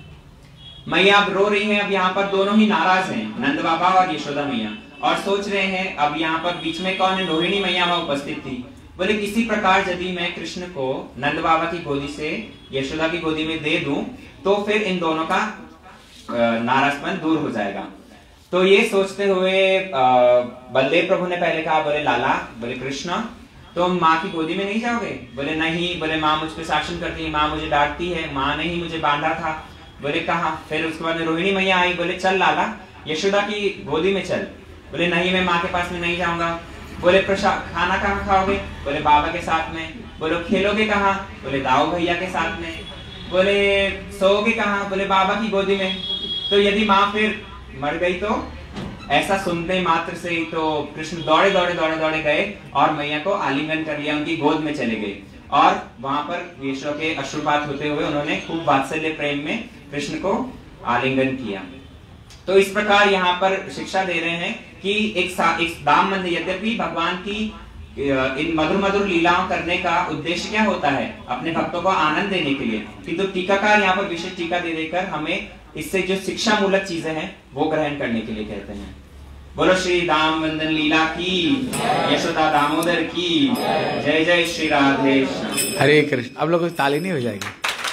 मैया अब रो रही हैं। अब यहाँ पर दोनों ही नाराज हैं, नंद बाबा और यशोदा मैया, और सोच रहे हैं अब यहाँ पर बीच में कौन है? रोहिणी मैया वहां उपस्थित थी। बोले किसी प्रकार यदि मैं कृष्ण को नंद बाबा की गोदी से यशोदा की गोदी में दे दूं तो फिर इन दोनों का नाराजपन दूर हो जाएगा। तो ये सोचते हुए बलदेव प्रभु ने पहले कहा, बोले लाला, बोले कृष्ण तुम माँ की गोदी में नहीं जाओगे? बोले नहीं। बोले माँ मुझ पे शासन करती है, माँ मुझे डांटती है, माँ ने ही मुझे बांधा था। बोले कहा? फिर उसके बाद रोहिणी मैया आई, बोले चल लाला यशोदा की गोदी में चल। बोले नहीं, मैं माँ के पास में नहीं जाऊंगा। बोले प्रसाद खाना कहाँ खाओगे? बोले बाबा के साथ में। बोले खेलोगे कहाँ? बोले दाऊ भैया के साथ में। बोले सोओगे कहाँ? बोले बाबा की गोदी में। तो यदि माँ फिर मर गई तो? ऐसा सुनते मात्र से ही तो कृष्ण दौड़े दौड़े दौड़े दौड़े गए और मैया को आलिंगन कर लिया, उनकी गोद में चले गए और वहां पर यशोदा के अश्रुपात होते हुए उन्होंने खूब वात्सल्य प्रेम में कृष्ण को आलिंगन किया। तो इस प्रकार यहाँ पर शिक्षा दे रहे हैं कि एक, एक दाम मंद, यद्यपि भगवान की इन मधुर मधुर लीलाओं करने का उद्देश्य क्या होता है? अपने भक्तों को आनंद देने के लिए, किंतु तो टीकाकार यहाँ पर विशेष टीका दे देकर हमें इससे जो शिक्षा मूलक चीजें हैं वो ग्रहण करने के लिए कहते हैं। बोलो श्री दाम वंदन लीला की, यशोदा दामोदर की जय। जय श्री राधे। हरे कृष्ण। अब लोगों की ताली नहीं हो जाएगी?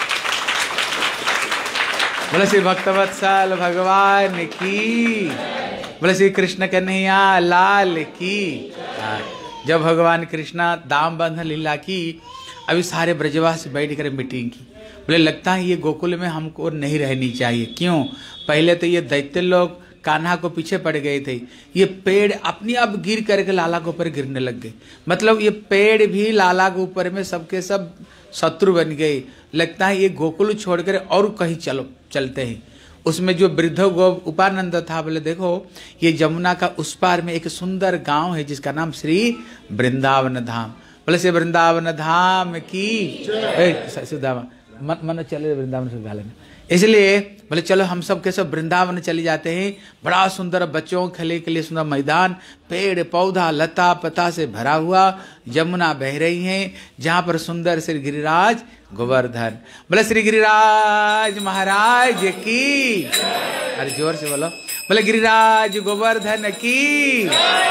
बोले श्री भक्तवत्सल भगवान की, बोले श्री कृष्ण कन्हैया लाल की। जब भगवान कृष्णा दाम बंधन लीला की, अभी सारे ब्रजवासी बैठ कर मीटिंग की। बोले लगता है ये गोकुल में हमको नहीं रहनी चाहिए। क्यों? पहले तो ये दैत्य लोग कान्हा को पीछे पड़ गए थे, ये पेड़ अपने आप गिर करके लाला के ऊपर गिरने लग गए। मतलब ये पेड़ भी लाला के ऊपर में सबके सब शत्रु बन गए। लगता है ये गोकुल छोड़कर और कहीं चलो चलते हैं। उसमें जो वृद्ध गो उपानंद था, बोले देखो ये जमुना का उस पार में एक सुंदर गांव है जिसका नाम श्री वृंदावन धाम। बोले श्री वृंदावन धाम की सुदामा मन मन चले वृंदावन से लेना। इसलिए बोले चलो हम सब के सब वृंदावन चले जाते हैं। बड़ा सुंदर बच्चों खेले के लिए सुंदर मैदान, पेड़ पौधा लता पता से भरा हुआ, जमुना बह रही हैं, जहाँ पर सुंदर श्री गिरिराज गोवर्धन। बोले श्री गिरिराज महाराज की। अरे जोर से बोलो। बोले गिरिराज गोवर्धन की।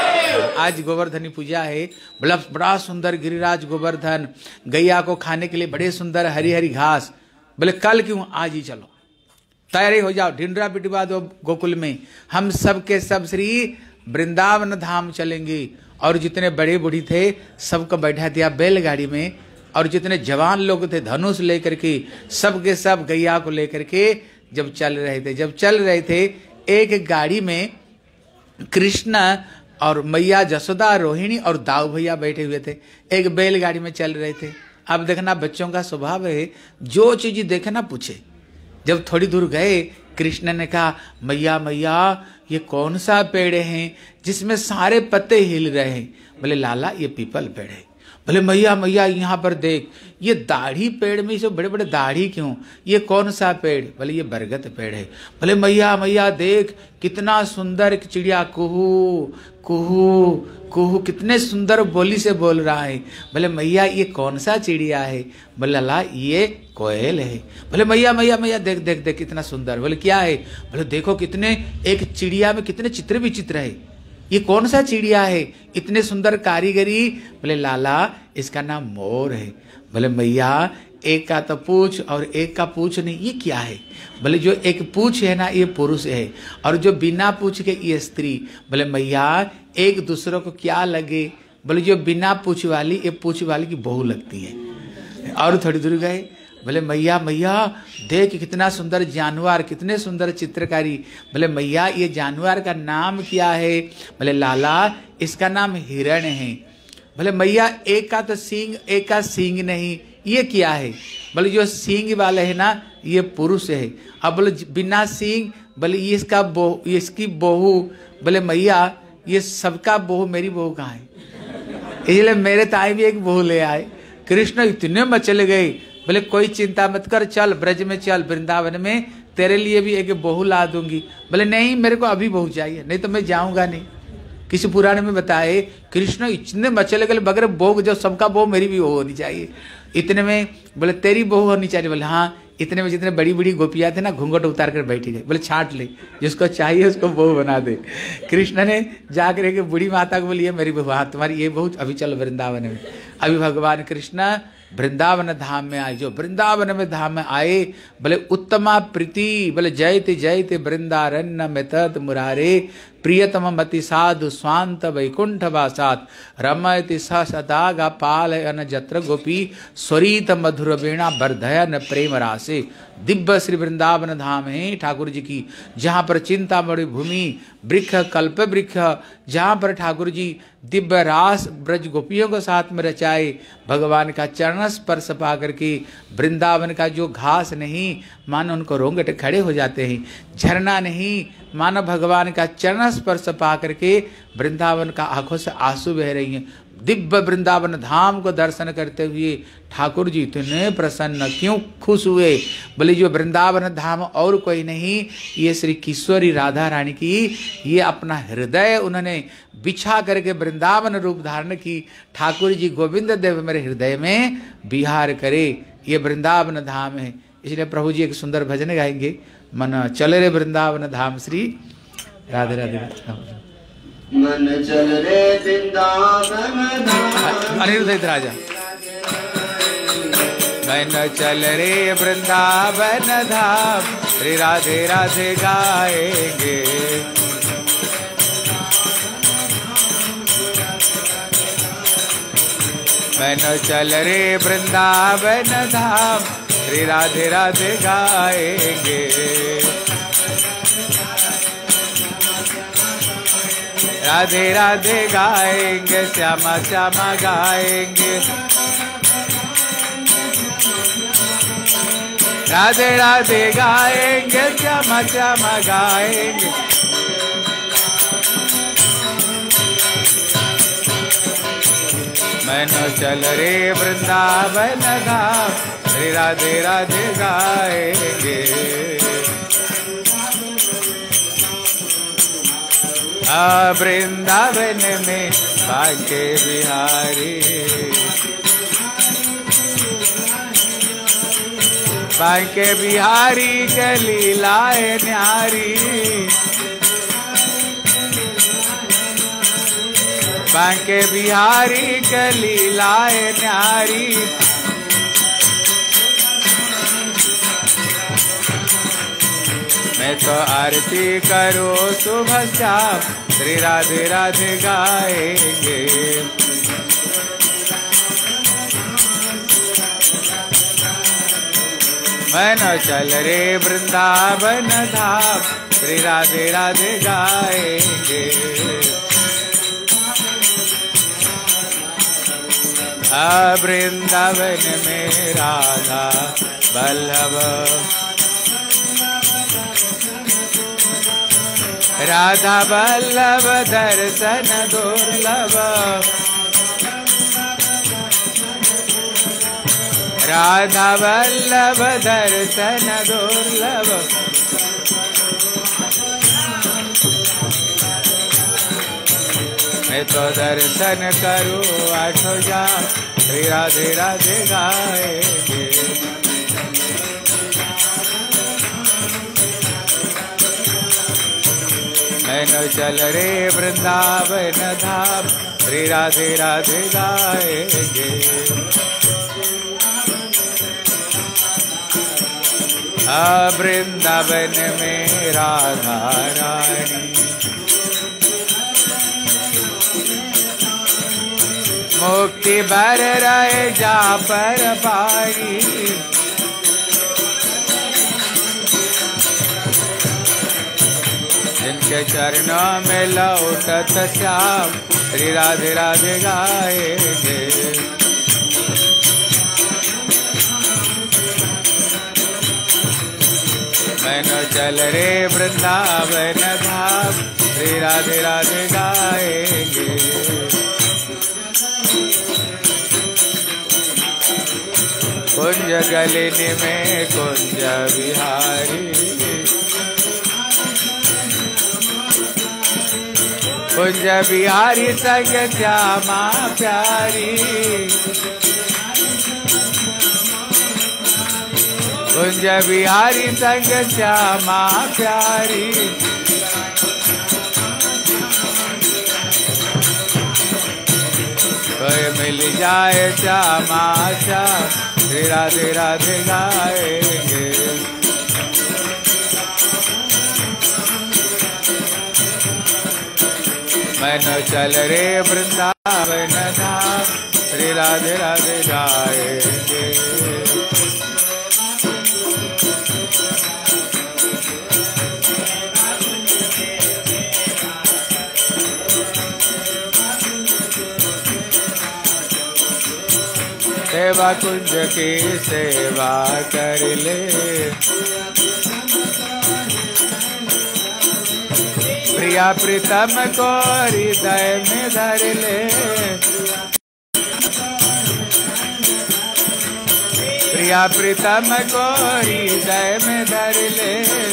आज गोवर्धनी पूजा है। बड़ा बड़ा सुंदर गिरिराज गोवर्धन, गैया को खाने के लिए बड़े सुंदर हरी हरी घास। बोले कल क्यों, आज ही चलो, तैयारी हो जाओ, ढिंडरा पिटवा दो गोकुल में। हम सब के सब श्री वृंदावन धाम चलेंगे। और जितने बड़े बूढ़ी थे सबको बैठा दिया बैलगाड़ी में, और जितने जवान लोग थे धनुष लेकर के सब के सब गैया को लेकर के जब चल रहे थे जब चल रहे थे एक गाड़ी में कृष्ण और मैया जसोदा, रोहिणी और दाऊ भैया बैठे हुए थे, एक बैलगाड़ी में चल रहे थे। अब देखना बच्चों का स्वभाव है, जो चीज देखे ना पूछे। जब थोड़ी दूर गए कृष्ण ने कहा, मैया मैया ये कौन सा पेड़ है जिसमें सारे पत्ते हिल रहे हैं? बोले लाला ये पीपल पेड़ है। बोले मैया मैया यहाँ पर देख, ये दाढ़ी पेड़ में से बड़े बड़े दाढ़ी क्यों, ये कौन सा पेड़? बोले ये बरगद पेड़ है। बोले मैया मैया देख कितना सुंदर एक चिड़िया कुहू कुहू कुहू कितने सुंदर बोली से बोल रहा है। बोले मैया ये कौन सा चिड़िया है? बोले लाला ये कोयल है। बोले मैया मैया मैया देख देख देख कितना सुंदर। बोले क्या है? बोले देखो कितने एक चिड़िया में कितने चित्र विचित्र है, ये कौन सा चिड़िया है, इतने सुंदर कारीगरी? बोले लाला इसका नाम मोर है। बोले मैया एक का तो पूछ और एक का पूछ नहीं, ये क्या है? बोले जो एक पूछ है ना ये पुरुष है, और जो बिना पूछ के ये स्त्री। बोले मैया एक दूसरे को क्या लगे? बोले जो बिना पूछ वाली ये पूछ वाली की बहू लगती है। और थोड़ी दूर गए, बोले मैया मैया देख कितना सुंदर जानवर, कितने सुंदर चित्रकारी। बोले मैया ये जानवर का नाम क्या है? बोले लाला इसका नाम हिरण है। बोले मैया एक का तो सींग एक का सींग नहीं, ये क्या है? बोले जो सींग वाले है ना ये पुरुष है। अब बोले बिना सींग, बोले ये इसका बहू, ये इसकी बहू। बोले मैया ये सबका बहू, मेरी बहू कहाँ है? इसलिए मेरे ताई भी एक बहू ले आए। कृष्ण इतने मचल गए। बोले कोई चिंता मत कर, चल ब्रज में चल, वृंदावन में तेरे लिए भी एक बहू ला दूंगी। बोले नहीं मेरे को अभी बहू चाहिए, नहीं तो मैं जाऊंगा नहीं। किसी पुराण में बताए कृष्ण इतने मचले गए बगैर बहू, जो सबका बहू मेरी भी बहू होनी चाहिए। इतने में बोले तेरी बहू होनी चाहिए। बोले हाँ। इतने में जितने बड़ी बड़ी गोपियां थे ना घूंघट उतार कर बैठी गई। बोले छाट ले, जिसको चाहिए उसको बहू बना दे। कृष्ण ने जाकर के बूढ़ी माता को बोली मेरी बहू, हाँ तुम्हारी ये बहू, अभी चलो वृंदावन में। अभी भगवान कृष्ण वृंदावन धाम में आए। जो वृंदावन में धाम में आए, बोले उत्तमा प्रीति, बोले जयति जयति वृंदारण्य में तत् मुरारे, प्रियतम मति साधु स्वांत वैकुंठ वासात, रमयति स सदा गा पालयन जत्र गोपी, स्वरीत मधुर वीणा वर्धयन प्रेम रासे। दिव्य श्री वृंदावन धाम है ठाकुर जी की, जहाँ पर चिंतामणि भूमि वृक्ष कल्प वृक्ष, जहाँ पर ठाकुर जी दिव्य रास ब्रज गोपियों को साथ में रचाए। भगवान का चरण स्पर्श पा करके वृंदावन का जो घास नहीं मानो उनको रोंगटे खड़े हो जाते हैं, झरना नहीं मानो भगवान का चरण स्पर्श पा करके वृंदावन का आंखों से आंसू बह रही हैं। दिव्य वृंदावन धाम को दर्शन करते हुए ठाकुर जी इतने प्रसन्न क्यों खुश हुए? बोले जो वृंदावन धाम और कोई नहीं, ये श्री किशोरी राधा रानी की ये अपना हृदय उन्होंने बिछा करके वृंदावन रूप धारण की। ठाकुर जी गोविंद देव मेरे हृदय में विहार करे, ये वृंदावन धाम है। इसलिए प्रभु जी एक सुंदर भजन गाएंगे, मन चले रे वृंदावन धाम श्री राधे राधे। मन चल रे वृंदावन धाम, अनिरुद्ध राजा। मन चल रे वृंदावन धाम श्री राधे राधे गाएंगे। मन चल रे वृंदावन धाम श्री राधे राधे गाएंगे। राधे राधे गाएंगे, श्यामा श्यामा गाएंगे। राधे राधे गाएंगे, श्यामा श्यामा गाएंगे। मन चल रे वृंदावन धाम श्री राधे राधे गाएंगे। आ वृंदावन में बांके बिहारी, बांके बिहारी के लीलाए न्यारी। बांके बिहारी के लीलाए न्यारी। मैं तो आरती करो सुबह शाम श्री राधे राधे गाएंगे। मन चल रे वृंदावन धाम श्री राधे राधे गाएंगे। आ वृंदावन में राधा वल्लभ राधा वल्लभ दर्शन दुर्लभ। राधा वल्लभ दर्शन दुर्लभ। मैं तो दर्शन करूं आठों जाम श्री राधे राधे गाएंगे। मैंने चल रे वृंदावन धाम श्री राधे राधे गाएंगे। आ वृंदावन में राधा रानी मुक्ति भर रहे जा पर पारी। जिनके चरणों में लौटत श्याम श्री राधे राधे गाएंगे। मैंने चल रे वृंदावन धाम श्री राधे राधे गाएंगे। कुंज गलिनी में कुंज बिहारी कुंज बिहारी संग श्यामा प्यारी। कुंज बिहारी संग श्यामा प्यारी। कोई मिल जाए श्यामा श्याम श्री राधे राधे गाएंगे। मैंने चल रे वृंदावन धाम श्री राधे राधे गाएंगे। सेवा कुंज की सेवा कर ले प्रिया प्रीतम को हृदय में धर ले। प्रिया प्रीतम को हृदय में धर ले।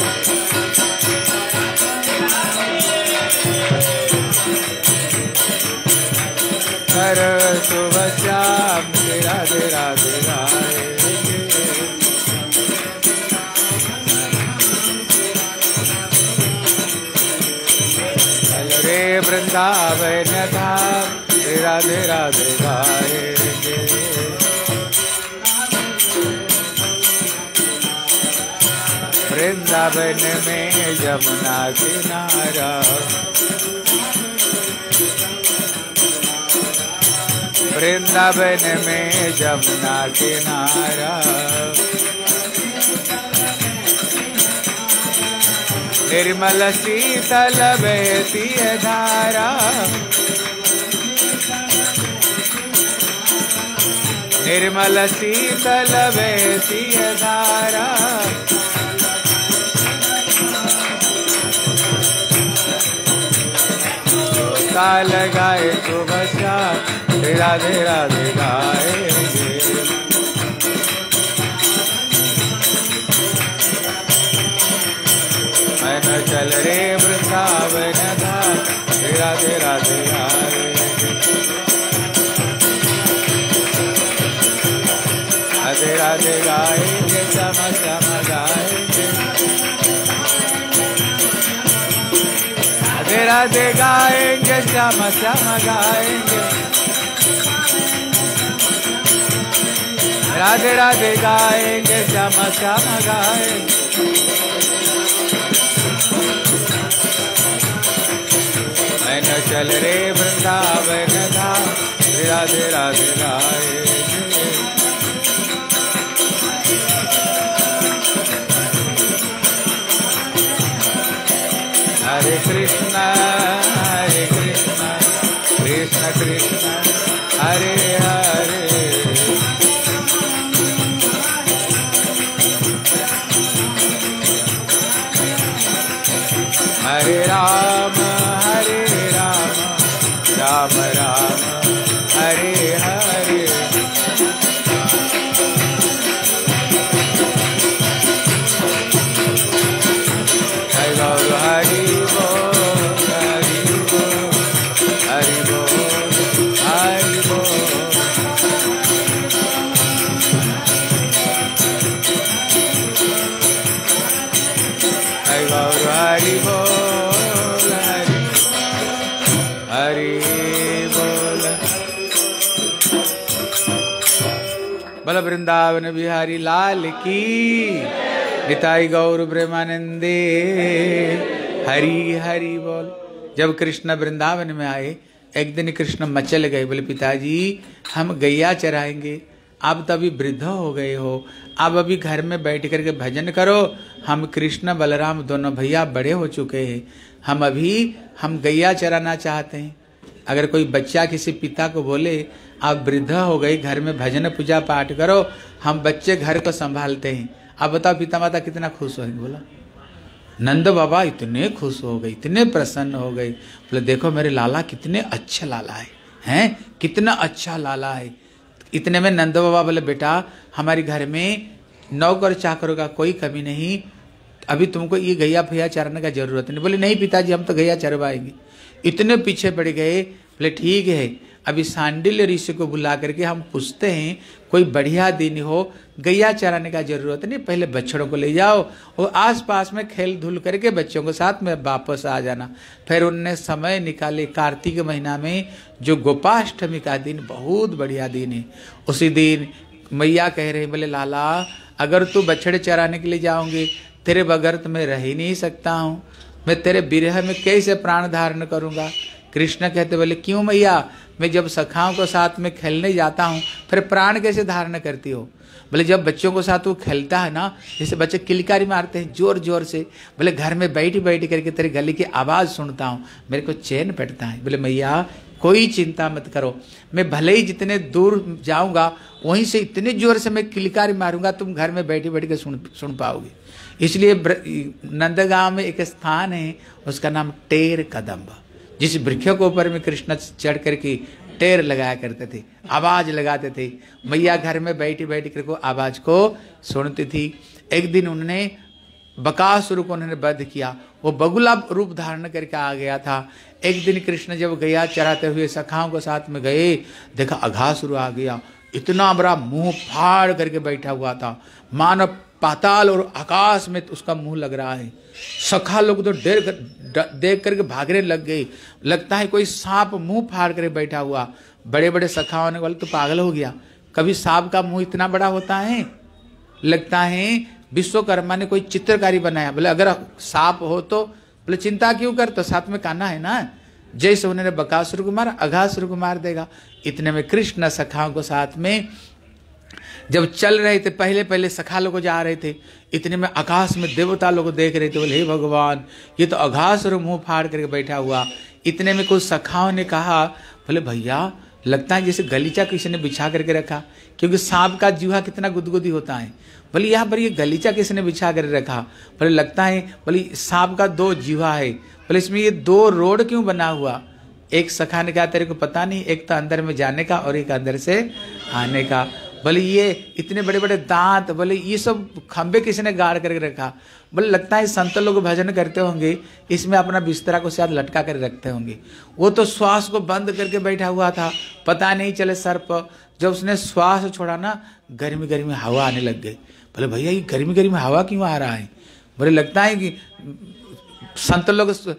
कर सुबह शाम राधे राधे गाएंगे। चल रे वृंदावन धाम राधे राधे गाएंगे। वृंदावन में यमुना किनारा वृंदावन में जमुना किनारा। निर्मल शीतल बहती धारा। निर्मल शीतल बहती धारा। ताल गाए सुबह शाम राधे राधे गाएंगे। मैंने चल रे वृंदावन धाम राधे राधे गाएंगे। राधे राधे गाएंगे श्यामा श्यामा गाएंगे। राधे राधे राधे गाएंगे श्याम श्याम गाएंगे, राधे राधे गाएंगे श्याम श्याम गाएंगे। मैं चल रे वृंदावन धाम, राधे राधे गाएंगे। हरे कृष्णा हरे कृष्णा कृष्ण कृष्ण हरे हरे, हरे राम हरे राम राम राम हरे हरे। हरि बोल हरि बोल हरि बोल हरि बोल हरि बोल। हरि बोल हरि बोल हरि हरि बोल। बल वृंदावन बिहारी लाल की, निताई गौर प्रेमानंदे हरि हरि बोल। जब कृष्ण वृंदावन में आए, एक दिन कृष्ण मचल गए, बोले पिताजी हम गैया चराएंगे, आप तो अभी वृद्ध हो गए हो, आप अभी घर में बैठ करके भजन करो। हम कृष्ण बलराम दोनों भैया बड़े हो चुके हैं, हम अभी हम गैया चराना चाहते हैं। अगर कोई बच्चा किसी पिता को बोले आप वृद्ध हो गए, घर में भजन पूजा पाठ करो, हम बच्चे घर को संभालते हैं, आप बताओ पिता माता कितना खुश होंगे। बोला नंद बाबा इतने खुश हो गए, इतने प्रसन्न हो गए। बोले देखो मेरे लाला कितने अच्छे लाला है, हैं कितना अच्छा लाला है। इतने में नंद बाबा बोले बेटा हमारे घर में नौकर चाकरों का कोई कमी नहीं, अभी तुमको ये गैया भैया चराने का जरूरत नहीं। बोले नहीं पिताजी हम तो गैया चरवाएंगे। इतने पीछे पड़ गए। बोले ठीक है, अभी सांडिल्य ऋषि को बुला करके हम पूछते हैं कोई बढ़िया दिन हो, गैया चराने का जरूरत नहीं, पहले बच्चों को ले जाओ और आसपास में खेल धूल करके बच्चों के साथ में वापस आ जाना। फिर उनने समय निकाले, कार्तिक महीना में जो गोपाष्टमी का दिन बहुत बढ़िया दिन है, उसी दिन मैया कह रहे बोले लाला अगर तू बछड़े चराने के लिए जाओगे तेरे बगैर तो मैं रह ही नहीं सकता हूँ, मैं तेरे विरह में कैसे प्राण धारण करूँगा। कृष्ण कहते बोले क्यों मैया, मैं जब सखाओं के साथ में खेलने जाता हूँ फिर प्राण कैसे धारण करती हो। बोले जब बच्चों के साथ वो खेलता है ना, जैसे बच्चे किलकारी मारते हैं जोर जोर से, बोले घर में बैठ बैठ करके तेरे गले की आवाज़ सुनता हूँ, मेरे को चैन पड़ता है। बोले मैया कोई चिंता मत करो, मैं भले ही जितने दूर जाऊँगा वहीं से इतने जोर से मैं किलकारी मारूंगा तुम घर में बैठे बैठ के सुन सुन पाओगे। इसलिए नंदगांव में एक स्थान है उसका नाम टेर कदम्ब, जिस वृक्ष के ऊपर में कृष्ण चढ़ करके टेर लगाया करते थे, आवाज लगाते थे, मैया घर में बैठी बैठ कर को आवाज को सुनती थी। एक दिन उन्होंने बकासुर को उन्होंने वध किया, वो बगुला रूप धारण करके आ गया था। एक दिन कृष्ण जब गैया चराते हुए सखाओं के साथ में गए, देखा अघासुर आ गया, इतना बड़ा मुंह फाड़ करके बैठा हुआ था, मानो पाताल और आकाश में उसका मुंह लग रहा है। सखा लोग तो डर कर देख करके भागने लग गए, लगता है कोई सांप मुंह फाड़ कर बैठा हुआ। बड़े बड़े सखा होने वाले तो पागल हो गया, कभी सांप का मुंह इतना बड़ा होता है, लगता है विश्वकर्मा ने कोई चित्रकारी बनाया। बोले अगर सांप हो तो बोले चिंता क्यों कर, तो साथ में कान्हा है ना, जैसे उन्होंने बकासुर को मारा अघासुर को मार देगा। इतने में कृष्ण सखाओं को साथ में जब चल रहे थे, पहले पहले सखा लोग जा रहे थे, इतने में आकाश में देवता लोग देख रहे थे, बोले हे भगवान ये तो अघासुर मुंह फाड़ करके बैठा हुआ। इतने में कुछ सखाओं ने कहा, बोले भैया लगता है जैसे गलीचा किसी ने बिछा करके रखा, क्योंकि सांप का जीवा कितना गुदगुदी होता है। बोले यहाँ पर ये गलीचा किसने बिछा कर रखा, बोले लगता है बोले सांप का दो जीवा है, बोले इसमें ये दो रोड क्यों बना हुआ। एक सखा ने कहा तेरे को पता नहीं, एक तो अंदर में जाने का और एक अंदर से आने का। बोले ये इतने बड़े बड़े दांत, बोले ये सब खंबे किसने गाड़ करके रखा। बोले लगता है संत लोग भजन करते होंगे, इसमें अपना बिस्तरा को शायद लटका कर रखते होंगे। वो तो श्वास को बंद करके बैठा हुआ था, पता नहीं चले सर्प। जब उसने श्वास छोड़ा ना, गर्मी गर्मी हवा आने लग गई। बोले भैया ये गर्मी गर्मी हवा क्यों आ रहा है। बोले लगता है कि संत लोग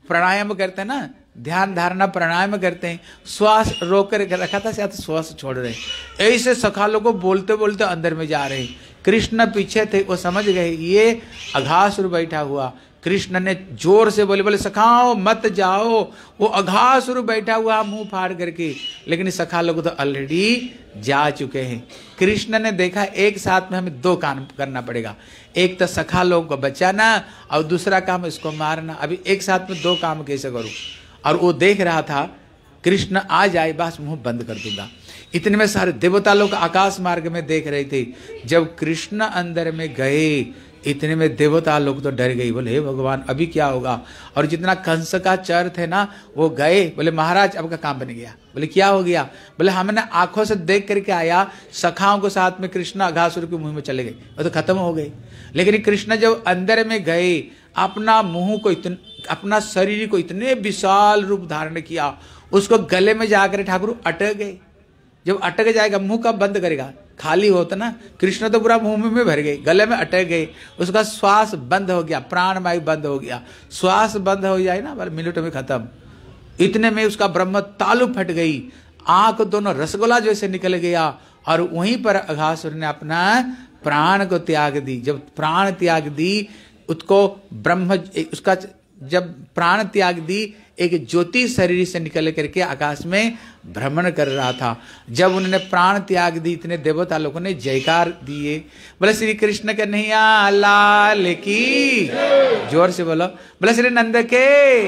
प्राणायाम करते हैं ना, ध्यान धारणा प्राणायाम करते हैं, श्वास रोक कर रखा था, शायद श्वास छोड़ रहे, ऐसे सखा लोग को बोलते बोलते अंदर में जा रहे। कृष्ण पीछे थे, वो समझ गए ये अघासुर बैठा हुआ। कृष्ण ने जोर से बोले बोले सखाओ मत जाओ, वो अघासुर बैठा हुआ मुंह फाड़ करके, लेकिन सखा लोग तो ऑलरेडी जा चुके हैं। कृष्ण ने देखा एक साथ में हमें दो काम करना पड़ेगा, एक तो सखा लोगों को बचाना और दूसरा काम इसको मारना। अभी एक साथ में दो काम कैसे करूं? और वो देख रहा था कृष्ण आ जाए बस मुंह बंद कर दूंगा। इतने में सारे देवता लोग आकाश मार्ग में देख रहे थे। जब कृष्ण अंदर में गए इतने में देवता लोग तो डर गई, बोले हे भगवान अभी क्या होगा। और जितना कंस का चर थे ना वो गए, बोले महाराज आपका काम बन गया। बोले क्या हो गया? बोले हमने आंखों से देख करके आया, सखाओं के साथ में कृष्ण अघासुर के मुंह में चले गए, वो तो खत्म हो गए। लेकिन कृष्ण जब अंदर में गए अपना मुंह को इतने अपना शरीर को इतने विशाल रूप धारण किया, उसको गले में जाकर ठाकुर अटक गए। जब अटक जाएगा मुंह कब बंद करेगा? खाली होता ना, कृष्ण तो पूरा मुंह में भर गए, गले में अटक गए, उसका श्वास बंद हो गया, प्राण वायु बंद हो गया। श्वास बंद हो जाए ना मिनट में खत्म। इतने में उसका ब्रह्म तालु फट गई, आंख दोनों रसगुल्ला जैसे निकल गया और वहीं पर अघासुर ने अपना प्राण को त्याग दी। जब प्राण त्याग दी उसको ब्रह्म उसका जब प्राण त्याग दी, एक ज्योति शरीर से निकल करके आकाश में भ्रमण कर रहा था। जब उन्होंने प्राण त्याग दी इतने देवता लोगों ने जयकार दिए, बोले श्री कृष्ण कन्हैया लाल की, जोर से बोलो, बोले श्री नंद के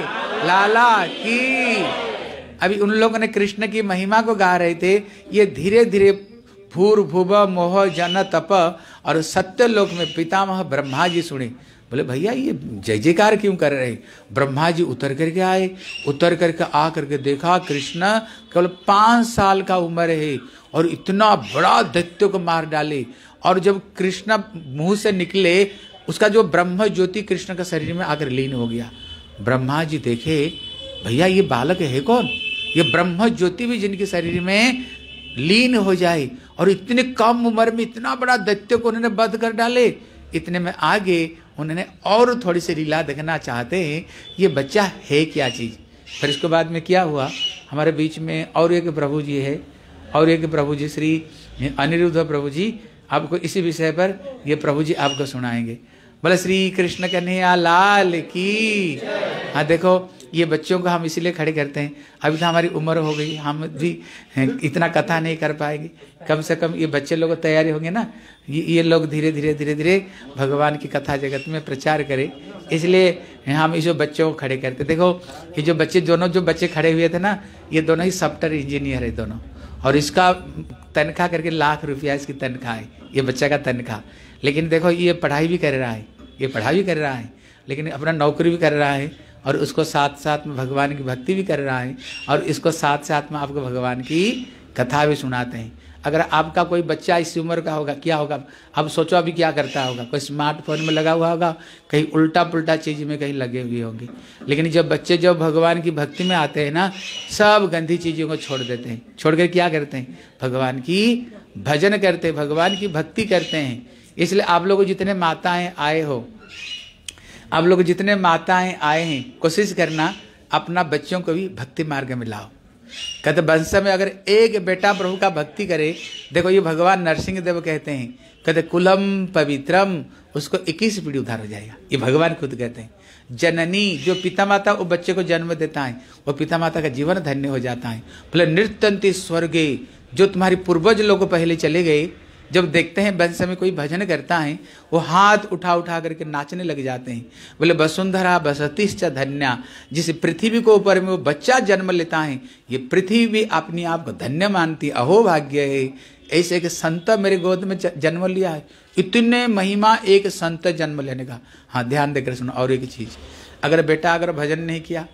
लाला की। अभी उन लोगों ने कृष्ण की महिमा को गा रहे थे। ये धीरे धीरे भूर भुव मोह जन तप और सत्य लोक में पितामह ब्रह्मा जी सुने। बोले भैया ये जय जयकार क्यों कर रहे? ब्रह्मा जी उतर करके आए, उतर करके आ करके देखा कृष्ण केवल पांच साल का उम्र है और इतना बड़ा दैत्य को मार डाले। और जब कृष्ण मुंह से निकले उसका जो ब्रह्म ज्योति कृष्ण का शरीर में आकर लीन हो गया। ब्रह्मा जी देखे भैया ये बालक है कौन? ये ब्रह्म ज्योति भी जिनके शरीर में लीन हो जाए और इतने कम उम्र में इतना बड़ा दैत्य को उन्होंने वध कर डाले। इतने में आगे उन्होंने और थोड़ी सी लीला देखना चाहते हैं ये बच्चा है क्या चीज। फिर इसके बाद में क्या हुआ, हमारे बीच में और एक प्रभु जी है, और एक प्रभु जी श्री अनिरुद्ध प्रभु जी, आपको इसी विषय पर ये प्रभु जी आपको सुनाएंगे। बोले श्री कृष्ण कन्हैया लाल की। हाँ देखो ये बच्चों को हम इसीलिए खड़े करते हैं, अभी तो हमारी उम्र हो गई, हम भी इतना कथा नहीं कर पाएंगे। कम से कम ये बच्चे लोग तैयारी होंगे ना, ये ये लोग धीरे धीरे धीरे धीरे भगवान की कथा जगत में प्रचार करें, इसलिए हम इस बच्चों को खड़े करते। देखो ये जो बच्चे दोनों जो बच्चे खड़े हुए थे ना, ये दोनों ही सॉफ्टवेयर इंजीनियर है दोनों, और इसका तनख्वाह करके लाख रुपया इसकी तनख्वाह है, ये बच्चा का तनख्वाह। लेकिन देखो ये पढ़ाई भी कर रहा है, ये पढ़ाई भी कर रहा है, लेकिन अपना नौकरी भी कर रहा है, और उसको साथ साथ में भगवान की भक्ति भी कर रहा है, और इसको साथ साथ में आपको भगवान की कथा भी सुनाते हैं। अगर आपका कोई बच्चा इस उम्र का होगा क्या होगा? अब सोचो अभी क्या करता होगा, कोई स्मार्टफोन में लगा हुआ होगा, कहीं उल्टा पुल्टा चीज में कहीं लगे हुए होंगे। लेकिन जब बच्चे जब भगवान की भक्ति में आते हैं ना, सब गंदी चीज़ों को छोड़ देते हैं, छोड़ कर क्या करते हैं? भगवान की भजन करते हैं, भगवान की भक्ति करते हैं। इसलिए आप लोग जितने माताएं आए हो, आप लोग जितने माताएं आए हैं, कोशिश करना अपना बच्चों को भी भक्ति मार्ग में लाओ। कहते वंश में अगर एक बेटा प्रभु का भक्ति करे, देखो ये भगवान नरसिंह देव कहते हैं, कहते कुलम पवित्रम, उसको इक्कीस पीढ़ी उधार हो जाएगा। ये भगवान खुद कहते हैं। जननी जो पिता माता वो बच्चे को जन्म देता है, वो पिता माता का जीवन धन्य हो जाता है। बोले नृत्यंती स्वर्गे, जो तुम्हारी पूर्वज लोग पहले चले गए, जब देखते हैं वंश में कोई भजन करता है, वो हाथ उठा उठा करके नाचने लग जाते हैं। बोले वसुंधरा बसतिश्च धन्या, जिस पृथ्वी को ऊपर में वो बच्चा जन्म लेता है, ये पृथ्वी भी अपने आप को धन्य मानती, अहो भाग्य है। ऐसे एक संत मेरे गोद में जन्म लिया है, इतने महिमा एक संत जन्म लेने का। हाँ ध्यान देकर सुनो। और एक चीज, अगर बेटा अगर भजन नहीं किया,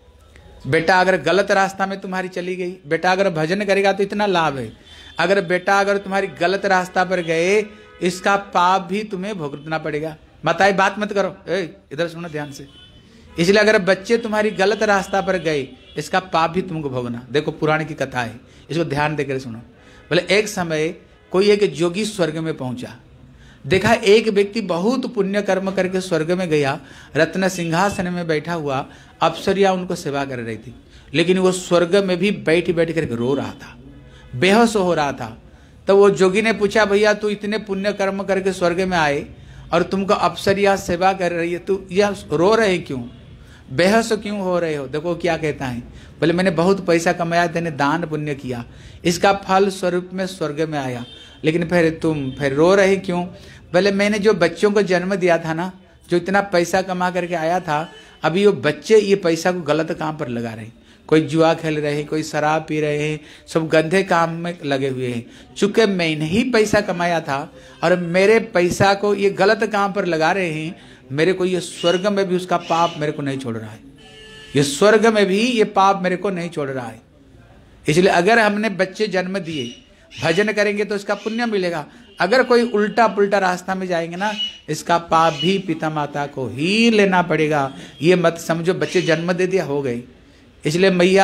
बेटा अगर गलत रास्ता में तुम्हारी चली गई, बेटा अगर भजन करेगा तो इतना लाभ है। अगर बेटा अगर तुम्हारी गलत रास्ता पर गए, इसका पाप भी तुम्हें भुगतना पड़ेगा। माताएं बात मत करो, ए इधर सुनो ध्यान से। इसलिए अगर बच्चे तुम्हारी गलत रास्ता पर गए, इसका पाप भी तुमको भोगना। देखो पुराण की कथा है, इसको ध्यान देकर सुनो। बोले एक समय कोई एक जोगी स्वर्ग में पहुंचा, देखा एक व्यक्ति बहुत पुण्य कर्म करके स्वर्ग में गया, रत्न सिंहासन में बैठा हुआ, अप्सरिया उनको सेवा कर रही थी, लेकिन वो स्वर्ग में भी बैठ बैठ करके रो रहा था, बेहोश हो रहा था। तो वो जोगी ने पूछा, भैया तू इतने पुण्य कर्म करके स्वर्ग में आए और तुमको अप्सरिया सेवा कर रही है, तू यह रो रहे क्यों, बेहोश क्यों हो रहे हो? देखो क्या कहता है, बोले मैंने बहुत पैसा कमाया, मैंने दान पुण्य किया, इसका फल स्वरूप में स्वर्ग में आया, लेकिन फिर तुम फिर रो रहे क्यों? बोले मैंने जो बच्चों को जन्म दिया था ना, जो इतना पैसा कमा करके आया था, अभी वो बच्चे ये पैसा को गलत काम पर लगा रहे हैं, कोई जुआ खेल रहे हैं, कोई शराब पी रहे हैं, सब गंदे काम में लगे हुए हैं। चूंकि मैंने ही पैसा कमाया था और मेरे पैसा को ये गलत काम पर लगा रहे हैं, मेरे को ये स्वर्ग में भी उसका पाप मेरे को नहीं छोड़ रहा है, ये स्वर्ग में भी ये पाप मेरे को नहीं छोड़ रहा है। इसलिए अगर हमने बच्चे जन्म दिए, भजन करेंगे तो इसका पुण्य मिलेगा, अगर कोई उल्टा पुल्टा रास्ता में जाएंगे ना, इसका पाप भी पिता माता को ही लेना पड़ेगा। ये मत समझो बच्चे जन्म दे दिया हो गई। इसलिए मैया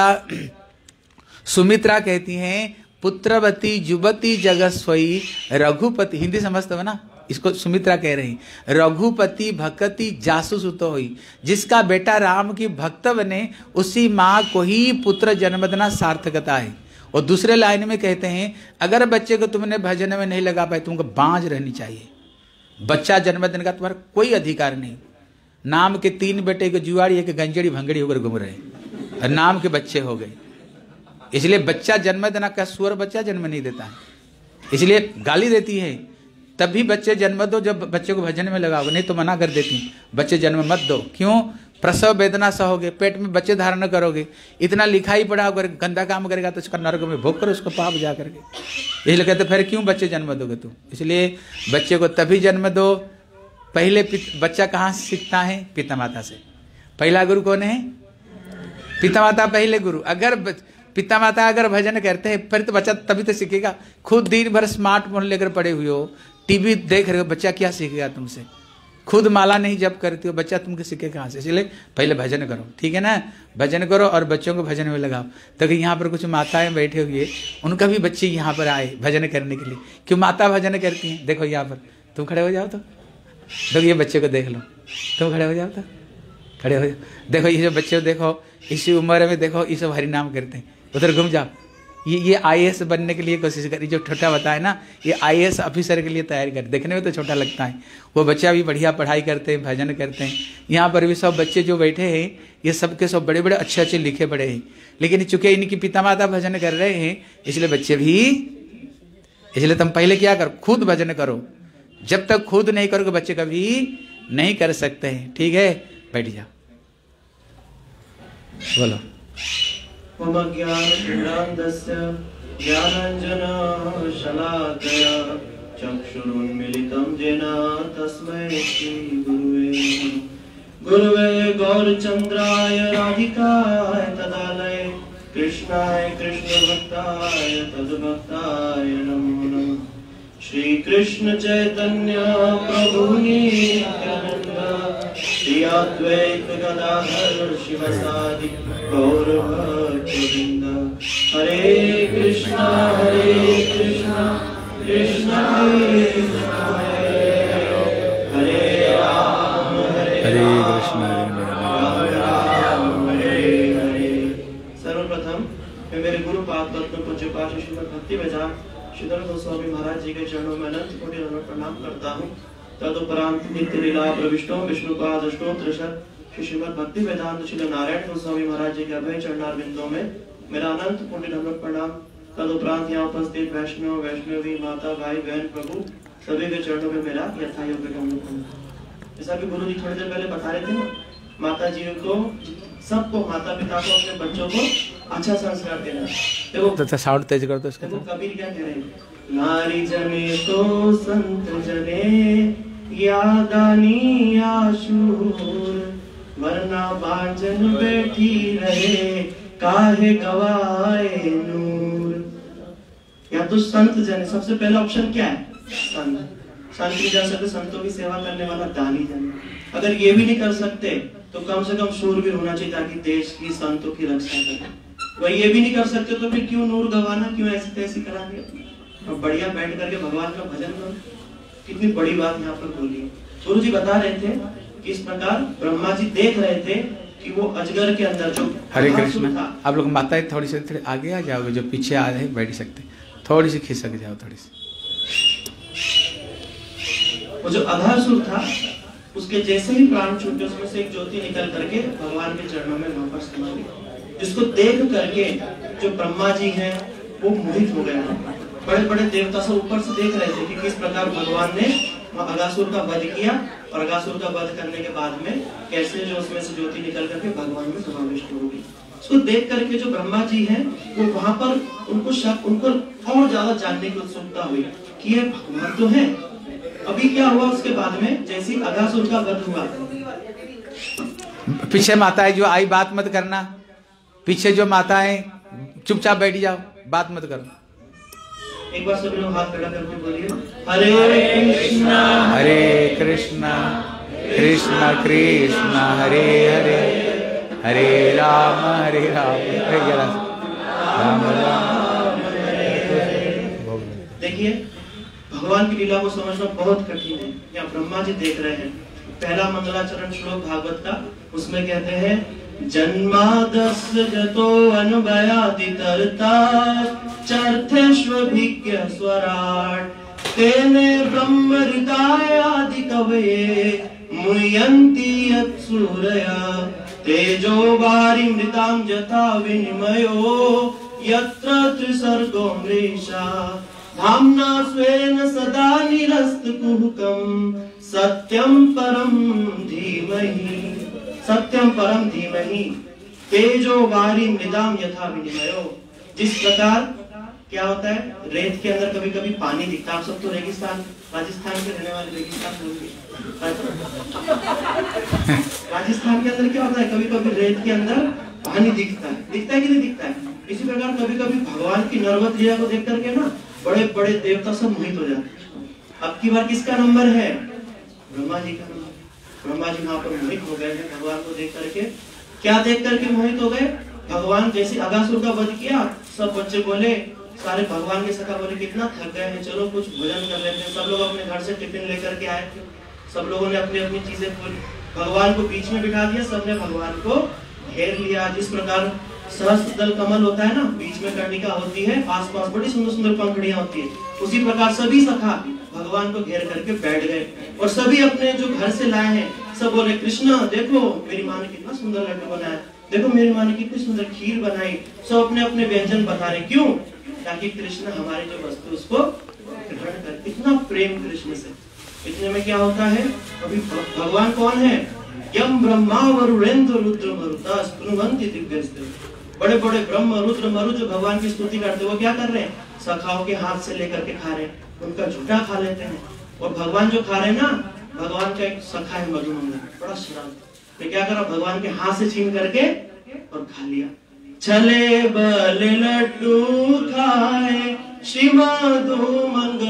सुमित्रा कहती हैं, पुत्रवती जुबती जगस्वई रघुपति, हिंदी समझते हो ना, इसको सुमित्रा कह रही, रघुपति भक्ति जासु सुतो हुई, जिसका बेटा राम की भक्त बने उसी माँ को ही पुत्र जन्म देना सार्थकता है। और दूसरे लाइन में कहते हैं, अगर बच्चे को तुमने भजन में नहीं लगा पाए, तुमको बांझ रहनी चाहिए, बच्चा जन्म देने का तुम्हारा कोई अधिकार नहीं। नाम के तीन बेटे के जुआड़ी एक गंजड़ी भंगड़ी होकर घूम रहे और नाम के बच्चे हो गए। इसलिए बच्चा जन्म देना, क्या सुअर बच्चा जन्म नहीं देता है, इसलिए गाली देती है। तब भी बच्चे जन्म दो जब बच्चे को भजन में लगाओगे, नहीं तो मना कर देती, बच्चे जन्म मत दो। क्यों? प्रसव वेदना सहोगे, पेट में बच्चे धारण करोगे, इतना लिखाई पढ़ा, अगर गंदा काम करेगा तो उसका नरक में भोग करो उसको पाप जा करके। इसलिए कहते फिर क्यों बच्चे जन्म दोगे तुम? इसलिए बच्चे को तभी जन्म दो, पहले बच्चा कहाँ से सीखता है? पिता माता से। पहला गुरु कौन है? पिता माता पहले गुरु। अगर पिता माता अगर भजन करते हैं फिर तो बच्चा तभी तो सीखेगा। खुद दिन भर स्मार्टफोन लेकर पड़े हुए हो, टीवी देख रहे हो, बच्चा क्या सीखेगा तुमसे? खुद माला नहीं जप करती हो, बच्चा तुमको सीखे कहाँ से? इसलिए पहले भजन करो, ठीक है ना? भजन करो और बच्चों को भजन में लगाओ। तो यहाँ पर कुछ माताएं बैठे हुए, उनका भी बच्चे यहाँ पर आए भजन करने के लिए। क्यों माता भजन करती हैं? देखो यहाँ पर, तुम खड़े हो जाओ तो, देखो ये बच्चे को देख लो, तुम खड़े हो जाओ तो, खड़े हो जाओ। देखो ये जो बच्चे देखो, इसी उम्र में देखो ये सब हरि नाम करते हैं। उधर घूम जाओ, ये ये आईएएस बनने के लिए कोशिश करी, जो छोटा बताया ना, ये आईएएस ऑफिसर के लिए तैयारी कर। देखने में तो छोटा लगता है, वो बच्चा भी बढ़िया पढ़ाई करते हैं, भजन करते हैं। यहाँ पर भी सब बच्चे जो बैठे हैं, ये सब के सब बड़े बड़े अच्छे अच्छे लिखे पड़े हैं, लेकिन चूंकि इनकी पिता माता भजन कर रहे हैं, इसलिए बच्चे भी। इसलिए तुम पहले क्या करो? खुद भजन करो। जब तक खुद नहीं करोगे बच्चे कभी नहीं कर सकते हैं, ठीक है? बैठ जाओ, बोलो। मम ज्ञानशूलान्धस्य ज्ञानाञ्जनशलाकया चक्षुरुन्मीलितं येन तस्मै श्रीगुरुवे गुरुवे गौरचन्द्राय राधिकाय तदालये कृष्णाय कृष्णभक्ताय तद्भक्ताय नमो नमः। श्री कृष्ण चैतन्य प्रभु नित्यानंद श्री अद्वैत गदाधर शिवसादि गौर भक्तवृंद। हरे कृष्णा हरे कृष्णा कृष्णा कृष्णा हरे राम हरे कृष्ण राम हरे हरे। सर्वप्रथम मैं मेरे गुरु पाद पद्म पूज्य पाद श्रीमद् भक्ति वेदांत श्रीधर गोस्वामी महाराज जी के चरणों में अनंत कोटि दंडवत प्रणाम करता हूँ। तदुपरांत नित्य लीला प्रविष्टो विष्णुपाद अष्टोत्तर श्री श्रीमद् भक्ति वेदांत श्री नारायण गोस्वामी महाराज जी के अभय चरणार बिंदों में मेरा अनंत कोटि दंडवत प्रणाम। तदुपरांत यहाँ उपस्थित वैष्णव वैष्णवी माता भाई बहन प्रभु सभी के चरणों में मेरा यथायोग्य प्रणाम। जैसा कि गुरु जी थोड़ी देर पहले बता रहे थे ना, माता जी को, सबको, माता पिता को, अपने बच्चों को अच्छा संस्कार देना। देखो तो साउंड तेज कर दो इसका। देखो कबीर क्या कह रहे हैं, नारी जने तो संत जने यादानी आशूर, वरना बांझन बैठी रहे काहे गवाए नूर। या तो संत जने, सबसे पहला ऑप्शन क्या है? संत। संत की जा सकते, संतों की सेवा करने वाला दानी जन। अगर ये भी नहीं कर सकते तो कम से कम शूरवीर होना चाहिए ताकि देश की संतों की रक्षा करें। वह ये भी नहीं कर सकते तो फिर क्यों नूर गवाना, क्यों ऐसी तैसी करानी? और बढ़िया बैठ करके भगवान का भजन करो। कितनी बड़ी बात यहाँ पर बोली है। गुरु जी बता रहे थे कि इस प्रकार ब्रह्मा जी देख रहे थे कि वो अजगर के अंदर जो हरे कृष्ण। आप लोग माताएं थोड़ी सी थोड़ी आगे आ जाओगे, जो पीछे आ रहे बैठ सकते, थोड़ी सी खिसक जाओ थोड़ी सी। वो जो अघासुर था उसके जैसे ही प्राण छूटे उसमें से एक ज्योति निकल करके भगवान के चरणों में वहां पर समा गई, जिसको देख करके जो ब्रह्मा जी हैं वो मोहित हो गए। बड़े बड़े देवता सब ऊपर से देख रहे थे कि किस प्रकार भगवान ने अघासुर का वध किया और अघासुर का वध करने के बाद में कैसे जो उसमें से ज्योति निकल करके भगवान में समाविष्ट हो गई। उसको देख करके जो ब्रह्मा जी हैं वो वहां पर उनको शक उनको और ज्यादा जानने की उत्सुकता हुई कि ये भगवान तो है। अभी क्या हुआ उसके बाद में, जैसे अघासुर का वध हुआ, पीछे माताएं जो आई बात मत करना, पीछे जो माताएं चुपचाप बैठ जाओ, बात मत करो। एक बार सभी लोग हाथ खड़ा करके बोलिए हरे कृष्णा हरे कृष्णा कृष्णा कृष्णा हरे हरे हरे राम हरे राम हरे राम राम। देखिए भगवान की लीला को समझना बहुत कठिन है। यहाँ ब्रह्मा जी देख रहे हैं, पहला मंगलाचरण श्लोक भागवत का, उसमें कहते हैं जन्मादस्य जतो अनुभयादि तरता चर्थेष्वभिज्ञ स्वराट तेने ब्रह्म हृदय आदि कवये मुह्यन्ति यत्सूरया तेजो वारिमृतां यथा विनिमयो यत्र त्रिसर्गो मृषा धाम्ना स्वेन सदा निरस्तकुहकं सत्यं परं धीमहि सत्यं परं धीमहि तेजो वारी मृदाम यथा विनिमयो। जिस प्रकार क्या होता है, रेत के अंदर कभी कभी पानी दिखता है। आप सब तो रेगिस्तान राजस्थान के रहने वाले रेगिस्तान होंगे। राजस्थान के अंदर क्या होता है, कभी कभी रेत के अंदर पानी दिखता है, दिखता है कि नहीं दिखता है। इसी प्रकार कभी कभी भगवान की नरवत लीला को देख करके ना बड़े बड़े देवता सब मोहित हो जाते हैं। अब की बार किसका नंबर है, ब्रह्मा जी का नंबर। ब्रह्मा जी वहां पर मोहित हो गए हैं भगवान को देख करके। क्या देख करके मोहित हो गए, भगवान जैसे अघासुर का वध किया, सब बच्चे बोले, सारे भगवान के सखा बोले कितना थक गए हैं, चलो कुछ भोजन कर लेते हैं। सब लोग अपने घर से टिफिन लेकर के आए थे, सब लोगों ने अपनी अपनी चीजें खोली, भगवान को बीच में बिठा दिया, सबने भगवान को घेर लिया। जिस प्रकार सहस्त्र दल कमल होता है ना, बीच में कर्णिका होती है, आसपास बड़ी सुंदर सुंदर पंखुड़ियां होती है, उसी प्रकार सभी सखा भगवान को घेर करके बैठ गए। और सभी अपने जो घर से लाए हैं सब बोले कृष्ण देखो मेरी माँ ने कितना सुंदर लड्डू बनाया, देखो मेरी माँ ने कितनी सुंदर खीर बनाई। सब अपने अपने व्यंजन बता रहे, क्यों, ताकि कृष्ण हमारी जो वस्तु उसको ग्रहण कर। इतना प्रेम कृष्ण से। इतने में क्या होता है, अभी भगवान कौन है, यम ब्रह्मा वरुणेन्द्र रुद्र मरुता स्तुवन्ति दिव्यस्ते। बड़े बड़े ब्रह्म रुद्र मरु जो भगवान की स्तुति करते, वो क्या कर रहे हैं, सखाओं के हाथ से लेकर के खा रहे हैं, उनका झूठा खा लेते हैं। और भगवान जो खा रहे हैं ना, भगवान का एक सखा है मधुमंगल, बड़ा शराब, तो क्या करा, भगवान के हाथ से छीन करके और खा लिया। चले बल लड्डू खाए श्री मधुमंगल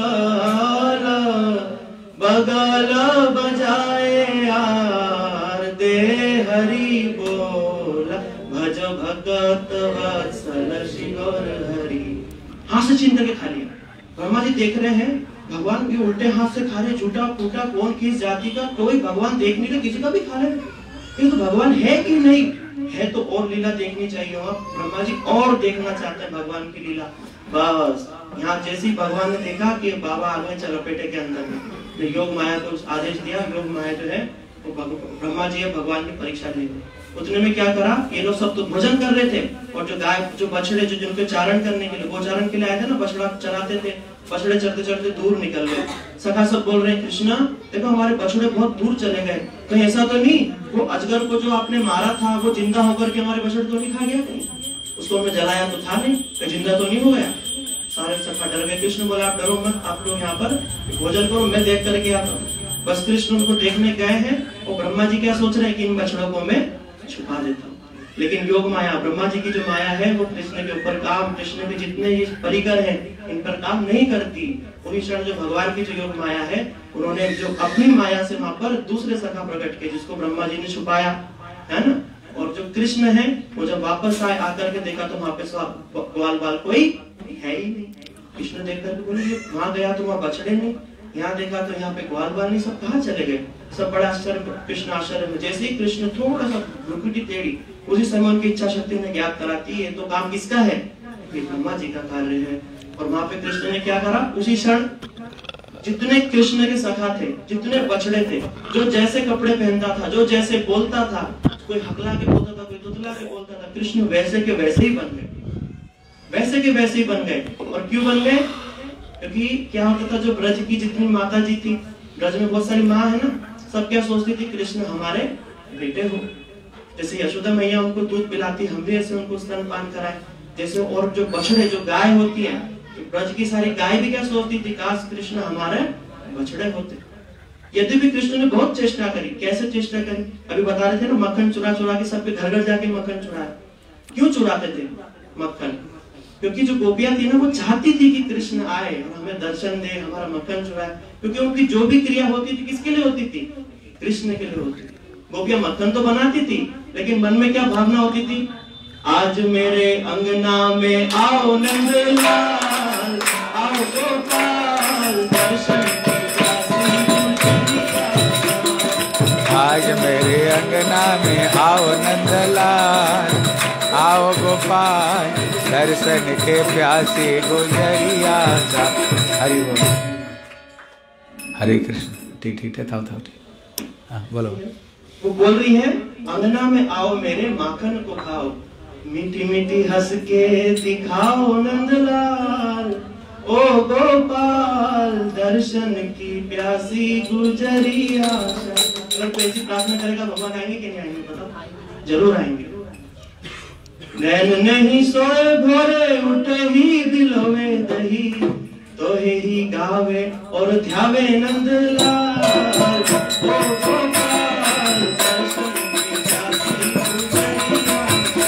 बगल बजाए यार दे हरि बोल भज भगत वत्सल शिवर हरि। हाथ से छीन करके खा लिया। ब्रह्मा जी देख रहे हैं भगवान भी उल्टे हाथ से खा रहे, झूठा फूटा, कौन किस जाति का, कोई भगवान देख नहीं रहे, किसी का भी खा रहे। ये तो भगवान है कि नहीं है, तो और लीला देखनी चाहिए। और ब्रह्मा जी और देखना चाहते हैं भगवान की लीला। बस यहाँ जैसे ही भगवान ने देखा कि बाबा आ गए चलपेटे के अंदर में, तो योग माया को आदेश दिया। योग माया जो है वो ब्रह्मा जी भगवान की परीक्षा ले गए। उतने में क्या करा, ये लोग सब तो भोजन कर रहे थे, और जो गाय जो बछड़े जो जिनके चारण करने के लिए वो चारण के लिए आए थे ना, बछड़ा चराते थे, बछड़े चढ़ते चढ़ते दूर निकल गए। सखा सब बोल रहे हैं कृष्णा देखो हमारे बछड़े बहुत दूर चले गए, कहीं ऐसा तो नहीं वो अजगर को जो आपने मारा था वो जिंदा होकर के हमारे बछड़े तो नहीं खा गया, कहीं उसको हमने जलाया तो था नहीं, कहीं जिंदा तो नहीं हो गया। सारे सखा डर गए। कृष्ण बोला आप डरो मत, आप लोग यहाँ पर भोजन करो, मैं देख करके आता हूँ। बस कृष्ण उनको देखने गए हैं, और ब्रह्मा जी क्या सोच रहे हैं कि इन बछड़ों को मैं छुपा देता हूँ। लेकिन योग माया, ब्रह्मा जी की जो माया है वो कृष्ण के ऊपर काम, कृष्ण के जितने ये परिकर हैं इन पर काम नहीं करती। वही क्षण जो भगवान की जो योग माया है, उन्होंने जो अपनी माया से वहां पर दूसरे सखा प्रकट किए, जिसको ब्रह्मा जी ने छुपाया है ना। और जो कृष्ण है वो जब वापस आए, आकर के देखा तो वहां पे ग्वाल बाल कोई है ही नहीं। कृष्ण देख करके बोले वहां गया तो वहां बछड़े नहीं, यहाँ देखा तो यहाँ पे ग्वाल बाल नहीं, सब कहाँ चले गए? सब बड़ा आश्चर्य, कृष्ण आश्चर्य में। जैसे ही कृष्ण थोड़ा सा रुकटी टेढ़ी, उसी समय उनकी इच्छा शक्ति ने ज्ञात कराती है तो काम किसका है? ये ब्रह्मा जी का कार्य है। और वहां पे कृष्ण ने क्या करा? उसी क्षण जितने कृष्ण के सखा थे, जितने बछड़े थे, जो जैसे कपड़े पहनता था, जो जैसे बोलता था, कोई हकला के बोलता था, कोई तुतला के बोलता था, कृष्ण वैसे के वैसे ही बन गए, वैसे के वैसे ही बन गए। और क्यों बन गए? क्योंकि क्या होता था, जो ब्रज की जितनी माता जी थी, ब्रज में बहुत सारी माँ है ना, सब क्या सोचती थी? कृष्ण हमारे बेटे हो। जैसे यशोदा मैया उनको दूध पिलाती, हम भी ऐसे उनको स्तनपान कराए। जैसे और जो बछड़े, जो गाय होती है, ब्रज की सारी गाय भी क्या सोचती थी? काश कृष्ण हमारे बछड़े होते। यदि भी कृष्ण ने बहुत चेष्टा करी। कैसे चेष्टा करी? अभी बता रहे थे ना, मक्खन चुरा चुरा के सबके घर घर जाके मक्खन चुराया। क्यों चुराते थे मक्खन? क्योंकि जो गोपियां थी ना, वो चाहती थी कि कृष्ण आए और हमें दर्शन दे, हमारा मक्खन चुराए। क्योंकि उनकी जो भी क्रिया होती थी, किसके लिए होती थी? कृष्ण के लिए होती थी। गोपियां मक्खन तो बनाती थी, लेकिन मन में क्या भावना होती थी? आज मेरे अंगना में आओ नंदलाल, आओ गोपाल, दर्शन की प्यासी। आज मेरे अंगना में आओ नंदलाल, आओ गोपाल, दर्शन के प्यासी गुजरिया सा। हरि बोल, हरे कृष्ण। ठीक ठीक है, था था ठीक। हाँ बोलो। वो बोल रही है, अंगना में आओ मेरे, माखन को खाओ, मीठी मीठी हंस के दिखाओ नंदलाल, ओ गोपाल, दर्शन की प्यासी गुजरिया। अगर कोई ऐसी प्रार्थना करेगा, भगवान आएंगे कि नहीं आएंगे? बताओ, जरूर आएंगे। नैन नहीं सोए भोरे, उठे ही दिलोवे दही, तो ही गावे और ध्यावे नंदलाल, ओ गोपाल, दर्शन की प्यासी गुजरिया।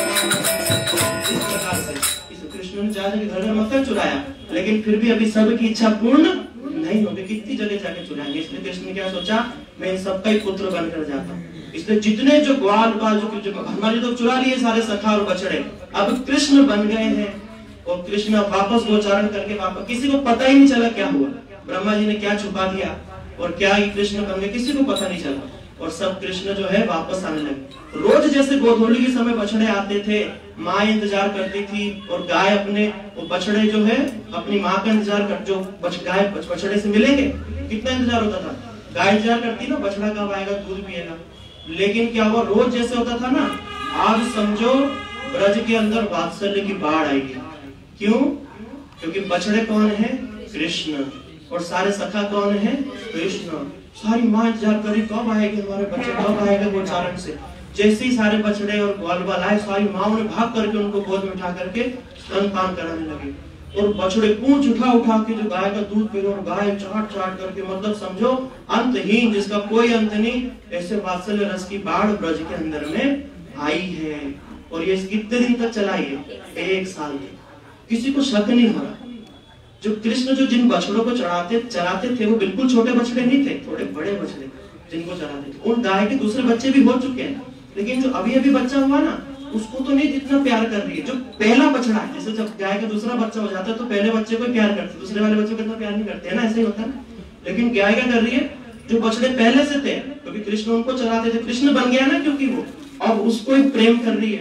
इस प्रकार से इस कृष्ण ने जाके घर में मक्खन चुराया, लेकिन फिर भी अभी सबकी इच्छा पूर्ण नहीं होगी। कितनी जगह जाके चुराएंगे? इसलिए कृष्ण ने क्या सोचा? मैं इन सबका ही पुत्र बनकर जाता हूँ। इसलिए जितने जो ग्वाल बाल, जो हमारे तो चुरा लिए सारे सखा और बछड़े, अब कृष्ण बन गए हैं। और कृष्ण वापस गोचारण करके वापस, किसी को पता ही नहीं चला क्या हुआ, ब्रह्मा जी ने क्या छुपा दिया और क्या ये कृष्ण बन गए, किसी को पता नहीं चला। और सब कृष्ण जो है वापस आने लगे। रोज जैसे गोधूली के समय बछड़े आते थे, माँ इंतजार करती थी, और गाय अपने वो बछड़े जो है अपनी माँ का इंतजार कर, जो बछ गाय बछड़े से मिलेंगे, कितना इंतजार होता था। गाय इंतजार करती ना, बछड़ा कब आएगा, दूध पिएगा। लेकिन क्या हुआ, रोज जैसे होता था ना, आज समझो ब्रज के अंदर वात्सल्य की बाढ़ आएगी। क्यों? क्योंकि बछड़े कौन है? कृष्ण। और सारे सखा कौन है? कृष्ण। सारी माँ इंतजार करी, कब आएंगे हमारे बच्चे, कब आएगा गोचारण से। जैसे ही सारे बछड़े और ग्वाल बाल आए, सारी माँ ने भाग करके उनको गोद में उठा करके स्तनपान कराने लगी। और बछड़े पूंछ उठा उठा के जो गाय का दूध पी रहे, और गाय चाट चाट करके, मतलब समझो अंतहीन, जिसका कोई अंत नहीं, ऐसे वात्सल्य रस की बाढ़ ब्रज के अंदर में आई है। और ये कितने दिन तक चलाई है? एक साल तक। किसी को शक नहीं हो रहा। जो कृष्ण जो जिन बछड़ों को चढ़ाते चराते थे, वो बिल्कुल छोटे बछड़े नहीं थे, थोड़े बड़े बछड़े जिनको चराते थे। उन गाय के दूसरे बच्चे भी हो चुके हैं, लेकिन जो अभी अभी बच्चा हुआ ना, उसको तो नहीं जितना प्यार कर रही है। जो पहला बछड़ा है, जैसे जब गाय का दूसरा बच्चा हो जाता है तो पहले बच्चे को प्यार करते, दूसरे वाले बच्चे को इतना प्यार नहीं करते है ना, ऐसे ही होता है। लेकिन गाय क्या कर रही है? जो बछड़े पहले से थे, क्योंकि कृष्ण उनको चराते थे, कृष्ण बन गया ना, क्योंकि वो अब उसको ही प्रेम कर रही है।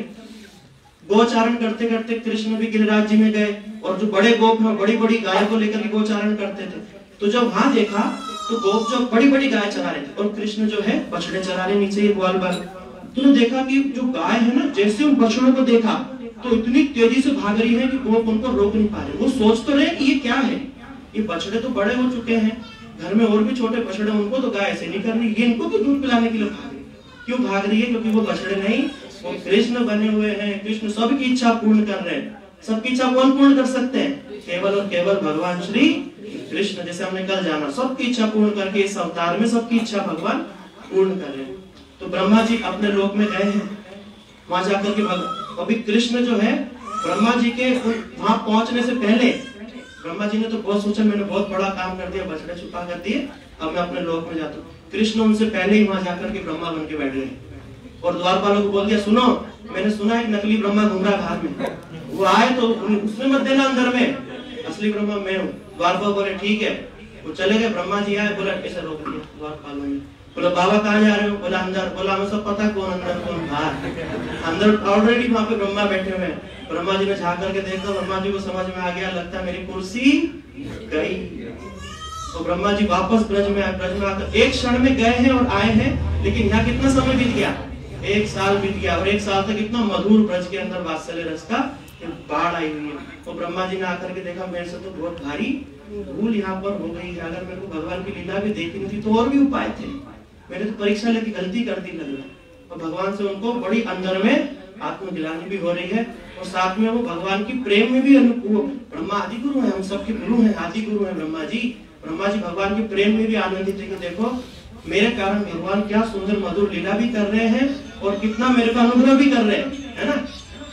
गोचारण करते करते कृष्ण भी गिरिराज जी में गए, और जो बड़े गोप हैं बड़ी बड़ी गाय को लेकर के गोचारण करते थे। तो जब वहां देखा तो गोप जो बड़ी बड़ी गाय चरा रहे थे, और कृष्ण जो है बछड़े चरा रहे नीचे ही ग्वाल बाल। तो देखा कि जो गाय है ना, जैसे उन बछड़ों को देखा तो इतनी तेजी से भाग रही है कि गोप उनको रोक नहीं पा रहे। वो सोच तो रहे कि ये क्या है, ये बछड़े तो बड़े हो चुके हैं, घर में और भी छोटे बछड़े, उनको तो गाय ऐसे नहीं कर रही, ये इनको भी दूध पिलाने के लिए भाग रही। क्यों भाग रही है? क्योंकि वो बछड़े नहीं, वो कृष्ण बने हुए हैं। कृष्ण सबकी इच्छा पूर्ण कर रहे हैं। सबकी इच्छा कौन पूर्ण कर सकते हैं? केवल और केवल भगवान श्री कृष्ण। जैसे हमने कल जाना, सबकी इच्छा पूर्ण करके इस अवतार में सबकी इच्छा भगवान पूर्ण कर रहे हैं। तो ब्रह्मा जी अपने लोक में गए हैं, वहां जाकर के भगवान अभी कृष्ण जो है ब्रह्मा जी के वहां पहुंचने से पहले, ब्रह्मा जी ने तो बहुत सोचा, मैंने बहुत बड़ा काम कर दिया, बछड़े छुपा कर दिए, अब मैं अपने लोक में जाता हूँ। कृष्ण उनसे पहले ही वहां जाकर के ब्रह्मा बन के बैठ गए, और द्वारपालों को बोल दिया, सुनो, मैंने सुना एक नकली ब्रह्मा घूम रहा है घर में, वो आए तो उसमें मत देना अंदर में, असली ब्रह्मा मैं हूँ। द्वारपाल बोले ठीक है, वो चले गए, ब्रह्मा जी आए, बोला कैसे रोक दिया, द्वार पाल में। बोला बाबा कहाँ जा रहे हो? बोला अंदर। बोला हमें सब पता कौन अंदर कौन बाहर। अंदर ऑलरेडी वहां पे ब्रह्मा बैठे हुए हैं। ब्रह्मा जी ने झांक करके देखा, ब्रह्मा जी को समझ में आ गया, लगता है मेरी कुर्सी गई। तो ब्रह्मा जी वापस ब्रज में आए। ब्रज में आकर एक क्षण में गए हैं और आए हैं, लेकिन यहाँ कितना समय बीत गया? एक साल बीत गया। और एक साल तक इतना मधुर ब्रज के अंदर वात्सल्य रस का बाढ़ आई हुई है। तो ब्रह्मा जी ने आकर के देखा, मेरे से तो बहुत भारी भूल यहाँ पर हो गई है। अगर मेरे को भगवान की लीला भी देखनी थी तो और भी उपाय थे, मैंने तो परीक्षा लेके गलती कर दी लग रहा है। और भगवान से उनको बड़ी अंदर में आत्मग्लानि भी हो रही है, और साथ में वो भगवान की प्रेम में भी अनुकूल। ब्रह्मा आदि गुरु है, हम सबके गुरु हैं, आदि गुरु है ब्रह्मा जी। ब्रह्मा जी भगवान के प्रेम में भी आनंदित है कि देखो मेरे कारण भगवान क्या सुंदर मधुर लीला भी कर रहे हैं और कितना मेरे को अनुग्रह भी कर रहे हैं, है ना।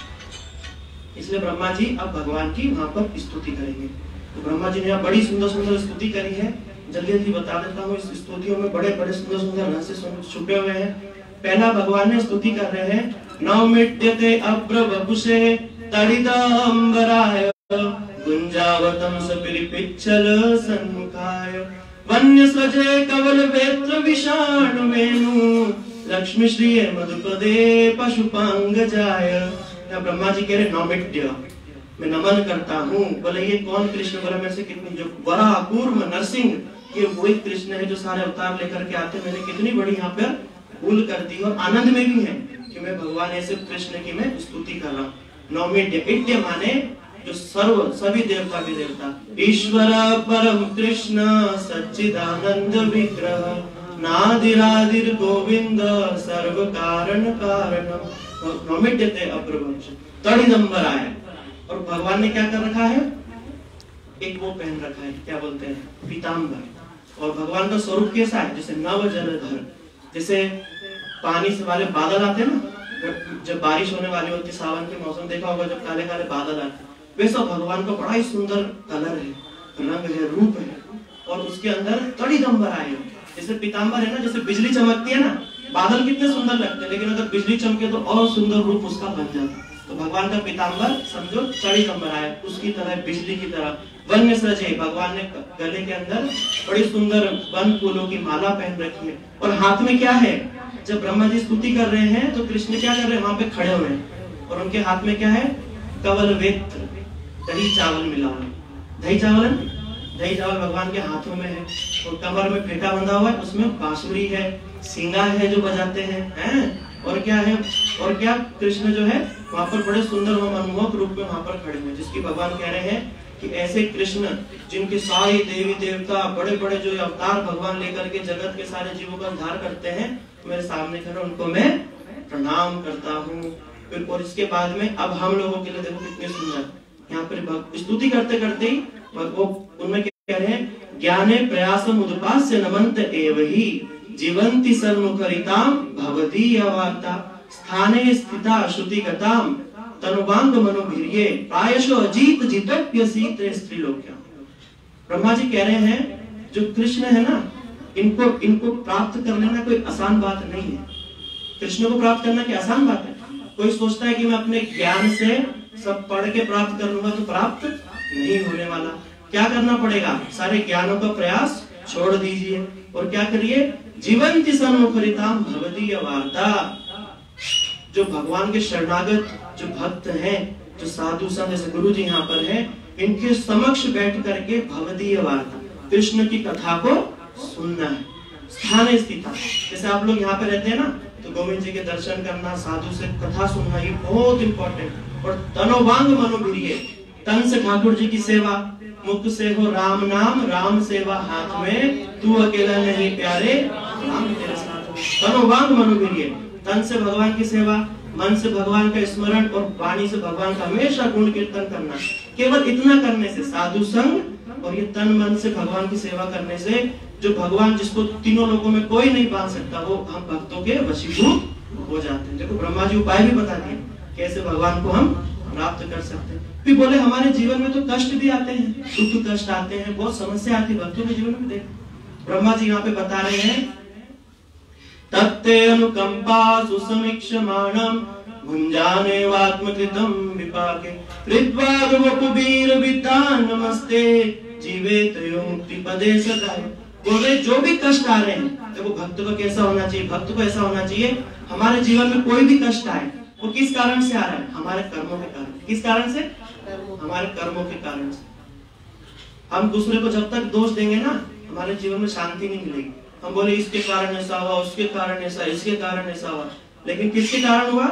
इसलिए ब्रह्मा जी अब भगवान की वहां पर स्तुति करेंगे। तो ब्रह्मा जी ने यहाँ बड़ी सुंदर सुंदर स्तुति करी है। जल्दी जल्दी बता देता हूँ, इस स्तुतियों में बड़े बड़े सुंदर सुंदर रहस्य छुपे हुए हैं। पहला भगवान ने स्तुति कर रहे हैं, नौमिट्यते अब्र वपुषे तड़िदांबराय गुंजावतम सपिरिपिच्चल सन्मुखाय वन्य स्वजे कवल वेत्र विषाण वेणु लक्ष्मी श्री मधुपदे पशुपांग जाय। ब्रह्मा जी कह रहे नौमिट्य, मैं नमन करता हूँ। बोले ये कौन कृष्ण? बोले मेरे से कितनी जो बड़ा कूर्म नरसिंह, ये वही कृष्ण है जो सारे अवतार लेकर के आते। मैंने कितनी बड़ी यहाँ पर भूल कर दी और आनंद में भी है कि मैं भगवान ऐसे कृष्ण की मैं स्तुति कर रहा हूँ। नौमिट्य, इट्य माने जो सर्व सभी देवता के देवता, ईश्वर परम कृष्ण सच्चिदानंद विग्रह नादिरादिर गोविंद सर्व कारण कारणम नौमिट्यते अब्रवंश तड़िदंबराय। और भगवान ने क्या कर रखा है? एक वो पहन रखा है, क्या बोलते हैं, पीताम्बर। और भगवान का स्वरूप कैसा है? जैसे नव जलधर, जैसे पानी से वाले बादल आते हैं ना, जब बारिश होने वाली होती है, सावन के मौसम देखा होगा, जब काले काले बादल आते, वैसा भगवान का बड़ा ही सुंदर कलर है, रंग है, रूप है। और उसके अंदर तड़िदंबर आए, जैसे पीताम्बर है ना, जैसे बिजली चमकती है ना, बादल कितने सुंदर लगते हैं, लेकिन अगर बिजली चमके तो और सुंदर रूप उसका बन जाता। तो भगवान का पीताम्बर समझो तड़िदंबर आया, उसकी तरह, बिजली की तरह। वन्य सजे, भगवान ने गले के अंदर बड़ी सुंदर वन फूलों की माला पहन रखी है। और हाथ में क्या है? जब ब्रह्मा जी स्तुति कर रहे हैं तो कृष्ण क्या कर रहे हैं? वहां पे खड़े हुए हैं, और उनके हाथ में क्या है? कवल वेत्र, दही चावल मिला हुआ। दही चावल है, दही चावल भगवान के हाथों में है, और कमर में फेटा बंधा हुआ है, उसमें बांसुरी है, सिंगा है जो बजाते हैं, हैं? और क्या है? और क्या कृष्ण जो है वहां पर बड़े सुंदर और मनमोहक रूप में वहां पर खड़े हुए, जिसकी भगवान कह रहे हैं कि ऐसे कृष्ण जिनके सारे देवी देवता बड़े बड़े जो अवतार भगवान लेकर के जगत के सारे जीवों का उद्धार करते हैं, मेरे सामने खड़े, उनको मैं प्रणाम करता हूँ। और इसके बाद में अब हम लोगों के लिए देखो कितने सुंदर यहाँ पर स्तुति करते करते ही वो उनमें कह रहे हैं, ज्ञाने प्रयासम उदपास्य नमन्त एवहि जीवंति सर्वमुखरिताम भवदीय वार्ता स्थाने स्थिता श्रुतिगताम तनुवांग मनोभिर्ये प्रायशो अजीत जितप्यसीते स्त्रीलोक्या। ब्रह्मा जी कह रहे हैं जो कृष्ण है ना, इनको इनको प्राप्त कर लेना कोई आसान बात नहीं है। कृष्ण को प्राप्त करना क्या आसान बात है? कोई सोचता है कि मैं अपने ज्ञान से सब पढ़ के प्राप्त कर लूंगा, तो प्राप्त नहीं होने वाला। क्या करना पड़ेगा? सारे ज्ञानों का प्रयास छोड़ दीजिए और क्या करिए? जीवंति सन्मुखरिताम भवदीय वार्ता। जो भगवान के शरणागत जो भक्त हैं, जो साधु संत जैसे गुरु जी यहाँ पर हैं, इनके समक्ष बैठ करके भवदीय वार्ता, कृष्ण की कथा को सुनना है। स्थान स्थित, जैसे आप लोग यहाँ पे रहते हैं ना, तो गोविंद जी के दर्शन करना, साधु से कथा सुनना, ये बहुत इंपॉर्टेंट। और तनोवांग मनोभिर्ये, तन से ठाकुर जी की सेवा, मुख से हो राम नाम, राम सेवा हाथ में, तू अकेला नहीं प्यारे राम तेरे साथ। तनोवांग मनोभिर्ये, तन से भगवान की सेवा, मन से भगवान का स्मरण और वाणी से भगवान का हमेशा गुण कीर्तन करना। केवल इतना करने से, साधु संग और ये तन मन से भगवान की सेवा करने से, जो भगवान जिसको तीनों लोगों में कोई नहीं पाल सकता, वो हम भक्तों के वशीभूत हो जाते हैं। देखो ब्रह्मा जी उपाय भी बता दिए कैसे भगवान को हम प्राप्त कर सकते हैं। फिर बोले हमारे जीवन में तो कष्ट भी आते हैं, दुख कष्ट आते हैं, बहुत समस्या आती है भक्तों के जीवन में। देखो ब्रह्मा जी यहाँ पे बता रहे हैं, तत्ते अनुकंपा सुसमीक्षमाणम भुंजाने वात्मकृतम विपाके हृद्वाद वपुबीर विद्यान नमस्ते जीवे तयो मुक्ति पदे सदा। बोल रहे जो भी कष्ट आ रहे हैं, देखो भक्त को कैसा होना चाहिए, भक्त को ऐसा होना चाहिए हमारे जीवन में कोई भी कष्ट आए वो किस कारण से आ रहा है, हमारे कर्मों के कारण। किस कारण से? हमारे कर्मों के कारण से। हम दूसरे को जब तक दोष देंगे ना, हमारे जीवन में शांति नहीं मिलेगी। हम बोले इसके कारण ऐसा हुआ, उसके कारण ऐसा, इसके कारण ऐसा हुआ, लेकिन किसके कारण हुआ?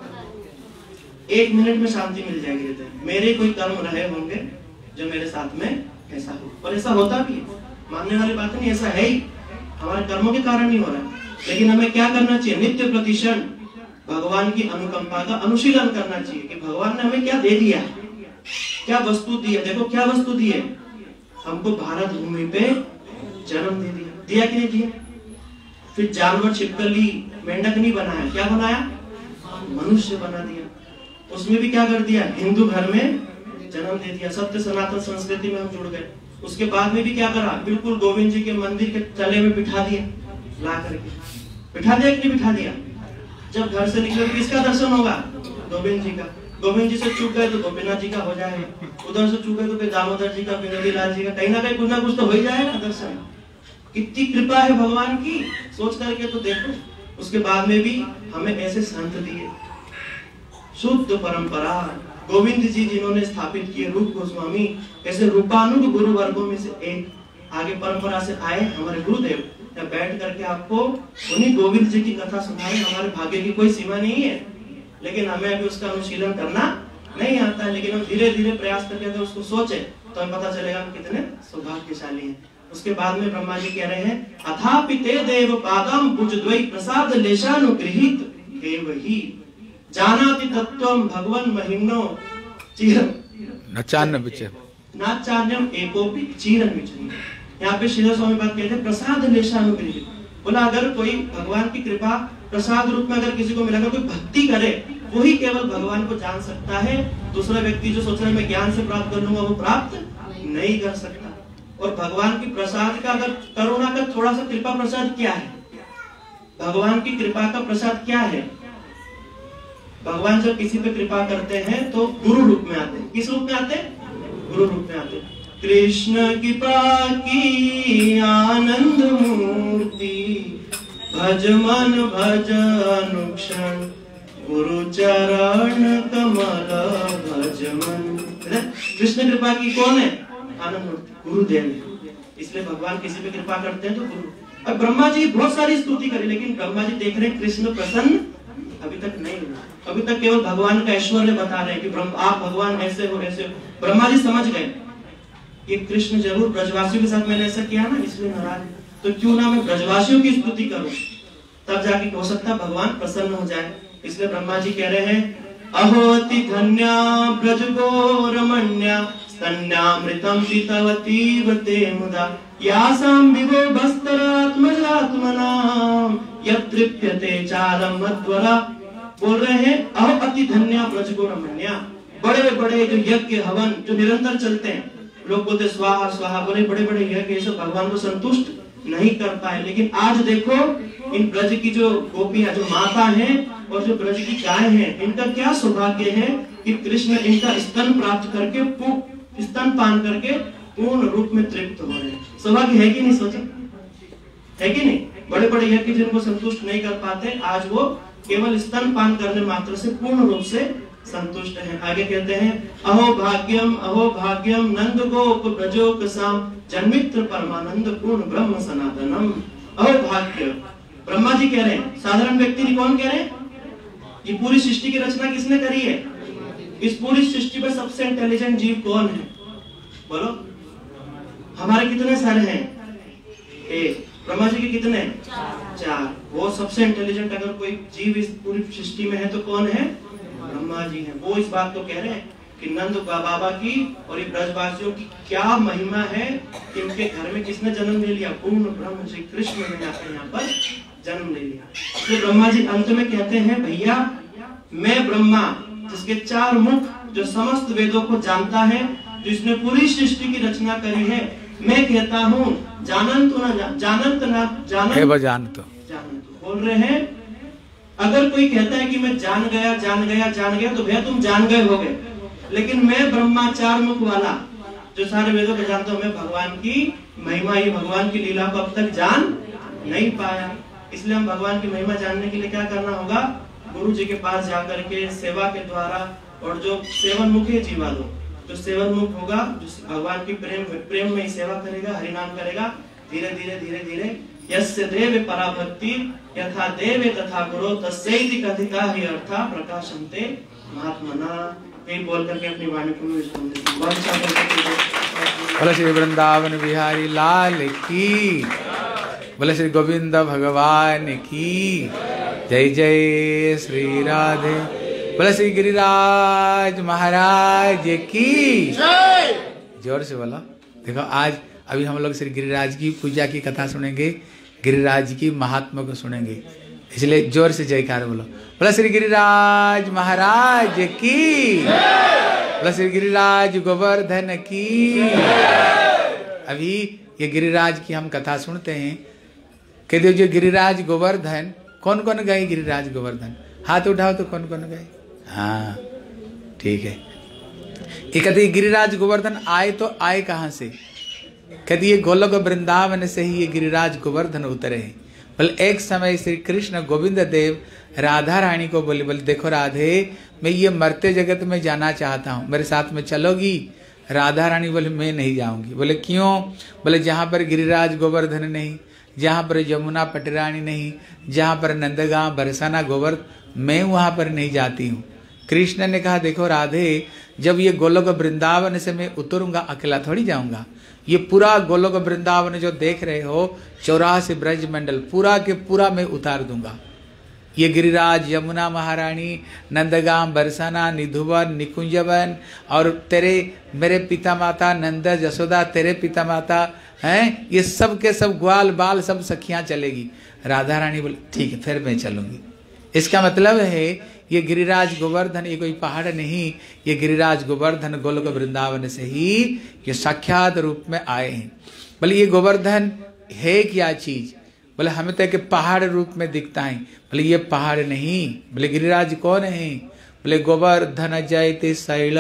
एक मिनट में शांति मिल जाएगी। रहते हैं मेरे कोई कर्म रहे होंगे जो मेरे साथ में ऐसा हो, और ऐसा होता भी है, मानने वाली बात नहीं, ऐसा है ही, हमारे कर्मों के कारण ही हो रहा है। लेकिन हमें क्या करना चाहिए? नित्य प्रतिक्षण भगवान की अनुकंपा का अनुशीलन करना चाहिए कि भगवान ने हमें क्या दे दिया, क्या वस्तु दी है। देखो क्या वस्तु दी है, हमको भारत भूमि पे जन्म दे दिया, दिया कि नहीं दिया? फिर जानवर, छिपकली, मेंढक नहीं बनाया, क्या बनाया? मनुष्य बना दिया। उसमें भी क्या कर दिया? हिंदू घर में जन्म दे दिया, सत्य सनातन संस्कृति में हम जुड़ गए। उसके बाद में भी क्या करा? बिल्कुल गोविंद जी के मंदिर के तले में बिठा दिया, ला करके बिठा दिया कि नहीं बिठा दिया? जब घर से निकले तो किसका दर्शन होगा? गोविंद जी का। गोविंद जी से चूक गए तो गोपीनाथ जी का हो जाएगा, उधर से चूक गए तो फिर दामोदर जी का, विनोदी लाल जी का, कहीं ना कहीं कुछ ना कुछ तो हो ही जाएगा दर्शन। कितनी कृपा है भगवान की, सोच करके तो देखो। उसके बाद में भी हमें ऐसे संत दिए, शुद्ध परंपरा गोविंद जी जिन्होंने स्थापित किए, रूप गोस्वामी ऐसे रूपानुग गुरु वर्गों में से एक आगे परंपरा से आए हमारे गुरुदेव, या बैठ करके आपको उन्हीं गोविंद जी की कथा सुनाए। हमारे भाग्य की कोई सीमा नहीं है, लेकिन हमें अभी उसका अनुशीलन करना नहीं आता है। लेकिन हम धीरे धीरे प्रयास करके अगर उसको सोचे तो हमें पता चलेगा हम कितने सौभाग्यशाली हैं। उसके बाद में ब्रह्मा जी कह रहे हैं, अथापि ते देव पादम पूजद्वै प्रसाद लेशानुगृहीत एवहि जानाति तत्त्वं भगवन् महिम्नो चिरं नचान्य विचर नाचान्यम एकोपि चिरं विचरन्। यहाँ पे श्रीधर स्वामी बात कहते हैं प्रसाद लेशानुगृहीत। बोला अगर कोई भगवान की कृपा प्रसाद रूप में अगर किसी को मिला, कोई भक्ति करे, वही केवल भगवान को जान सकता है। दूसरा व्यक्ति जो सोच रहा है मैं ज्ञान से प्राप्त कर लूंगा, वो प्राप्त नहीं कर सकता। और भगवान की प्रसाद का अगर करुणा का थोड़ा सा कृपा प्रसाद क्या है? भगवान की कृपा का प्रसाद क्या है? भगवान जब किसी पे कृपा करते हैं तो गुरु रूप में आते हैं। किस रूप में आते हैं? गुरु रूप में आते हैं। कृष्ण कृपा की आनंद मूर्ति भज मन भज अनुक्षण गुरु चरण कमल भज मन। कृष्ण कृपा की कौन है? आनंद मूर्ति, गुरुदेव। इसलिए भगवान किसी पे कृपा करते हैं तो गुरु। अब ब्रह्मा जी बहुत सारी स्तुति करी, लेकिन ब्रह्मा जी देख रहे हैं कृष्ण प्रसन्न अभी तक नहीं हुआ। अभी तक केवल भगवान का ऐश्वर्य बता रहे हैं कि आप भगवान ऐसे हो ऐसे हो। ब्रह्मा जी समझ गए कि कृष्ण जरूर ब्रजवासियों के साथ मैंने ऐसा किया ना, इसलिए नाराज है, तो क्यों ना मैं ब्रजवासियों की स्तुति करूं, तब जाके हो सकता है भगवान प्रसन्न हो जाए। इसलिए ब्रह्मा जी कह रहे हैं, अहोति धन्या ब्रज गो रमण्या स्तन्यामृतम पितवतीव ते मुदा यासाम विभो बस्तरात्मजात्मनाम यत्रिप्यते चालम मध्वरा। बोल रहे हैं अहो अति धन्या ब्रज गो रमण्या, बड़े बड़े जो यज्ञ हवन जो निरंतर चलते हैं, लोग बोलते स्वाहा स्वाहा, बोले बड़े बड़े यज्ञ सब भगवान को संतुष्ट नहीं कर पाए। लेकिन आज देखो इन ब्रज की जो गोपियां, जो माता हैं और जो ब्रज की गाय हैं, इनका क्या सौभाग्य है कि कृष्ण इनका स्तन प्राप्त करके, स्तन पान करके पूर्ण रूप में तृप्त हो रहे हैं। सौभाग्य है कि नहीं? सोचो, है कि नहीं? बड़े बड़े यज्ञ जिनको संतुष्ट नहीं कर पाते, आज वो केवल स्तन पान करने मात्र से पूर्ण रूप से संतुष्ट है। आगे कहते हैं, अहो भाग्यम अहो भाग्यम नंद गोप ब्रजोक साम जन्मित्र परमानंद पूर्ण ब्रह्म सनातनम। अहो भाग्य, ब्रह्मा जी कह रहे हैं, साधारण व्यक्ति नहीं, कौन कह रहे हैं? ये पूरी सृष्टि की रचना किसने करी है? इस पूरी सृष्टि पर सबसे इंटेलिजेंट जीव कौन है? बोलो। हमारे कितने सर हैं? एक। ब्रह्मा जी के कितने? चार। वो सबसे इंटेलिजेंट अगर कोई जीव इस पूरी सृष्टि में है तो कौन है? ब्रह्मा जी हैं। वो इस बात को कह रहे हैं कि नंद बाबा की और ये ब्रजवासियों की क्या महिमा है कि इनके घर में किसने जन्म ले लिया? पूर्ण ब्रह्म श्री कृष्ण ने आकर यहाँ पर जन्म ले लिया। तो ब्रह्मा जी अंत में कहते हैं, भैया मैं ब्रह्मा जिसके चार मुख, जो समस्त वेदों को जानता है, जिसने पूरी सृष्टि की रचना करी है, मैं कहता हूँ जानंत ना जानंत ना जानंत जानत बोल रहे हैं। अगर कोई कहता है कि मैं जान गया जान गया जान गया तो भैया तुम जान गए हो गए, लेकिन मैं ब्रह्मा चार मुख वाला जो सारे वेदों को जानता हूँ मैं भगवान की महिमा, ये भगवान की लीला को अब तक जान नहीं पाया। इसलिए हम भगवान की महिमा जानने के लिए क्या करना होगा? गुरु जी के पास जाकर के सेवा के द्वारा, और जो सेवन मुख है जीवा लोग, जो सेवन मुख होगा, जो भगवान की प्रेम प्रेम में ही सेवा करेगा, हरि नाम करेगा, धीरे धीरे धीरे धीरे यस्य देवे पराभक्ति यथा देवे तथा गुरु तस्यैति कथिता हि अर्था प्रकाशन्ते महात्मना। यही बोल करके अपनी वाणी को विश्राम देते हैं। बहुत अच्छा बोलते। बोले श्री वृंदावन बिहारी लाल की, बोले श्री गोविंद भगवान की जय जय श्री राधे, बोले श्री गिरिराज महाराज की जय। जोर से बोलो। देखो आज अभी हम लोग श्री गिरिराज की पूजा की कथा सुनेंगे, गिरिराज की महात्मा को सुनेंगे, इसलिए जोर से जयकार बोलो। बोला श्री गिरिराज महाराज की, बोला श्री गिरिराज गोवर्धन की। अभी ये गिरिराज की हम कथा सुनते हैं। कहते हो जो गिरिराज गोवर्धन, कौन कौन गए गिरिराज गोवर्धन? हाथ उठाओ तो कौन कौन गए? हाँ ठीक है। ये कहते गिरिराज गोवर्धन आए तो आए कहाँ से? कहती ये गोलोक वृंदावन से ही ये गिरिराज गोवर्धन उतरे हैं। बोले एक समय श्री कृष्ण गोविंद देव राधा रानी को बोले, बोले देखो राधे, मैं ये मरते जगत में जाना चाहता हूँ, मेरे साथ में चलोगी? राधा रानी बोले मैं नहीं जाऊंगी। बोले क्यों? बोले जहाँ पर गिरिराज गोवर्धन नहीं, जहाँ पर यमुना पटरानी नहीं, जहाँ पर नंदगांव बरसाना गोवर्धन, मैं वहां पर नहीं जाती हूँ। कृष्ण ने कहा देखो राधे, जब ये गोलोक वृंदावन से मैं उतरूंगा अकेला थोड़ी जाऊंगा। ये पूरा गोलोक वृंदावन जो देख रहे हो, चौरासी ब्रज मंडल पूरा के पूरा मैं उतार दूंगा। ये गिरिराज, यमुना महारानी, नंदगांव, बरसाना, निधुवन, निकुंजवन, और तेरे मेरे पिता माता नंद जसोदा, तेरे पिता माता हैं, ये सब के सब ग्वाल बाल सब सखियां चलेगी। राधा रानी बोले ठीक है फिर मैं चलूंगी। इसका मतलब है ये गिरिराज गोवर्धन ये कोई पहाड़ नहीं, ये गिरिराज गोवर्धन गोलोक वृंदावन से ही ये साक्षात रूप में आए हैं। बोले ये गोवर्धन है क्या चीज? बोले हमें तो एक पहाड़ रूप में दिखता है। बोले ये पहाड़ नहीं। बोले गिरिराज कौन है? बोले गोवर्धन जयति शैल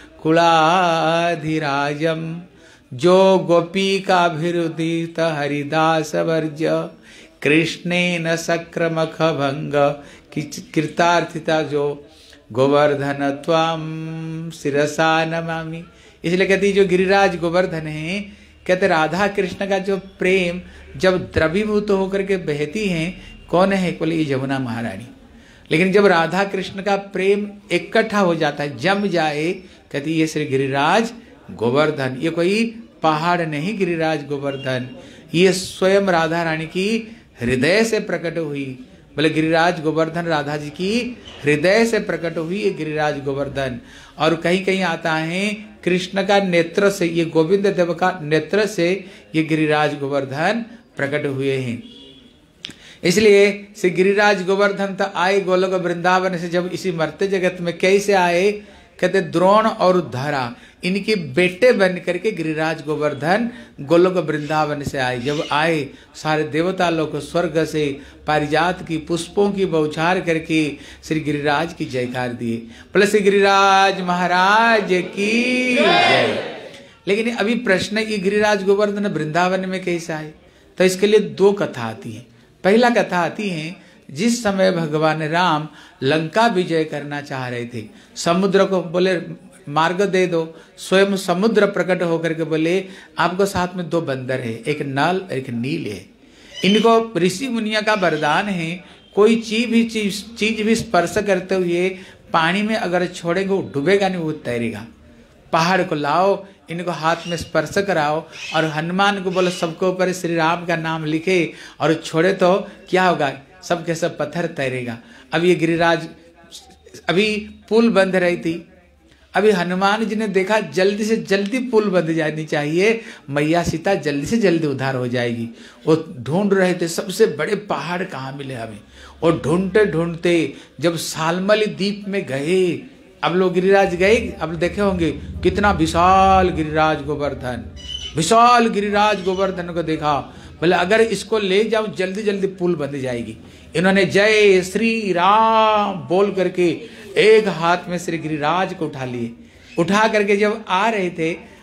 कुलाधिराजम, जो गोपी का भिरुदित हरिदास वर्ज, कृष्णे न सक्रमख भंग कृतार्थिता, जो गोवर्धन त्वाम शिरसा नमामि। इसलिए कहती है जो गिरिराज गोवर्धन है, कहते राधा कृष्ण का जो प्रेम जब द्रवीभूत होकर के बहती हैं, कौन है? बोले ये यमुना महारानी। लेकिन जब राधा कृष्ण का प्रेम इकट्ठा हो जाता है, जम जाए, कहती ये श्री गिरिराज गोवर्धन, ये कोई पहाड़ नहीं गिरिराज गोवर्धन, ये स्वयं राधा रानी की हृदय से प्रकट हुई। बोले गिरिराज गोवर्धन राधा जी की हृदय से प्रकट हुई ये गिरिराज गोवर्धन। और कहीं कहीं आता है कृष्ण का नेत्र से, ये गोविंद देव का नेत्र से ये गिरिराज गोवर्धन प्रकट हुए हैं। इसलिए श्री गिरिराज गोवर्धन तो आए गोलोक वृंदावन से। जब इसी मरते जगत में कैसे आए? कहते द्रोण और धरा इनके बेटे बन करके गिरिराज गोवर्धन गोलोक वृंदावन से आए। जब आए सारे देवता लोग स्वर्ग से पारिजात की पुष्पों की बौछार करके श्री गिरिराज की जयकार दिए। बोले श्री गिरिराज महाराज की जय। लेकिन अभी प्रश्न ये गिरिराज गोवर्धन वृंदावन में कैसे आए? तो इसके लिए दो कथा आती है। पहला कथा आती है जिस समय भगवान राम लंका विजय करना चाह रहे थे, समुद्र को बोले मार्ग दे दो, स्वयं समुद्र प्रकट होकर के बोले आपको साथ में दो बंदर है, एक नल एक नील है। इनको ऋषि मुनिया का वरदान है, कोई चीज भी चीज चीज भी स्पर्श करते हुए पानी में अगर छोड़ेंगे वो डूबेगा नहीं, वो तैरेगा। पहाड़ को लाओ, इनको हाथ में स्पर्श कराओ, और हनुमान को बोलो सबके ऊपर श्री राम का नाम लिखे और छोड़े तो क्या होगा? सबके सब पत्थर तैरेगा। अब ये गिरिराज, अभी पुल बंध रही थी, अभी हनुमान जी ने देखा जल्दी से जल्दी पुल बंध जानी चाहिए, मैया सीता जल्दी से जल्दी उद्धार हो जाएगी। वो ढूंढ रहे थे सबसे बड़े पहाड़ कहाँ मिले हमें, और ढूंढते ढूंढते जब सालमली द्वीप में गए, अब लोग गिरिराज गए, अब देखे होंगे कितना विशाल गिरिराज गोवर्धन, विशाल गिरिराज गोवर्धन को देखा। बोले अगर इसको ले जाओ जल्दी जल्दी पुल बंध जाएगी। इन्होंने जय श्री राम बोल करके एक हाथ में श्री गिरिराज को उठा लिए। उठा करके जब आ रहे थे,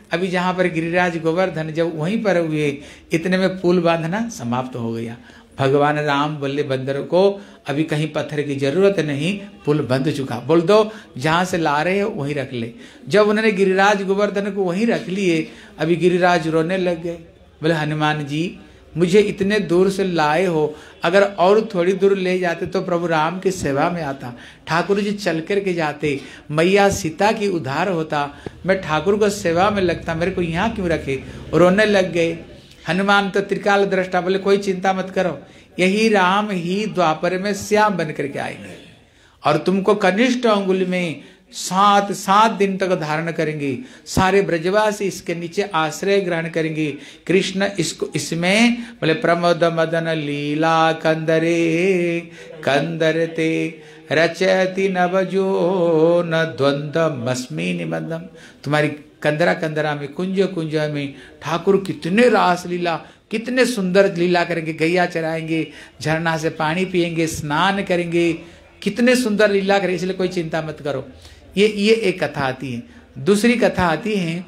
अभी जहाँ पर गिरिराज गोवर्धन जब वहीं पर हुए, इतने में पुल बांधना समाप्त हो गया। भगवान राम बोले बंदरों को अभी कहीं पत्थर की जरूरत नहीं, पुल बंध चुका, बोल दो जहां से ला रहे हो वहीं रख ले। जब उन्होंने गिरिराज गोवर्धन को वहीं रख लिए, अभी गिरिराज रोने लग गए। बोले हनुमान जी मुझे इतने दूर से लाए हो, अगर और थोड़ी दूर ले जाते तो प्रभु राम की सेवा में आता, ठाकुर जी चल कर के जाते, मैया सीता की उद्धार होता, मैं ठाकुर को सेवा में लगता, मेरे को यहाँ क्यों रखे। रोने लग गए। हनुमान तो त्रिकाल दृष्टा, बोले कोई चिंता मत करो, यही राम ही द्वापर में श्याम बन करके आएंगे और तुमको कनिष्ठ अंगुल में सात सात दिन तक धारण करेंगे। सारे ब्रजवासी इसके नीचे आश्रय ग्रहण करेंगे। कृष्ण इसको इसमें बोले प्रमोद मदन लीला कंदरे कंदरते रचयति नवजो न द्वंद्व मस्मी निबंधम। तुम्हारी कंदरा कंदरा में कुंज कुंज में ठाकुर कितने रास लीला, कितने सुंदर लीला करेंगे। गैया चराएंगे, झरना से पानी पिएंगे, स्नान करेंगे, कितने सुंदर लीला करेंगे, इसलिए कोई चिंता मत करो। ये ये एक कथा आती है। दूसरी कथा आती है,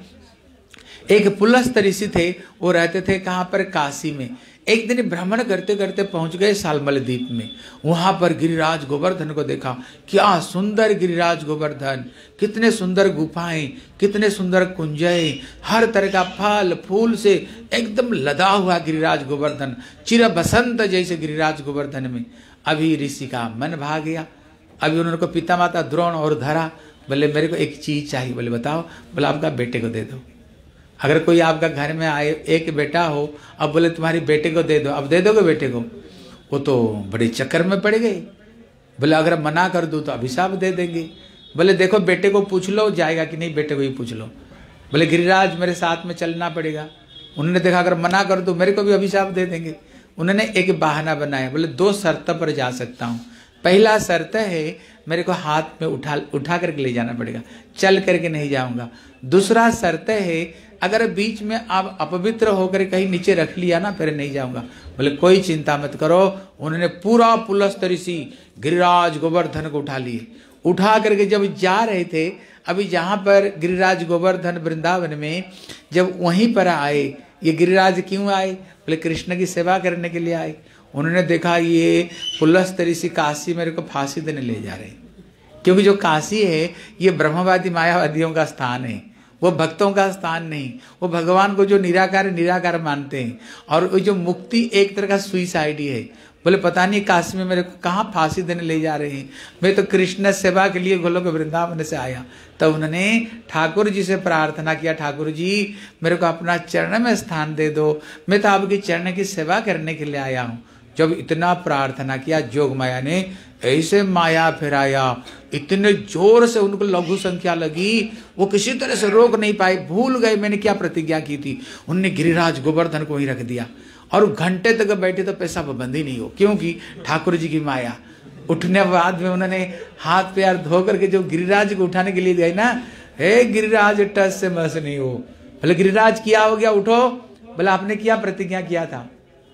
एक पुलस्त ऋषि थे, वो रहते थे कहाँ पर, काशी में। एक दिन भ्रमण करते करते पहुंच गए सालमल द्वीप में। वहां पर गिरिराज गोवर्धन को देखा, क्या सुंदर गिरिराज गोवर्धन, कितने सुंदर गुफाएं, कितने सुंदर कुंजय, हर तरह का फल फूल से एकदम लदा हुआ गिरिराज गोवर्धन, चिर बसंत जैसे गिरिराज गोवर्धन में। अभी ऋषि का मन भाग गया। अभी उन्होंने को पिता माता द्रोण और धरा, बोले मेरे को एक चीज चाहिए। बोले बताओ। बोले आपका बेटे को दे दो। अगर कोई आपका घर में आए, एक बेटा हो, अब बोले तुम्हारी बेटे को दे दो, अब दे दोगे बेटे को? वो तो बड़े चक्कर में पड़ गए। बोले अगर मना कर दूं तो अभिशाप दे देंगे। बोले देखो बेटे को पूछ लो जाएगा कि नहीं, बेटे को ही पूछ लो। बोले गिरिराज मेरे साथ में चलना पड़ेगा। उन्होंने देखा अगर मना कर दूं मेरे को भी अभिशाप दे देंगे। उन्होंने एक बहाना बनाया। बोले दो शर्त पर जा सकता हूँ। पहला शर्त है मेरे को हाथ में उठा उठा करके ले जाना पड़ेगा, चल करके नहीं जाऊंगा। दूसरा शर्त है अगर बीच में आप अपवित्र होकर कहीं नीचे रख लिया ना, फिर नहीं जाऊंगा। बोले कोई चिंता मत करो। उन्होंने पूरा पुलस्त ऋषि गिरिराज गोवर्धन को उठा लिए। उठा करके जब जा रहे थे, अभी जहां पर गिरिराज गोवर्धन वृंदावन में जब वहीं पर आए, ये गिरिराज क्यों आए? बोले कृष्ण की सेवा करने के लिए आए। उन्होंने देखा ये पुलस्त ऋषि काशी मेरे को फांसी देने ले जा रहे हैं, क्योंकि जो काशी है ये ब्रह्मवादी मायावादियों का स्थान है, वो भक्तों का स्थान नहीं। वो भगवान को जो निराकार निराकार मानते हैं, और वो जो मुक्ति एक तरह का सुइसाइड ही है। बोले पता नहीं काशी में मेरे को कहाँ फांसी देने ले जा रहे हैं, मैं तो कृष्ण सेवा के लिए गोलोक वृंदावन से आया। तब उन्होंने ठाकुर जी से प्रार्थना किया, ठाकुर जी मेरे को अपना चरण में स्थान दे दो, मैं तो आपके चरण की सेवा करने के लिए आया हूँ। जब इतना प्रार्थना किया, जोग माया ने ऐसे माया फिराया, इतने जोर से उनको लघु संख्या लगी, वो किसी तरह से रोक नहीं पाए। भूल गए मैंने क्या प्रतिज्ञा की थी। उनने गिरिराज गोवर्धन को ही रख दिया और घंटे तक बैठे तो पैसा बंद ही नहीं हो, क्योंकि ठाकुर जी की माया। उठने बाद में उन्होंने हाथ पैर धो करके जो गिरिराज को उठाने के लिए गए ना, हे गिरिराज टस से मस नहीं हो। बोले गिरिराज क्या हो गया, उठो। बोले आपने क्या प्रतिज्ञा किया था,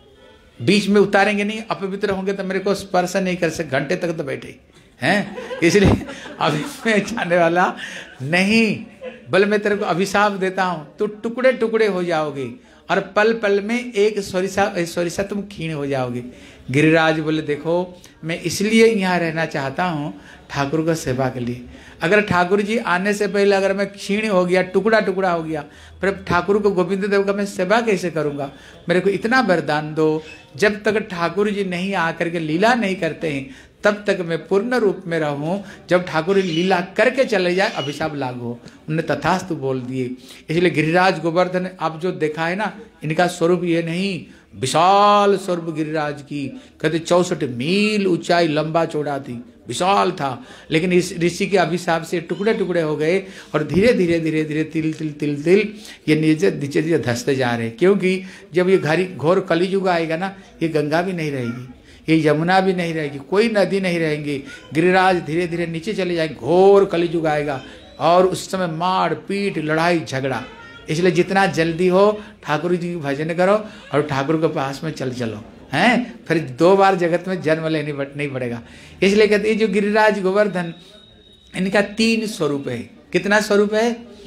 बीच में उतारेंगे नहीं, अपवित्र होंगे तो मेरे को स्पर्श नहीं कर सकते, घंटे तक तो बैठे हैं, इसलिए अभी मैं जाने वाला नहीं। बोले मैं तेरे को अभिशाप देता हूं, तो टुकड़े टुकड़े हो जाओगे और पल पल में एक सरिसा सरिसा तुम क्षीण हो जाओगे। गिरिराज बोले देखो मैं इसलिए यहाँ रहना चाहता हूँ ठाकुर का सेवा के लिए। अगर ठाकुर जी आने से पहले अगर मैं क्षीण हो गया, टुकड़ा टुकड़ा हो गया, फिर ठाकुर को गोविंद देव का मैं सेवा कैसे करूँगा? मेरे को इतना वरदान दो, जब तक ठाकुर जी नहीं आकर के लीला नहीं करते हैं तब तक मैं पूर्ण रूप में रहूं, जब ठाकुर लीला करके चले जाए अभिशाप लागू हो। उन्होंने तथास्तु बोल दिए। इसलिए गिरिराज गोवर्धन आप जो देखा है ना, इनका स्वरूप ये नहीं, विशाल स्वरूप गिरिराज की, कहते चौसठ मील ऊंचाई, लंबा चौड़ा थी, विशाल था। लेकिन इस ऋषि के अभिशाप से टुकड़े टुकड़े हो गए और धीरे धीरे धीरे धीरे तिल तिल तिल तिल ये नीचे नीचे नीचे धंसते जा रहे हैं। क्योंकि जब ये घरी घोर कलियुग आएगा ना, ये गंगा भी नहीं रहेगी, ये यमुना भी नहीं रहेगी, कोई नदी नहीं रहेंगी। गिरिराज धीरे धीरे नीचे चले जाएंगे, घोर कलियुग आएगा और उस समय मार पीट लड़ाई झगड़ा। इसलिए जितना जल्दी हो ठाकुर जी की भजन करो और ठाकुर के पास में चल चलो, हैं, फिर दो बार जगत में जन्म लेने नहीं पड़ेगा। इसलिए कहते हैं जो गिरिराज गोवर्धन, इनका तीन स्वरूप है। कितना स्वरूप है?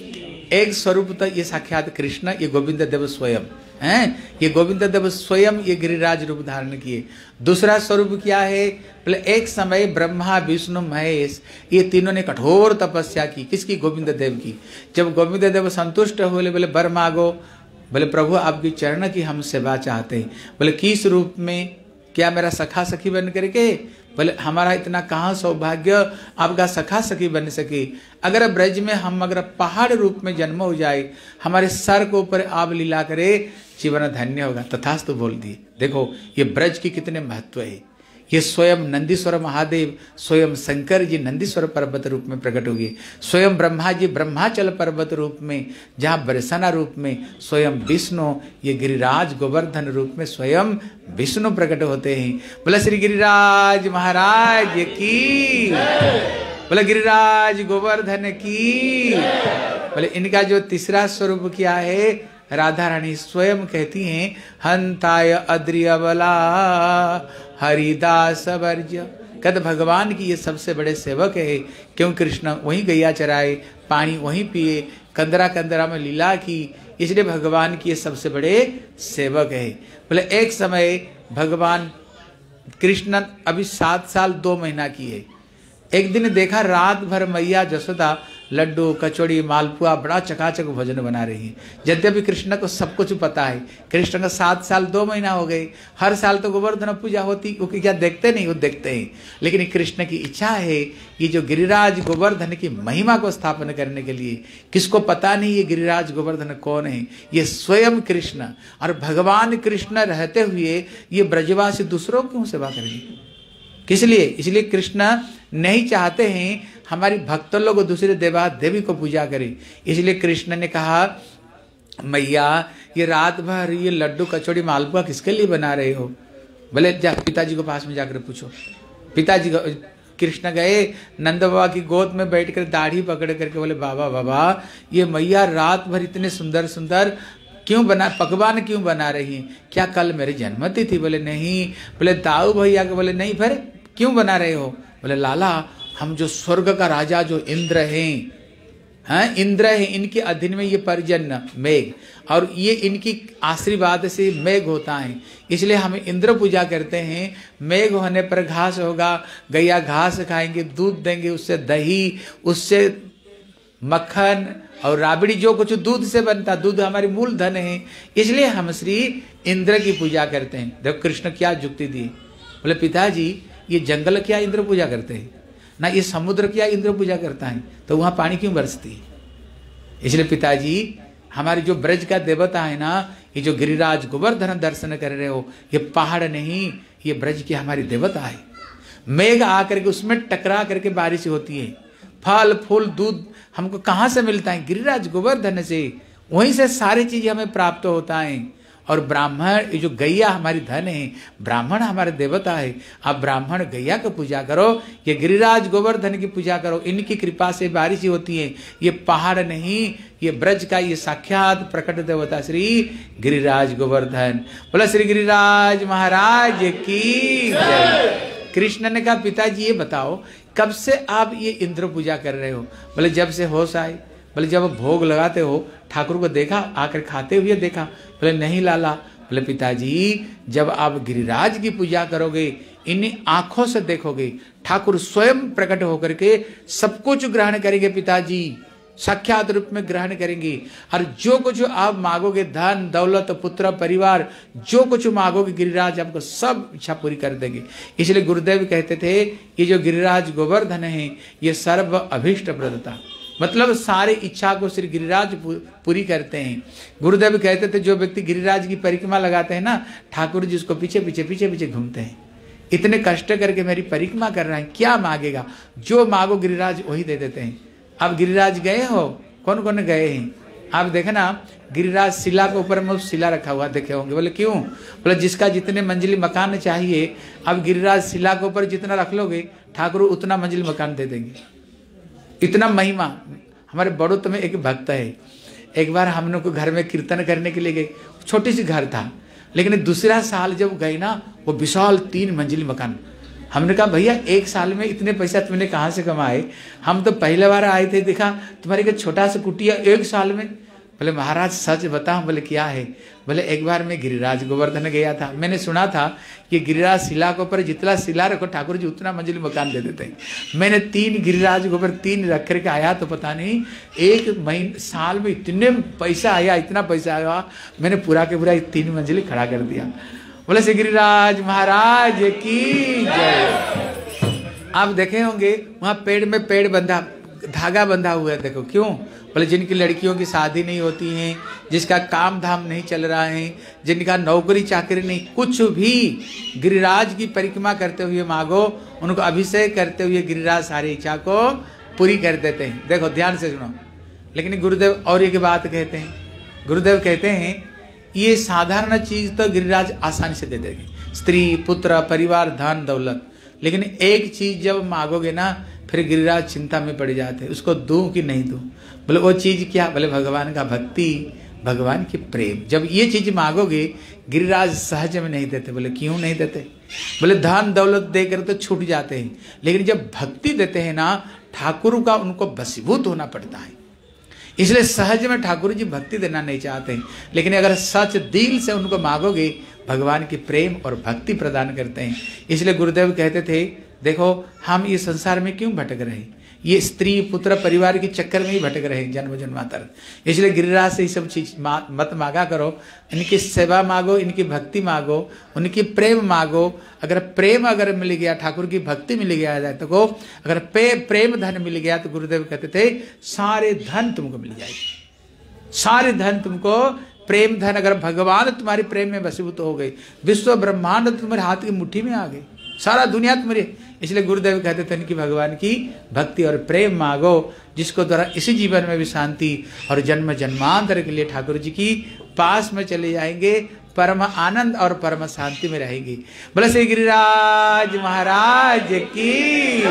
एक स्वरूप तो ये साक्षात कृष्ण, ये गोविंद देव स्वयं हैं, ये गोविंद देव स्वयं ये गिरिराज रूप धारण किए। दूसरा स्वरूप क्या है? बोले एक समय ब्रह्मा विष्णु महेश ये तीनों ने कठोर तपस्या की। किसकी? गोविंद देव की। जब गोविंद देव संतुष्ट हुए, बोले वर मांगो। बोले प्रभु आपकी चरण की हम सेवा चाहते हैं। बोले किस रूप में? क्या मेरा सखा सखी बन करके? बोले हमारा इतना कहाँ सौभाग्य आपका सखा सखी बन सके। अगर ब्रज में हम अगर पहाड़ रूप में जन्म हो जाए, हमारे सर के ऊपर आप लीला करे, जीवन धन्य होगा। तथास्तु बोल दिए। देखो ये ब्रज की कितने महत्व है। ये स्वयं नंदीश्वर महादेव, स्वयं शंकर जी नंदीश्वर पर्वत रूप में प्रकट हुए, स्वयं ब्रह्मा जी ब्रह्माचल पर्वत रूप में, जहाँ बरसाना रूप में स्वयं विष्णु, ये गिरिराज गोवर्धन रूप में स्वयं विष्णु प्रकट होते हैं। बोले श्री गिरिराज महाराज की, बोले गिरिराज गोवर्धन की। बोले इनका जो तीसरा स्वरूप क्या है? राधा रानी स्वयं कहती हैं हंताय अद्रियबला हरिदास वर्ज्य। कद भगवान की ये सबसे बड़े सेवक है। क्यों? कृष्ण वहीं गैया चराए, पानी वहीं पिए, कंदरा कंदरा में लीला की, इसलिए भगवान की ये सबसे बड़े सेवक है। बोले एक समय भगवान कृष्ण अभी सात साल दो महीना की है। एक दिन देखा रात भर मैया जसोदा लड्डू कचौड़ी मालपुआ बड़ा चकाचक भोजन बना रही है। यद्यपि कृष्ण को सब कुछ पता है, कृष्ण का सात साल दो महीना हो गए, हर साल तो गोवर्धन पूजा होती, वो क्या देखते नहीं? वो देखते हैं। लेकिन कृष्ण की इच्छा है ये जो गिरिराज गोवर्धन की महिमा को स्थापन करने के लिए, किसको पता नहीं ये गिरिराज गोवर्धन कौन है? ये स्वयं कृष्ण। और भगवान कृष्ण रहते हुए ये ब्रजवासी दूसरों क्यों सेवा करेंगे? किस लिए? इसलिए कृष्ण नहीं चाहते हैं हमारी भक्त लोग दूसरे देवा देवी को पूजा करें। इसलिए कृष्ण ने कहा मैया ये रात भर ये लड्डू कचौड़ी मालपुआ किसके लिए बना रहे हो? बोले जा पिताजी को पास में जाकर पूछो। पिताजी कृष्ण गए नंद बाबा की गोद में बैठकर दाढ़ी पकड़ करके बोले बाबा बाबा ये मैया रात भर इतने सुंदर सुंदर क्यों बना पकवान क्यों बना रही हैं? क्या कल मेरी जन्मतिथि थी? बोले नहीं। बोले दाऊ भैया के? बोले नहीं। फिर क्यों बना रहे हो? बोले लाला हम जो स्वर्ग का राजा जो इंद्र हैं, हाँ इंद्र है, इनके अधीन में ये पर्जन्य मेघ, और ये इनकी आशीर्वाद से मेघ होता है, इसलिए हम इंद्र पूजा करते हैं। मेघ होने पर घास होगा, गैया घास खाएंगे, दूध देंगे, उससे दही, उससे मक्खन और राबड़ी, जो कुछ दूध से बनता, दूध हमारी मूल धन है, इसलिए हम श्री इंद्र की पूजा करते हैं। देखो कृष्ण क्या जुक्ति दी। बोले पिताजी ये जंगल क्या इंद्र पूजा करते हैं ना, ये समुद्र क्या इंद्र पूजा करता है, तो वहां पानी क्यों बरसती है? इसलिए पिताजी हमारी जो ब्रज का देवता है ना, ये जो गिरिराज गोवर्धन दर्शन कर रहे हो, ये पहाड़ नहीं, ये ब्रज की हमारी देवता है। मेघ आकर के उसमें टकरा करके बारिश होती है, फल फूल दूध हमको कहाँ से मिलता है? गिरिराज गोवर्धन से, वहीं से सारी चीजें हमें प्राप्त होता है। और ब्राह्मण ये जो गैया हमारी धन है, ब्राह्मण हमारे देवता है, आप ब्राह्मण गैया को पूजा करो, ये गिरिराज गोवर्धन की पूजा करो, इनकी कृपा से बारिश होती है। ये पहाड़ नहीं, ये ब्रज का ये साक्षात प्रकट देवता श्री गिरिराज गोवर्धन। बोला श्री गिरिराज महाराज की जय। कृष्ण ने कहा पिताजी ये बताओ कब से आप ये इंद्र पूजा कर रहे हो? बोले जब से होश आए। बोले जब भोग लगाते हो ठाकुर को देखा, आकर खाते हुए देखा? बोले नहीं लाला। बोले पिताजी जब आप गिरिराज की पूजा करोगे, इन आंखों से देखोगे, ठाकुर स्वयं प्रकट होकर के सब कुछ ग्रहण करेंगे पिताजी, साक्षात रूप में ग्रहण करेंगे। और जो कुछ आप मांगोगे, धन दौलत पुत्र परिवार, जो कुछ मांगोगे गिरिराज आपको सब इच्छा पूरी कर देंगे। इसलिए गुरुदेव कहते थे ये जो गिरिराज गोवर्धन है ये सर्व अभीष्ट प्रदता, मतलब सारी इच्छा को श्री गिरिराज पूरी करते हैं। गुरुदेव कहते थे जो व्यक्ति गिरिराज की परिक्रमा लगाते हैं ना, ठाकुर जी उसको पीछे पीछे पीछे पीछे घूमते हैं। इतने कष्ट करके मेरी परिक्रमा कर रहे हैं, क्या मांगेगा? जो मांगो गिरिराज वही दे देते हैं। आप गिरिराज गए हो? कौन कौन गए हैं? आप देखे ना गिरिराज शिला के ऊपर में शिला रखा हुआ देखे होंगे। बोले क्यों? बोले जिसका जितने मंजिली मकान चाहिए, अब गिरिराज शिला के ऊपर जितना रख लोगे ठाकुर उतना मंजिल मकान दे देंगे। इतना महिमा। हमारे बड़ौत में एक भक्त है, एक बार हम लोग को घर में कीर्तन करने के लिए गए, छोटी सी घर था, लेकिन दूसरा साल जब गए ना, वो विशाल तीन मंजिल मकान, हमने कहा भैया एक साल में इतने पैसा तुमने कहाँ से कमाए? हम तो पहले बार आए थे, देखा तुम्हारे एक छोटा सा कुटिया एक साल में। बोले महाराज सच बताओ। बोले क्या है? बोले एक बार मैं गिरिराज गोवर्धन गया था, मैंने सुना था कि गिरिराज शिला के ऊपर जितना शिला रखो ठाकुर जी उतना मंजिल मकान दे देते हैं। मैंने तीन गिरिराज के ऊपर तीन रख करके आया तो पता नहीं एक महीने साल में इतने पैसा आया, इतना पैसा आया, मैंने पूरा के पूरा तीन मंजिल खड़ा कर दिया। बोले श्री गिरिराज महाराज की जय। आप देखे होंगे वहां पेड़ में पेड़ बंधा, धागा बंधा हुआ है, देखो क्यों? बोले जिनकी लड़कियों की शादी नहीं होती है, जिसका काम धाम नहीं चल रहा है, जिनका नौकरी चाकरी नहीं, कुछ भी गिरिराज की परिक्रमा करते हुए मांगो, उनको अभिषेक करते हुए गिरिराज सारी इच्छा को पूरी कर देते हैं। देखो ध्यान से सुनो। लेकिन गुरुदेव और एक बात कहते हैं, गुरुदेव कहते हैं ये साधारण चीज तो गिरिराज आसानी से दे देंगे, स्त्री पुत्र परिवार धन दौलत, लेकिन एक चीज जब मांगोगे ना फिर गिरिराज चिंता में पड़ जाते हैं, उसको दूं कि नहीं दूं। बोले वो चीज क्या? बोले भगवान का भक्ति, भगवान की प्रेम। जब ये चीज मांगोगे गिरिराज सहज में नहीं देते। बोले क्यों नहीं देते? बोले धन दौलत देकर तो छूट जाते हैं, लेकिन जब भक्ति देते हैं ना ठाकुर का उनको बसीभूत होना पड़ता है। इसलिए सहज में ठाकुर जी भक्ति देना नहीं चाहते, लेकिन अगर सच दिल से उनको मांगोगे भगवान की प्रेम और भक्ति प्रदान करते हैं। इसलिए गुरुदेव कहते थे देखो हम ये संसार में क्यों भटक रहे, ये स्त्री पुत्र परिवार के चक्कर में ही भटक रहे जन्म जन्मांतर। इसलिए गिरिराज से ये सब चीज मत मांगा करो, इनकी सेवा मांगो, इनकी भक्ति मांगो, उनकी प्रेम मांगो। अगर प्रेम अगर मिल गया, ठाकुर की भक्ति मिल गया जाए तो को अगर पे, प्रेम धन मिल गया तो गुरुदेव कहते थे सारे धन तुमको मिल जाएगी, सारे धन तुमको प्रेम धन। अगर भगवान तुम्हारे प्रेम में वशीभूत हो गए, विश्व ब्रह्मांड तुम्हारे हाथ की मुट्ठी में आ गए, सारा दुनिया तुम्हारी। इसलिए गुरुदेव कहते थे कि भगवान की भक्ति और प्रेम मांगो, जिसको द्वारा इसी जीवन में भी शांति और जन्म जन्मांतर के लिए ठाकुर जी की पास में चले जाएंगे, परम आनंद और परम शांति में रहेंगे। बोले श्री गिरिराज महाराज की।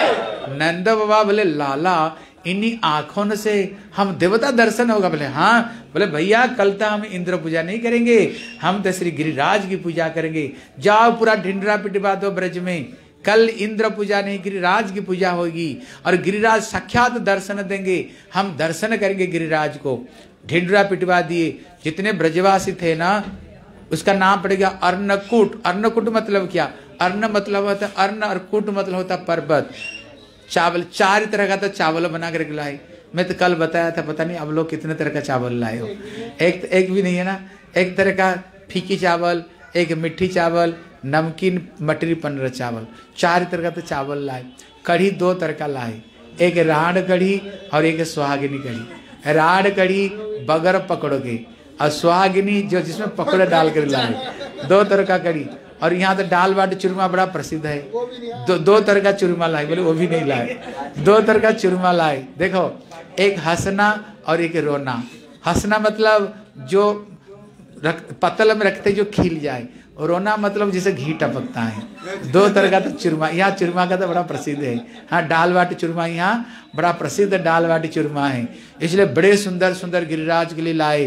नंद बाबा बोले लाला इन्हीं आंखों से हम देवता दर्शन होगा? बोले हाँ। बोले भैया कल तो हम इंद्र पूजा नहीं करेंगे, हम तो श्री गिरिराज की पूजा करेंगे। जाओ पूरा ढिंडरा पिटवा दो ब्रज में, कल इंद्र पूजा नहीं गिरिराज की पूजा होगी और गिरिराज साक्षात दर्शन देंगे, हम दर्शन करेंगे गिरिराज को। ढिंडरा पिटवा दिए। जितने ब्रजवासी थे ना उसका नाम पड़ गया अर्णकूट। अर्णकूट मतलब क्या? अर्ण मतलब होता है अर्ण और कूट मतलब होता है पर्वत। चावल चार तरह का तो चावल बना कर लाए। मैं तो कल बताया था, पता नहीं अब लोग कितने तरह का चावल लाए हो। एक एक भी नहीं है ना, एक तरह का फीकी चावल, एक मिट्टी चावल, नमकीन मटरी पनर चावल, चार तरह का तो चावल लाए। कढ़ी दो तरह का लाए, एक राड़ कढ़ी और एक सुहागिनी कढ़ी। राड़ कढ़ी बगर पकड़ोगे और सुहागिनी जो जिसमें पकौड़े डाल कर लाए, दो तरह का कढ़ी। और यहाँ तो दाल बाटी चूरमा बड़ा प्रसिद्ध है, दो दो तरह का चूरमा लाए। बोले वो भी नहीं लाए, दो तरह का चूरमा लाए। देखो एक हंसना और एक रोना। हंसना मतलब जो रख पतल में रखते जो खिल जाए, और रोना मतलब जैसे घी टपकता है। दो तरह का तो चूरमा, यहाँ चूरमा का तो बड़ा प्रसिद्ध है। हाँ दाल बाटी चूरमा यहाँ बड़ा प्रसिद्ध दाल बाटी चूरमा है। इसलिए बड़े सुंदर सुंदर गिरिराज के लिए लाए।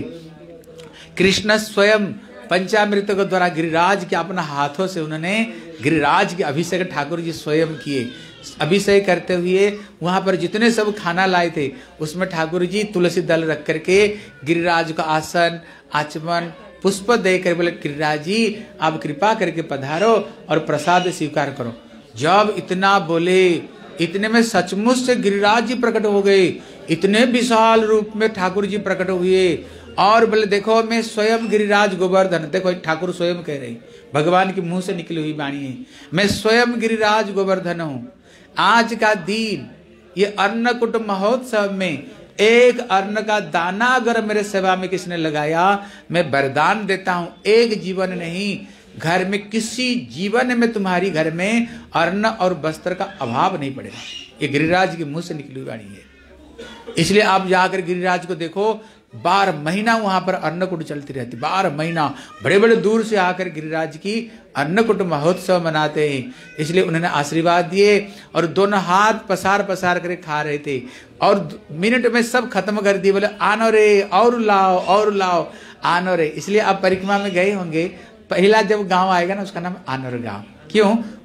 कृष्ण स्वयं पंचामृत के द्वारा गिरिराज के अपना हाथों से उन्होंने गिरिराज के अभिषेक ठाकुर जी स्वयं किए। अभिषेक करते हुए वहां पर जितने सब खाना लाए थे उसमें ठाकुर जी तुलसी दल रख करके गिरिराज का आसन आचमन पुष्प देकर बोले गिरिराज जी आप कृपा करके पधारो और प्रसाद स्वीकार करो। जब इतना बोले इतने में सचमुच से गिरिराज जी प्रकट हो गए। इतने विशाल रूप में ठाकुर जी प्रकट हुए और बोले देखो मैं स्वयं गिरिराज गोवर्धन। देखो ठाकुर स्वयं कह रहे, भगवान के मुंह से निकली हुई वाणी है, मैं स्वयं गिरिराज गोवर्धन हूँ। आज का दिन ये अन्नकूट महोत्सव में एक अन्न का दाना अगर मेरे सेवा में किसने लगाया, मैं वरदान देता हूँ एक जीवन नहीं, घर में किसी जीवन में तुम्हारी घर में अन्न और वस्त्र का अभाव नहीं पड़ेगा। ये गिरिराज के मुंह से निकली हुई वाणी है। इसलिए आप जाकर गिरिराज को देखो, बारह महीना वहां पर अन्नकूट चलती रहती, बारह महीना बड़े बड़े दूर से आकर गिरिराज की अन्नकूट महोत्सव मनाते हैं। इसलिए उन्होंने आशीर्वाद दिए और दोनों हाथ पसार पसार कर खा रहे थे और मिनट में सब खत्म कर दिए। बोले आनो रे और लाओ और लाओ आनो रे। इसलिए आप परिक्रमा में गए होंगे, पहला जब गांव आएगा ना उसका नाम आनोर गांव। क्यों?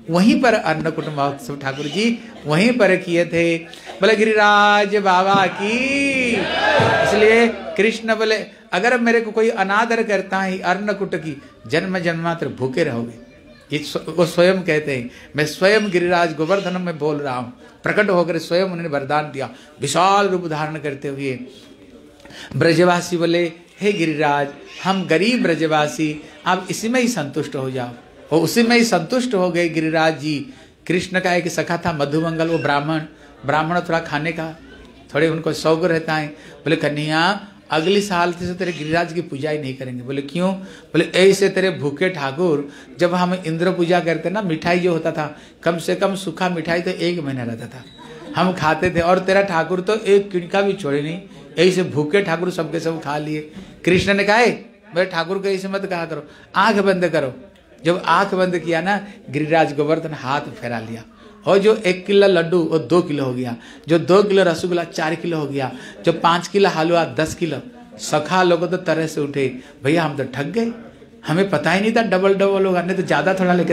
वहीं पर अन्नकूट महोत्सव ठाकुर जी वहीं पर किए थे। बोले गिरिराज बाबा की। इसलिए कृष्ण बोले अगर मेरे को कोई अनादर करता है अन्नकूट की, जन्म जन्मांतर भूखे रहोगे। ये वो स्वयं कहते हैं, मैं स्वयं गिरिराज गोवर्धन में बोल रहा हूँ। प्रकट होकर स्वयं उन्होंने वरदान दिया, विशाल रूप धारण करते हुए। ब्रजवासी बोले हे गिरिराज, हम गरीब ब्रजवासी, आप इसी में ही संतुष्ट हो जाओ। वो उसी में ही संतुष्ट हो गए गिरिराज जी। कृष्ण का एक सखा था मधुमंगल, वो ब्राह्मण ब्राह्मण थोड़ा खाने का थोड़े उनको शौक रहता है। बोले कन्हैया अगली साल से तेरे गिरिराज की पूजा ही नहीं करेंगे। बोले क्यों? बोले ऐसे तेरे भूखे ठाकुर, जब हम इंद्र पूजा करते ना, मिठाई जो होता था कम से कम सूखा मिठाई तो एक महीना रहता था, हम खाते थे, और तेरा ठाकुर तो एक किणका भी छोड़े नहीं। ऐसे भूखे ठाकुर सबके सब खा लिए। कृष्ण ने कहा मेरे ठाकुर को ऐसे मत कहा करो, आंख बंद करो। जब आंख बंद किया ना, गिरिराज गोवर्धन हाथ फैला लिया, और जो एक किलो लड्डू वो दो किलो हो गया, जो दो किलो रसगुल्ला चार किलो हो गया, जो पाँच किलो हलवा दस किलो। सखा लोग तो तरह से उठे, भैया हम तो ठग गए, हमें पता ही नहीं था डबल डबल होगा, नहीं तो ज्यादा थोड़ा लेकर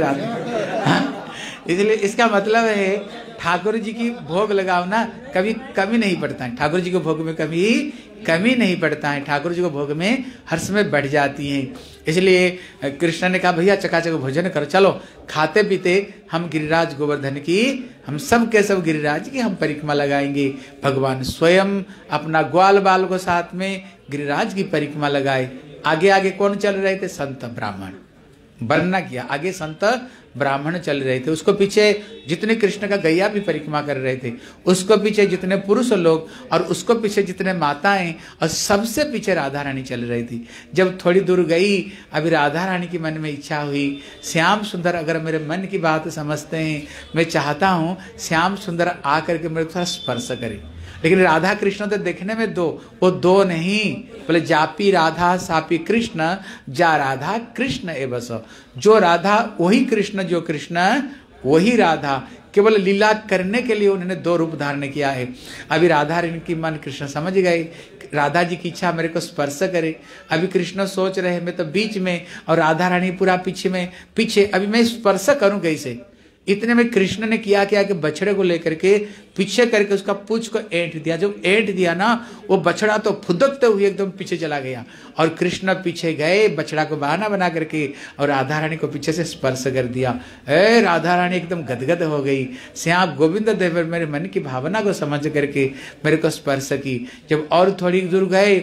आते। इसलिए इसका मतलब है ठाकुर जी की भोग लगाओ ना, कभी कमी नहीं पड़ता है। ठाकुर जी के भोग में कभी कमी नहीं पड़ता है, ठाकुर जी को भोग में हर समय बढ़ जाती है। इसलिए कृष्ण ने कहा भैया चकाचक भोजन करो, चलो खाते पीते हम गिरिराज गोवर्धन की, हम सब के सब गिरिराज की हम परिक्रमा लगाएंगे। भगवान स्वयं अपना ग्वाल बाल को साथ में गिरिराज की परिक्रमा लगाए। आगे आगे कौन चल रहे थे? संत ब्राह्मण। वर्णना किया, आगे संत ब्राह्मण चल रहे थे, उसको पीछे जितने कृष्ण का गैया भी परिक्रमा कर रहे थे, उसको पीछे जितने पुरुष लोग, और उसको पीछे जितने माताएं, और सबसे पीछे राधा रानी चल रही थी। जब थोड़ी दूर गई, अभी राधा रानी की मन में इच्छा हुई, श्याम सुंदर अगर मेरे मन की बात समझते हैं, मैं चाहता हूँ श्याम सुंदर आकर के मेरे को थोड़ा स्पर्श करे। लेकिन राधा कृष्ण तो देखने में दो, वो दो नहीं, बोले जापी राधा सापी कृष्ण, जा राधा कृष्ण एवस। जो राधा वही कृष्ण, जो कृष्ण वही राधा। केवल लीला करने के लिए उन्होंने दो रूप धारण किया है। अभी राधा रानी की मन कृष्ण समझ गए, राधा जी की इच्छा मेरे को स्पर्श करे। अभी कृष्ण सोच रहे मैं तो बीच में, और राधा रानी पूरा पीछे में, पीछे अभी मैं स्पर्श करूं कैसे? इतने में कृष्ण ने किया क्या कि बछड़े को लेकर के पीछे करके उसका पूंछ को ऐंठ दिया। जब ऐंठ दिया ना, वो बछड़ा तो फुदकते हुए एकदम पीछे चला गया, और कृष्ण पीछे गए बछड़ा को बहाना बना करके, और राधा रानी को पीछे से स्पर्श कर दिया। ए राधा रानी एकदम गदगद हो गई। श्याम गोविंद देव मेरे मन की भावना को समझ करके मेरे को स्पर्श की। जब और थोड़ी दूर गए,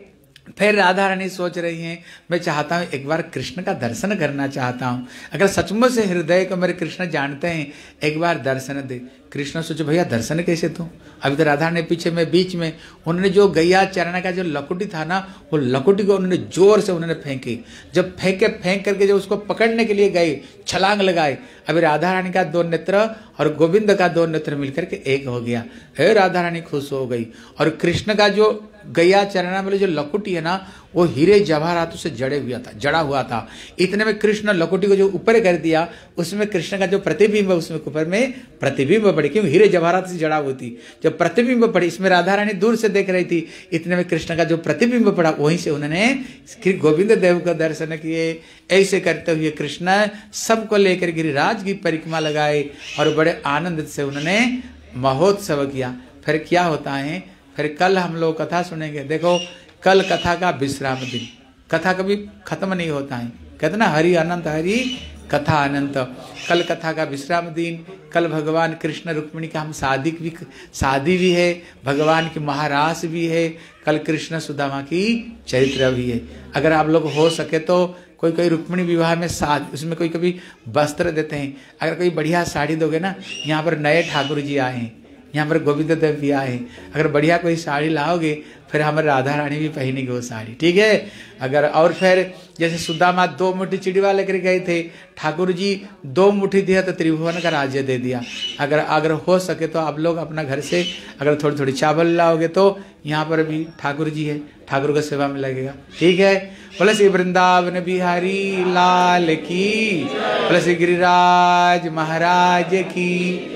फिर राधा रानी सोच रही हैं मैं चाहता हूँ एक बार कृष्ण का दर्शन करना चाहता हूँ। अगर सचमुच से हृदय को मेरे कृष्ण जानते हैं, एक बार दर्शन दे। कृष्ण सोचे भैया दर्शन कैसे दूं? अभी तो राधा ने पीछे में बीच में, उन्होंने जो गैया चरण का जो लकुटी था ना, वो लकुटी को उन्होंने जोर से उन्होंने फेंकी। जब फेंके फेंक करके जब उसको पकड़ने के लिए गए, छलांग लगाए, अभी राधा रानी का दो नेत्र और गोविंद का दो नेत्र मिलकर के एक हो गया। हे राधा रानी खुश हो गई। और कृष्ण का जो गैया चरण वाले जो लकुटी है ना, वो हीरे जवाहरातों से जड़े हुआ था, जड़ा हुआ था। इतने में कृष्ण लकुटी को जो ऊपर कर दिया, उसमें कृष्ण का जो प्रतिबिंब है उसमें ऊपर में प्रतिबिंब पड़ी, क्योंकि हीरे जवाहरात से जड़ा हुई थी। जब प्रतिबिंब पड़ी, इसमें राधा रानी दूर से देख रही थी, इतने में कृष्ण का जो प्रतिबिंब पड़ा, वहीं से उन्होंने गोविंद देव का दर्शन किए। ऐसे करते हुए कृष्ण सबको लेकर गिरिराज की परिक्रमा लगाए, और बड़े आनंद से उन्होंने महोत्सव किया। फिर क्या होता है, फिर कल हम लोग कथा सुनेंगे। देखो कल कथा का विश्राम दिन, कथा कभी खत्म नहीं होता है, कहते ना हरि अनंत हरि कथा अनंत। कल कथा का विश्राम दिन, कल भगवान कृष्ण रुक्मिणी का हम शादी भी शादी भी है, भगवान की महारास भी है, कल कृष्ण सुदामा की चरित्र भी है। अगर आप लोग हो सके तो कोई कोई रुक्मिणी विवाह में साथ उसमें कोई कभी वस्त्र देते हैं, अगर कोई बढ़िया साड़ी दोगे ना, यहाँ पर नए ठाकुर जी आए हैं, यहाँ पर गोविंद देव भी आए, अगर बढ़िया कोई साड़ी लाओगे फिर हमारे राधा रानी भी पहनेगी वो साड़ी, ठीक है। अगर और फिर जैसे सुदामा दो मुट्ठी चिड़वा लेकर गए थे, ठाकुर जी दो मुट्ठी दिया तो त्रिभुवन का राज्य दे दिया। अगर अगर हो सके तो आप लोग अपना घर से अगर थोड़ी थोड़ी चावल लाओगे तो यहाँ पर भी ठाकुर जी है, ठाकुर का सेवा में लगेगा, ठीक है। बोले श्री वृंदावन बिहारी लाल की, बोले श्री गिरिराज महाराज की,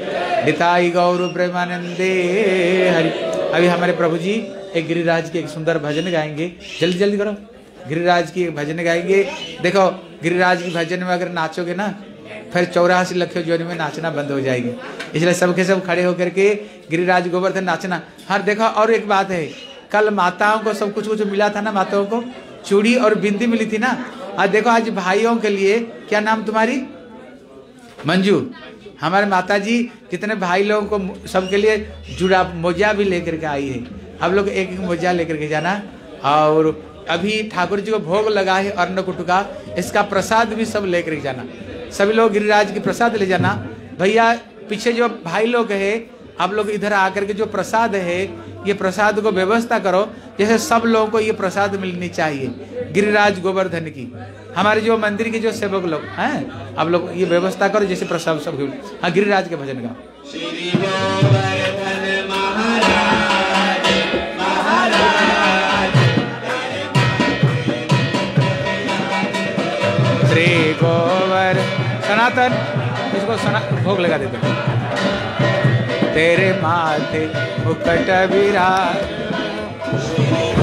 निताई गौर प्रेमानंदे हरि। अभी हमारे प्रभु जी एक गिरिराज की एक सुंदर भजन गाएंगे, जल्दी जल्दी करो, गिरिराज की एक भजन गाएंगे। देखो गिरिराज की भजन में अगर नाचोगे ना फिर चौरासी लख जोनी में नाचना बंद हो जाएगी। इसलिए सबके सब खड़े होकर के गिरिराज गोवर्धन नाचना। हाँ देखो, और एक बात है, कल माताओं को सब कुछ कुछ मिला था ना, माताओं को चूड़ी और बिंदी मिली थी ना। आज देखो, आज भाइयों के लिए, क्या नाम तुम्हारी? मंजू। हमारे माता जी कितने भाई लोगों को सबके लिए जुड़ा मोजा भी लेकर के आई है। आप लोग एक एक मोजा लेकर के जाना। और अभी ठाकुर जी को भोग लगा है अन्नकूट का, इसका प्रसाद भी सब लेकर के जाना। सभी लोग गिरिराज की प्रसाद ले जाना। भैया पीछे जो भाई लोग है, आप लोग इधर आकर के जो प्रसाद है, ये प्रसाद को व्यवस्था करो, जैसे सब लोगों को ये प्रसाद मिलनी चाहिए गिरिराज गोवर्धन की। हमारे जो मंदिर के जो सेवक लोग हैं, आप लोग ये व्यवस्था करो जैसे प्रसाद सब। हाँ, गिरिराज के भजन का। श्री गोवर्धन महाराज महाराज, श्री गोवर्धन सनातन, इसको सना भोग लगा देते। तेरे माथे मुकुट विराज,